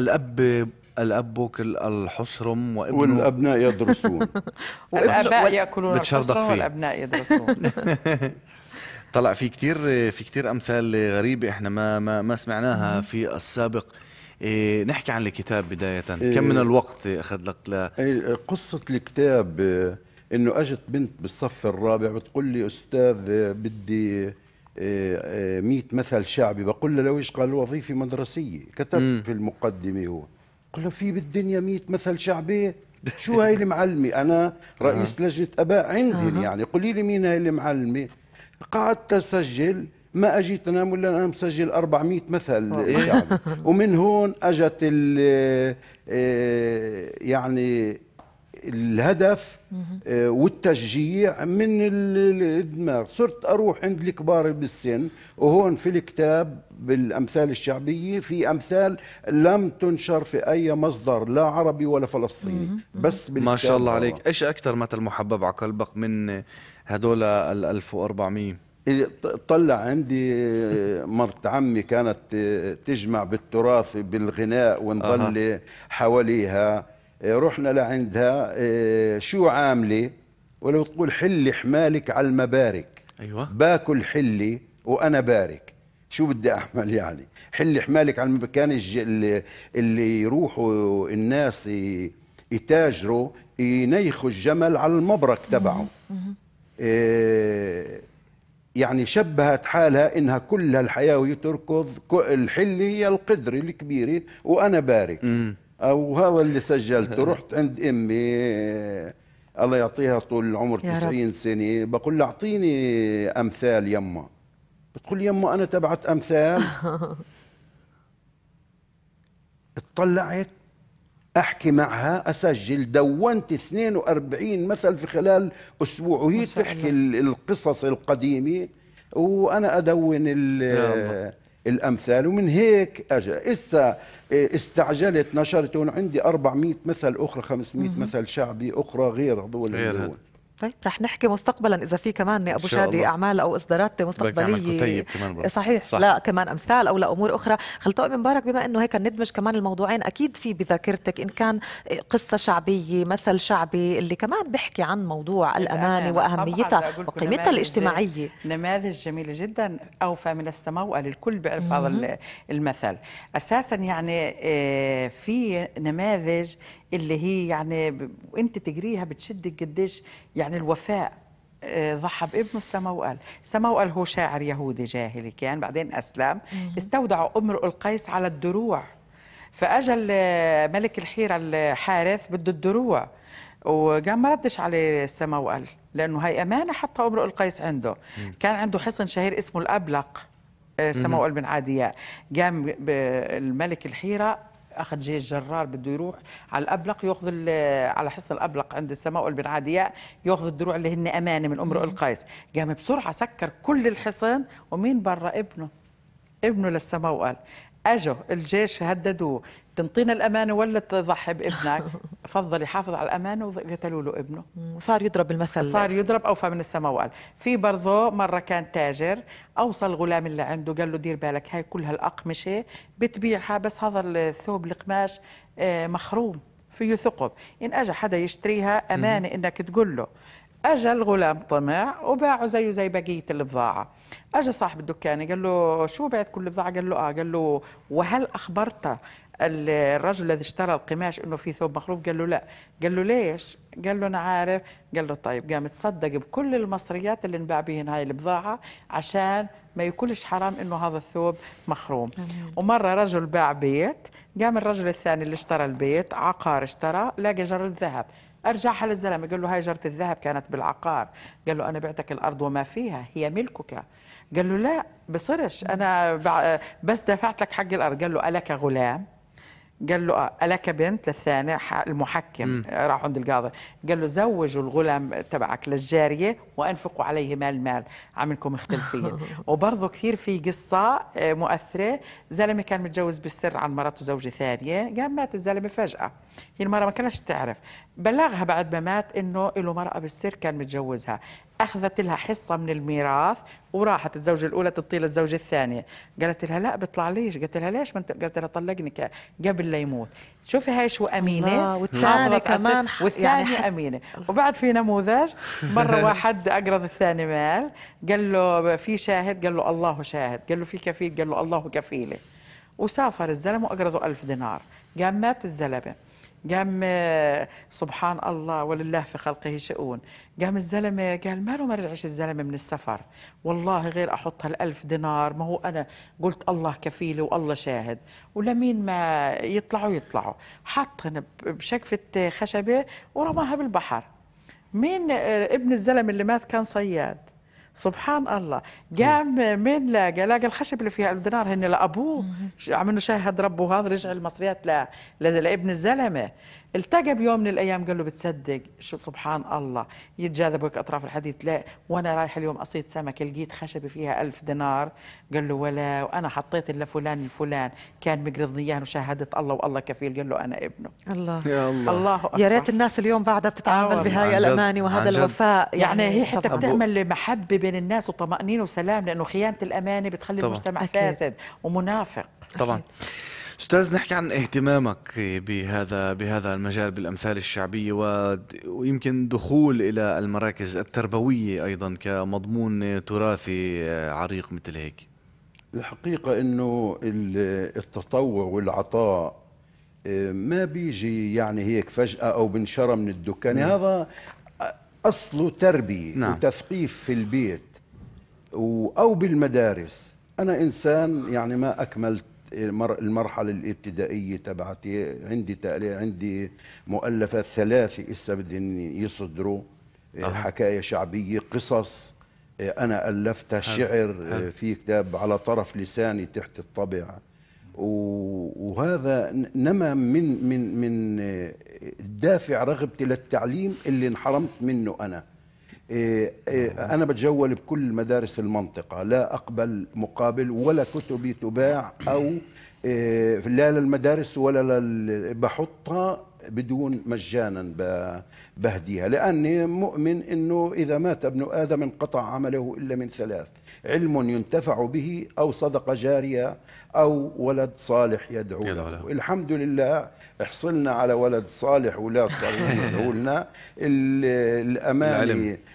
الأب وكل الحصرم وابنه والأبناء يدرسون. والآباء يأكلون الحصرم والأبناء يدرسون. طلع في كتير أمثال غريبة إحنا ما سمعناها في السابق. نحكي عن الكتاب بداية. كم من الوقت أخذ لك قصة الكتاب انه اجت بنت بالصف الرابع بتقول لي استاذ بدي 100 مثل شعبي. بقول له لو ايش قال وظيفه مدرسيه كتبت في المقدمه. هو قال له في بالدنيا 100 مثل شعبي؟ شو هاي المعلمه؟ انا رئيس لجنه اباء عندهم يعني، قولي لي مين هاي المعلمه. قعدت اسجل، ما اجيت انام ولا انا مسجل 400 مثل شعبي. ومن هون اجت يعني الهدف والتشجيع من الدماغ. صرت اروح عند الكبار بالسن، وهون في الكتاب بالامثال الشعبيه في امثال لم تنشر في اي مصدر لا عربي ولا فلسطيني، بس بالكتاب. ما شاء الله عليك. ايش اكثر مثل محبب على قلبك من هدول ال 1400؟ طلع عندي مرت عمي كانت تجمع بالتراث بالغناء ونظل حواليها. رحنا لعندها، شو عامله؟ ولو تقول حلي حمالك على المبارك. ايوه، باكل حلي وانا بارك. شو بدي اعمل يعني؟ حلي حمالك على المبارك. كان اللي يروحوا الناس يتاجروا ينيخوا الجمل على المبرك تبعه. يعني شبهت حالها انها كل الحياه وهي تركض. الحلي هي القدر الكبيره وانا بارك. او هذا اللي سجلته. رحت عند امي الله يعطيها طول العمر 90 سنه، بقول لها اعطيني امثال يما. بتقول يما انا تبعت امثال. اطلعت احكي معها، اسجل، دونت 42 مثل في خلال اسبوع، وهي تحكي القصص القديمه وانا ادون الامثال. ومن هيك اجى استعجلت نشرت عندي 400 مثل اخرى، 500 مثل شعبي اخرى غير هذول. طيب رح نحكي مستقبلا اذا في كمان ابو شادي اعمال او اصدارات مستقبليه. صحيح. لا كمان امثال او لامور اخرى. خلطوء بن مبارك، بما انه هيك ندمج كمان الموضوعين، اكيد في بذاكرتك ان كان قصه شعبيه، مثل شعبي اللي كمان بيحكي عن موضوع الامانه واهميتها وقيمتها الاجتماعيه. نماذج جميله جدا. اوفى من السماء، الكل بيعرف هذا المثل اساسا. يعني في نماذج اللي هي يعني وانت تقريها بتشدك قديش يعني الوفاء. ضحى بابنه السموأل. السموأل هو شاعر يهودي جاهلي كان، بعدين أسلم. استودعوا امرؤ القيس على الدروع، فأجل ملك الحيرة الحارث بده الدروع، وقام ما ردش عليه السموأل لأنه هاي أمانة حطها امرؤ القيس عنده. كان عنده حصن شهير اسمه الأبلق، سموأل بن عادياء. قام الملك الحيرة اخذ جيش جرار بده يروح على الابلق ياخذ على حصن الابلق عند السماء بن عادياء ياخذ الدروع اللي هن امانه من امرؤ القيس. قام بسرعه سكر كل الحصن، ومين برا؟ ابنه للسماء. اجوا الجيش هددوه، تنطينا الامانه ولا تضحي بابنك؟ فضل يحافظ على الامانه وقتلوا له ابنه. صار يضرب المثل، صار يضرب اوفى من السماء. في برضه مره كان تاجر، اوصى الغلام اللي عنده قال له دير بالك هاي كلها الاقمشه بتبيعها، بس هذا الثوب القماش مخروم فيه ثقب، ان اجى حدا يشتريها امانه انك تقول له. اجى الغلام طمع وباعه زيه زي بقيه البضاعه. اجى صاحب الدكان قال له شو بعت كل البضاعه؟ قال له قال له وهل اخبرت الرجل الذي اشترى القماش انه في ثوب مخروب؟ قال له لا. قال له ليش؟ قال له انا عارف. قال له طيب. قام تصدق بكل المصريات اللي انباع بهن هاي البضاعه عشان ما يكونش حرام انه هذا الثوب مخروم. ومره رجل باع بيت، قام الرجل الثاني اللي اشترى البيت عقار اشترى، لاقى جرة ذهب، ارجعها للزلمه قال له هاي جرة الذهب كانت بالعقار. قال له انا بعتك الارض وما فيها، هي ملكك. قال له لا بصيرش، انا بس دفعت لك حق الارض. قال له الك غلام؟ قال له ألك بنت؟ للثاني المحكم راح عند القاضي قال له زوجوا الغلام تبعك للجارية وأنفقوا عليه مال عملكم مختلفين. وبرضه كثير في قصة مؤثرة، زلمة كان متجوز بالسر عن مرته زوجة ثانية، قام مات الزلمة فجأة، هي المرة ما كانش تعرف، بلغها بعد ما مات إنه له مرأة بالسر كان متجوزها، أخذت لها حصة من الميراث وراحت الزوجة الأولى تعطي للزوجة الثانية. قالت لها لا بيطلع ليش؟ قالت لها ليش؟ قالت لها طلقني قبل لا يموت. شوفي هاي شو أمينة، والثانية كمان والثانية يعني أمينة. وبعد في نموذج، مرة واحد أقرض الثاني مال، قال له في شاهد؟ قال له الله شاهد. قال له في كفيل؟ قال له الله كفيله. وسافر الزلمة وأقرضه 1000 دينار. قام مات الزلمة، قام سبحان الله ولله في خلقه شؤون. قام الزلمة قال ماله ما رجعش الزلمة من السفر، والله غير أحط هال1000 دينار، ما هو أنا قلت الله كفيلي والله شاهد، ولمين ما يطلعوا حطهن بشكفة خشبة ورماها بالبحر. مين ابن الزلمة اللي مات كان صياد، سبحان الله. قام مين لقى الخشب اللي فيها 1000 دينار هن لأبوه، عملوا شاهد ربه، هذا رجع المصريات لابن الزلمة. التقى بيوم من الأيام قال له بتصدق شو سبحان الله يتجاذبوا أطراف الحديث، لا وأنا رايح اليوم أصيد سمك لقيت خشبة فيها 1000 دينار. قال له ولا وأنا حطيت لفلان الفلان كان مقرضني إياه وشاهدت الله والله كفيل. قال له أنا ابنه. الله يا الله يا ريت الناس اليوم بعدها بتتعامل بهاي الأمانة وهذا الوفاء. يعني هي حتى بتعمل محبة بين الناس وطمأنينة وسلام، لأنه خيانة الأمانة بتخلي طبعا المجتمع أكيد فاسد ومنافق. طبعا أكيد. أستاذ، نحكي عن اهتمامك بهذا المجال بالأمثال الشعبية ويمكن دخول إلى المراكز التربوية أيضا كمضمون تراثي عريق مثل هيك. الحقيقة إنه التطوع والعطاء ما بيجي يعني هيك فجأة أو بنشرة من الدكان. هذا أصله تربية وتثقيف في البيت أو بالمدارس. أنا إنسان يعني ما أكملت المرحلة الابتدائية تبعتي، عندي مؤلفات 3 إسا بدهم يصدروا، حكاية شعبية، قصص أنا ألفتها، شعر، في كتاب على طرف لساني تحت الطبع. وهذا نما من الدافع رغبتي للتعليم اللي انحرمت منه أنا. أنا بتجول بكل مدارس المنطقة، لا أقبل مقابل ولا كتبي تباع أو لا للمدارس ولا بحطها بدون مجانا بهديها، لأني مؤمن أنه إذا مات ابن آدم انقطع عمله إلا من 3: علم ينتفع به أو صدقة جارية أو ولد صالح يدعو له. الحمد لله حصلنا على ولد صالح وولاد صالحين يدعو لنا. الأمانة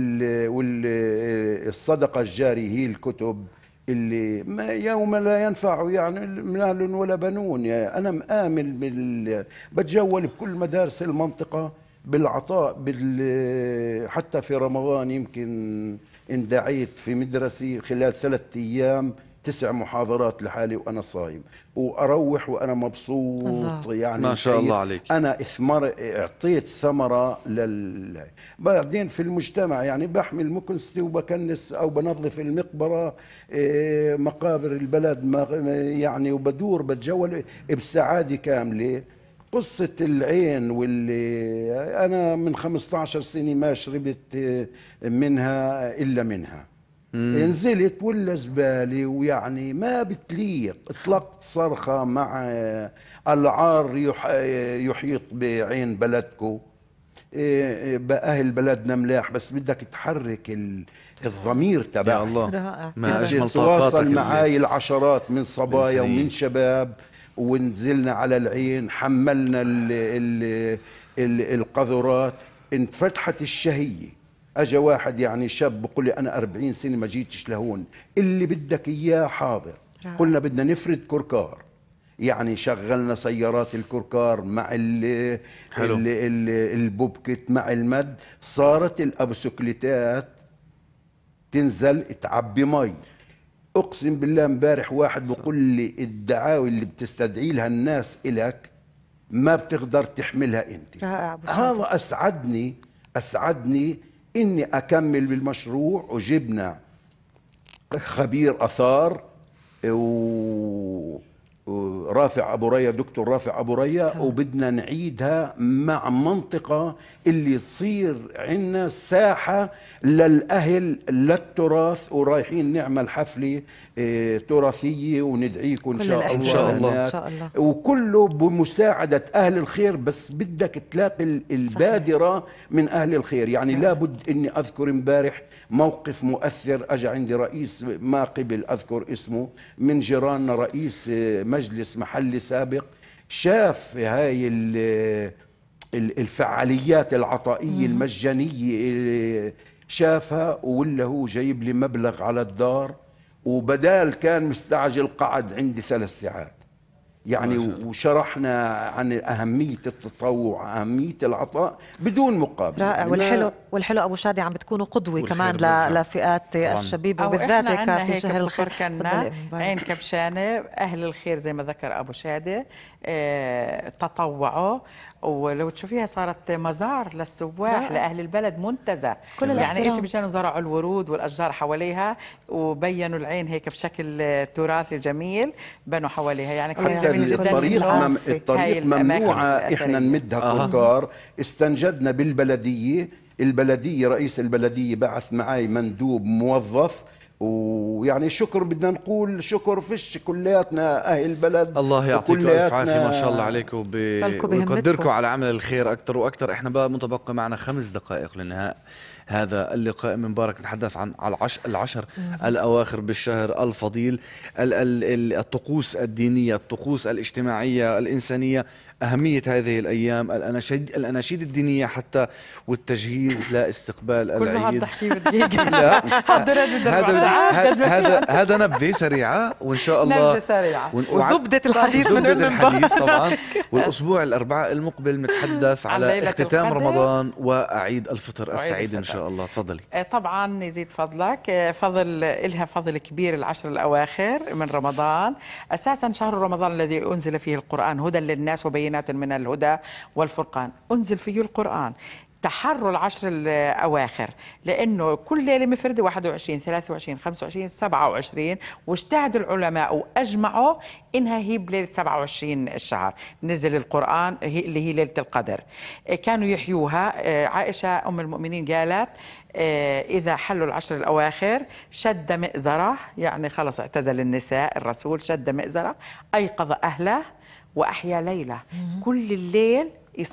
والصدقة الجارية هي الكتب اللي ما يوم لا ينفع يعني مال ولا بنون. يعني أنا مآمن بتجول بكل مدارس المنطقة بالعطاء حتى في رمضان يمكن اندعيت في مدرسي خلال 3 أيام 9 محاضرات لحالي وأنا صايم، وأروح وأنا مبسوط الله. يعني ما شاء الله عليك. أنا أعطيت ثمرة بعدين في المجتمع، يعني بحمل مكنستي وبكنس أو بنظف المقبرة، مقابر البلد يعني، وبدور بتجول بسعادة كاملة. قصة العين واللي أنا من 15 سنة ما شربت منها إلا منها، نزلت ولا زبالة، ويعني ما بتليق. اطلقت صرخة مع العار يحيط بعين بلدكم. أهل بلدنا ملاح، بس بدك تحرك الضمير تبعك. يا الله ما أجمل تواصل معاي العشرات من صبايا ومن شباب، ونزلنا على العين، حملنا القذرات، انفتحت الشهية. اجى واحد يعني شاب بقول لي انا 40 سنة ما جيتش لهون، اللي بدك اياه حاضر. قلنا بدنا نفرد كركار، يعني شغلنا سيارات الكركار مع البوبكت مع المد، صارت الابسكليتات تنزل تعبي مي. اقسم بالله امبارح واحد بقول لي الدعاوي اللي بتستدعي لها الناس الك ما بتقدر تحملها انت. هذا اسعدني اني اكمل بالمشروع. وجبنا خبير اثار ورافع ابو ريا، دكتور رافع ابو ريا، وبدنا نعيدها مع منطقه اللي يصير عندنا ساحه للاهل للتراث، ورايحين نعمل حفله تراثيه وندعيكم ان شاء الله. ان شاء الله وكله بمساعده اهل الخير، بس بدك تلاقي البادره من اهل الخير. يعني لابد اني اذكر امبارح موقف مؤثر. اجى عندي رئيس ما قبل اذكر اسمه من جيراننا، رئيس مجلس محلي سابق، شاف هاي الفعاليات العطائية المجانية، شافها ولا هو جايب لي مبلغ على الدار، وبدال كان مستعجل قعد عندي 3 ساعات. يعني وشرحنا عن أهمية التطوع، أهمية العطاء بدون مقابل. رائع. والحلو أبو شادي عم بتكونوا قدوة كمان لفئات الشبيب وبالذات في شهر الخير. عين كبشانة أهل الخير زي ما ذكر أبو شادي تطوعوا، ولو تشوفيها صارت مزار للسواح لأهل البلد، منتزه يعني إيش مشان زرعوا الورود والأشجار حواليها وبينوا العين هيك بشكل تراثي جميل، بنوا حواليها يعني كان جميل جدا. الطريق ممنوعة إحنا نمدها كركار. استنجدنا بالبلدية، رئيس البلدية بعث معي مندوب موظف، ويعني شكر بدنا نقول شكر فيش كلياتنا اهل البلد. الله يعطيكم الف عافيه، ما شاء الله عليكم ويقدركم على عمل الخير اكثر واكثر. احنا بقى متبقي معنا 5 دقائق لنهاء هذا اللقاء من مبارك. نتحدث عن العشر الأواخر بالشهر الفضيل، الطقوس الدينية، الطقوس الاجتماعية الإنسانية، أهمية هذه الأيام، الأناشيد الدينية حتى، والتجهيز لاستقبال العيد. هذا نبذة سريعة وإن شاء الله نبذة سريعة وزبدة الحديث طبعا. والأسبوع الأربعاء المقبل نتحدث على اختتام رمضان وعيد الفطر السعيد إن شاء الله. تفضلي. طبعا يزيد فضلك، إلها فضل كبير العشر الأواخر من رمضان. أساسا شهر رمضان الذي أنزل فيه القرآن هدى للناس وبينات من الهدى والفرقان، أنزل فيه القرآن. تحروا العشر الأواخر لأنه كل ليلة مفردة 21 23 25 27، واجتهدوا العلماء وأجمعوا إنها هي بليلة 27 الشهر نزل القرآن اللي هي ليلة القدر. كانوا يحيوها. عائشة أم المؤمنين قالت إذا حلوا العشر الأواخر شد مئزرة، يعني خلص اعتزل النساء، الرسول شد مئزرة أيقظ أهله وأحيا ليلة. كل الليل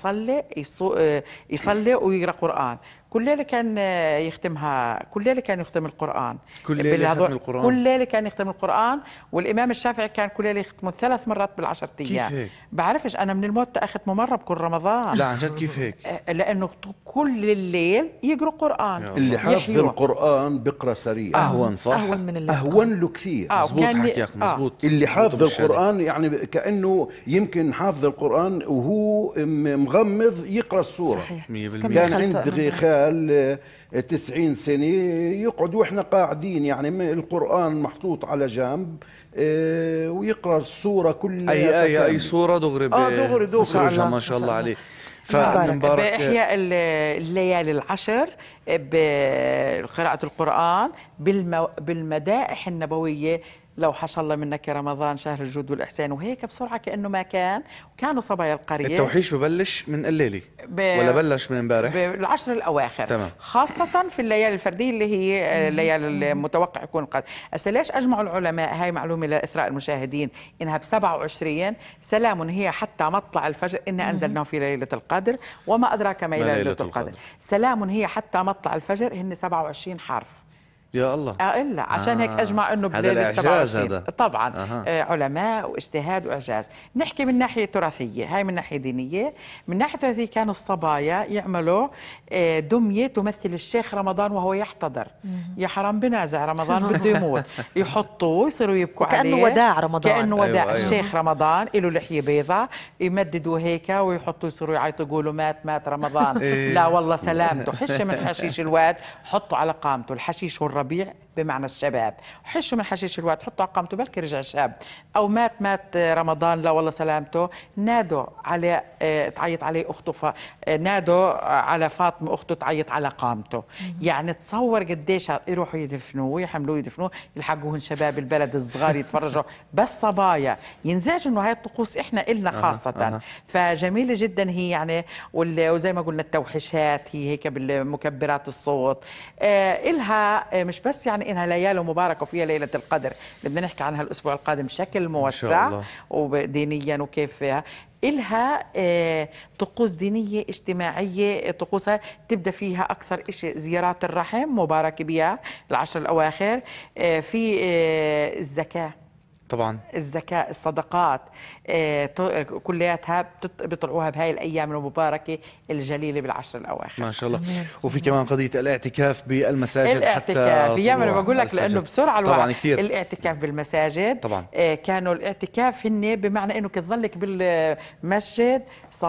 يصلي ويقرأ قرآن. كل ليلة كان يختمها، كل ليلة كان يختم القرآن، كل ليلة كان يختم القرآن. والإمام الشافعي كان كل ليلة يختمه 3 مرات بالعشر أيام. كيف هيك؟ بعرفش أنا من الموت أختمه مرة بكل رمضان. لا عن جد كيف هيك؟ لأنه كل الليل يقرأ قرآن. اللي حافظ القرآن بقرأ سريع أهون، صح؟ أهون له كثير. مزبوط حكيك، مزبوط. اللي حافظ القرآن يعني كأنه يمكن حافظ القرآن وهو مغمض يقرأ السورة. صحيح. كان عندي خال 90 سنة يقعد وإحنا قاعدين يعني القرآن محطوط على جنب ويقرأ السورة كلها. أي سورة دغري دغري ما شاء الله عليه. بإحياء الليالي العشر بقراءة القرآن بالمدائح النبوية. لو حش الله منك يا رمضان شهر الجود والإحسان، وهيك بسرعة كأنه ما كان. وكانوا صبايا القرية. التوحيش ببلش من الليلة ولا بلش من امبارح؟ بالعشر الأواخر. تمام. خاصة في الليالي الفردية اللي هي الليالي المتوقع يكون القدر. ليش أجمعوا العلماء؟ هاي معلومة لإثراء المشاهدين إنها ب27 سلام هي حتى مطلع الفجر إنا أنزلناه في ليلة القدر وما أدراك ما ليلة القدر. سلام هي حتى مطلع الفجر هن 27 حرف. يا الله. إلا عشان هيك أجمع إنه بليلة 27 طبعا. علماء واجتهاد وإعجاز. نحكي من ناحية تراثية، هاي من ناحية دينية. من ناحية تراثية كانوا الصبايا يعملوا دمية تمثل الشيخ رمضان وهو يحتضر. يا حرام بنازع رمضان بده يموت، يحطوه يصيروا يبكوا عليه كأنه وداع رمضان. كأنه وداع. أيوة. الشيخ رمضان له لحية بيضاء يمددوا هيك ويحطوا يصيروا يعيطوا يقولوا مات رمضان. لا والله سلامته، حش من حشيش الواد حطوا على قامته. الحشيش والربيع بمعنى الشباب، حشوا من حشيش الواد حطوا على قامته بلكي رجع شاب. او مات رمضان لا والله سلامته، نادوا على تعيط عليه اخته، نادوا على فاطمه اخته تعيط على قامته. يعني تصور قديش يروحوا يدفنوه ويحملوه يدفنوه، يلحقوهن شباب البلد الصغار يتفرجوا. بس صبايا ينزعجوا انه هاي الطقوس احنا إلنا خاصه. فجميله جدا هي يعني. وزي ما قلنا التوحيشات هي هيك بالمكبرات الصوت. إلها مش بس يعني إنها ليالي مباركة وفيها ليلة القدر اللي بدنا نحكي عنها الأسبوع القادم بشكل موسع ودينيا وكيف فيها. إلها طقوس دينية اجتماعية. طقوسها تبدأ فيها أكثر إشي زيارات الرحم مبارك بها العشر الأواخر. في الزكاة طبعا الزكاة، الصدقات، كلياتها بيطلعوها بهاي الأيام المباركة الجليلة بالعشر الأواخر. ما شاء الله. وفي كمان قضية الاعتكاف بالمساجد. الاعتكاف ياما أنا بقول لك لأنه بسرعة طبعا كثير. الاعتكاف بالمساجد طبعا كانوا الاعتكاف هن بمعنى إنه كتظلك بالمسجد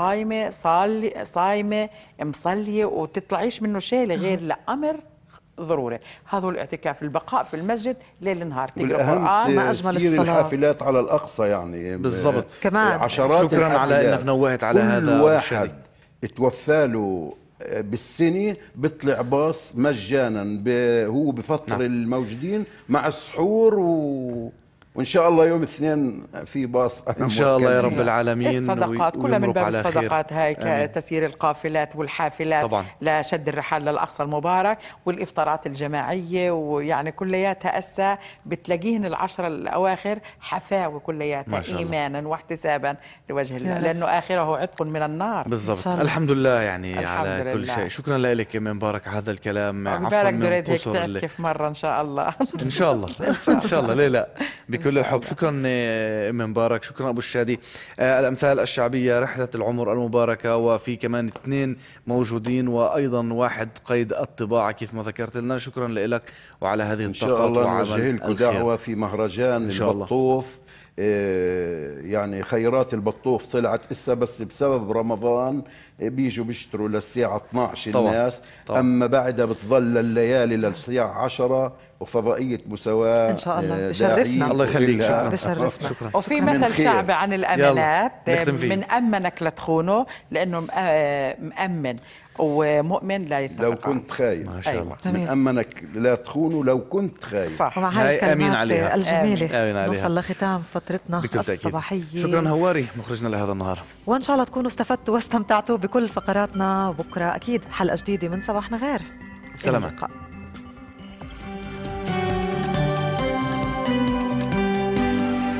صايمة مصلية وتطلعيش منه شيء غير لأمر ضروري. هذا الاعتكاف، البقاء في المسجد ليل نهار، تقرا قرآن، ما أجمل الصلاة. الحافلات على الأقصى يعني بالضبط كمان. عشرات شكرا على انك نوهت على هذا. كل واحد توفى له بالسنة بيطلع باص مجانا هو بفطر الموجودين مع السحور وإن شاء الله يوم الاثنين في باص إن شاء الله يا رب العالمين. الصدقات كلها من باب الصدقات هاي تسيير القافلات والحافلات طبعا. لشد الرحال للأقصى المبارك، والإفطارات الجماعية، ويعني كلياتها أسا بتلاقيهن العشر الأواخر حفاوي كلياتها إيمانا واحتسابا لوجه الله، لأنه آخره عتق من النار. بالضبط. الحمد لله يعني على كل شيء. شكرا لك من مبارك هذا الكلام. عفوا من قصر هيك تعكف مرة إن شاء الله. إن شاء الله إن شاء الله. ليه لا، بكل الحب. شكرا من مبارك، شكرا أبو الشادي. الأمثال الشعبية، رحلة العمر المباركة، وفي كمان 2 موجودين وأيضا 1 قيد الطباعة كيف ما ذكرت لنا. شكرا لك وعلى هذه الطاقات. إن شاء الله نوجه لكم دعوة في مهرجان البطوف. يعني خيرات البطوف طلعت إسا بس بسبب رمضان بيجوا بيشتروا للساعة 12 طبعا. الناس طبعا. أما بعدها بتظل الليالي للساعة 10 وفضائية مساواة إن شاء الله. بشرفنا. الله يخليك. شكرا. وفي مثل شعبي عن الأمانات، من أمنك لتخونه لأنه مأمن ومؤمن لا يتفق. لو كنت خايف ما شاء الله. من أمنك لا تخونه لو كنت خايف. صح. ومع هاي الكلمات الجميلة نوصل لختام فترتنا الصباحية. شكرا هواري مخرجنا لهذا النهار، وإن شاء الله تكونوا استفدتوا واستمتعتوا بكل فقراتنا. بكرة أكيد حلقة جديدة من صباحنا غير. سلامات.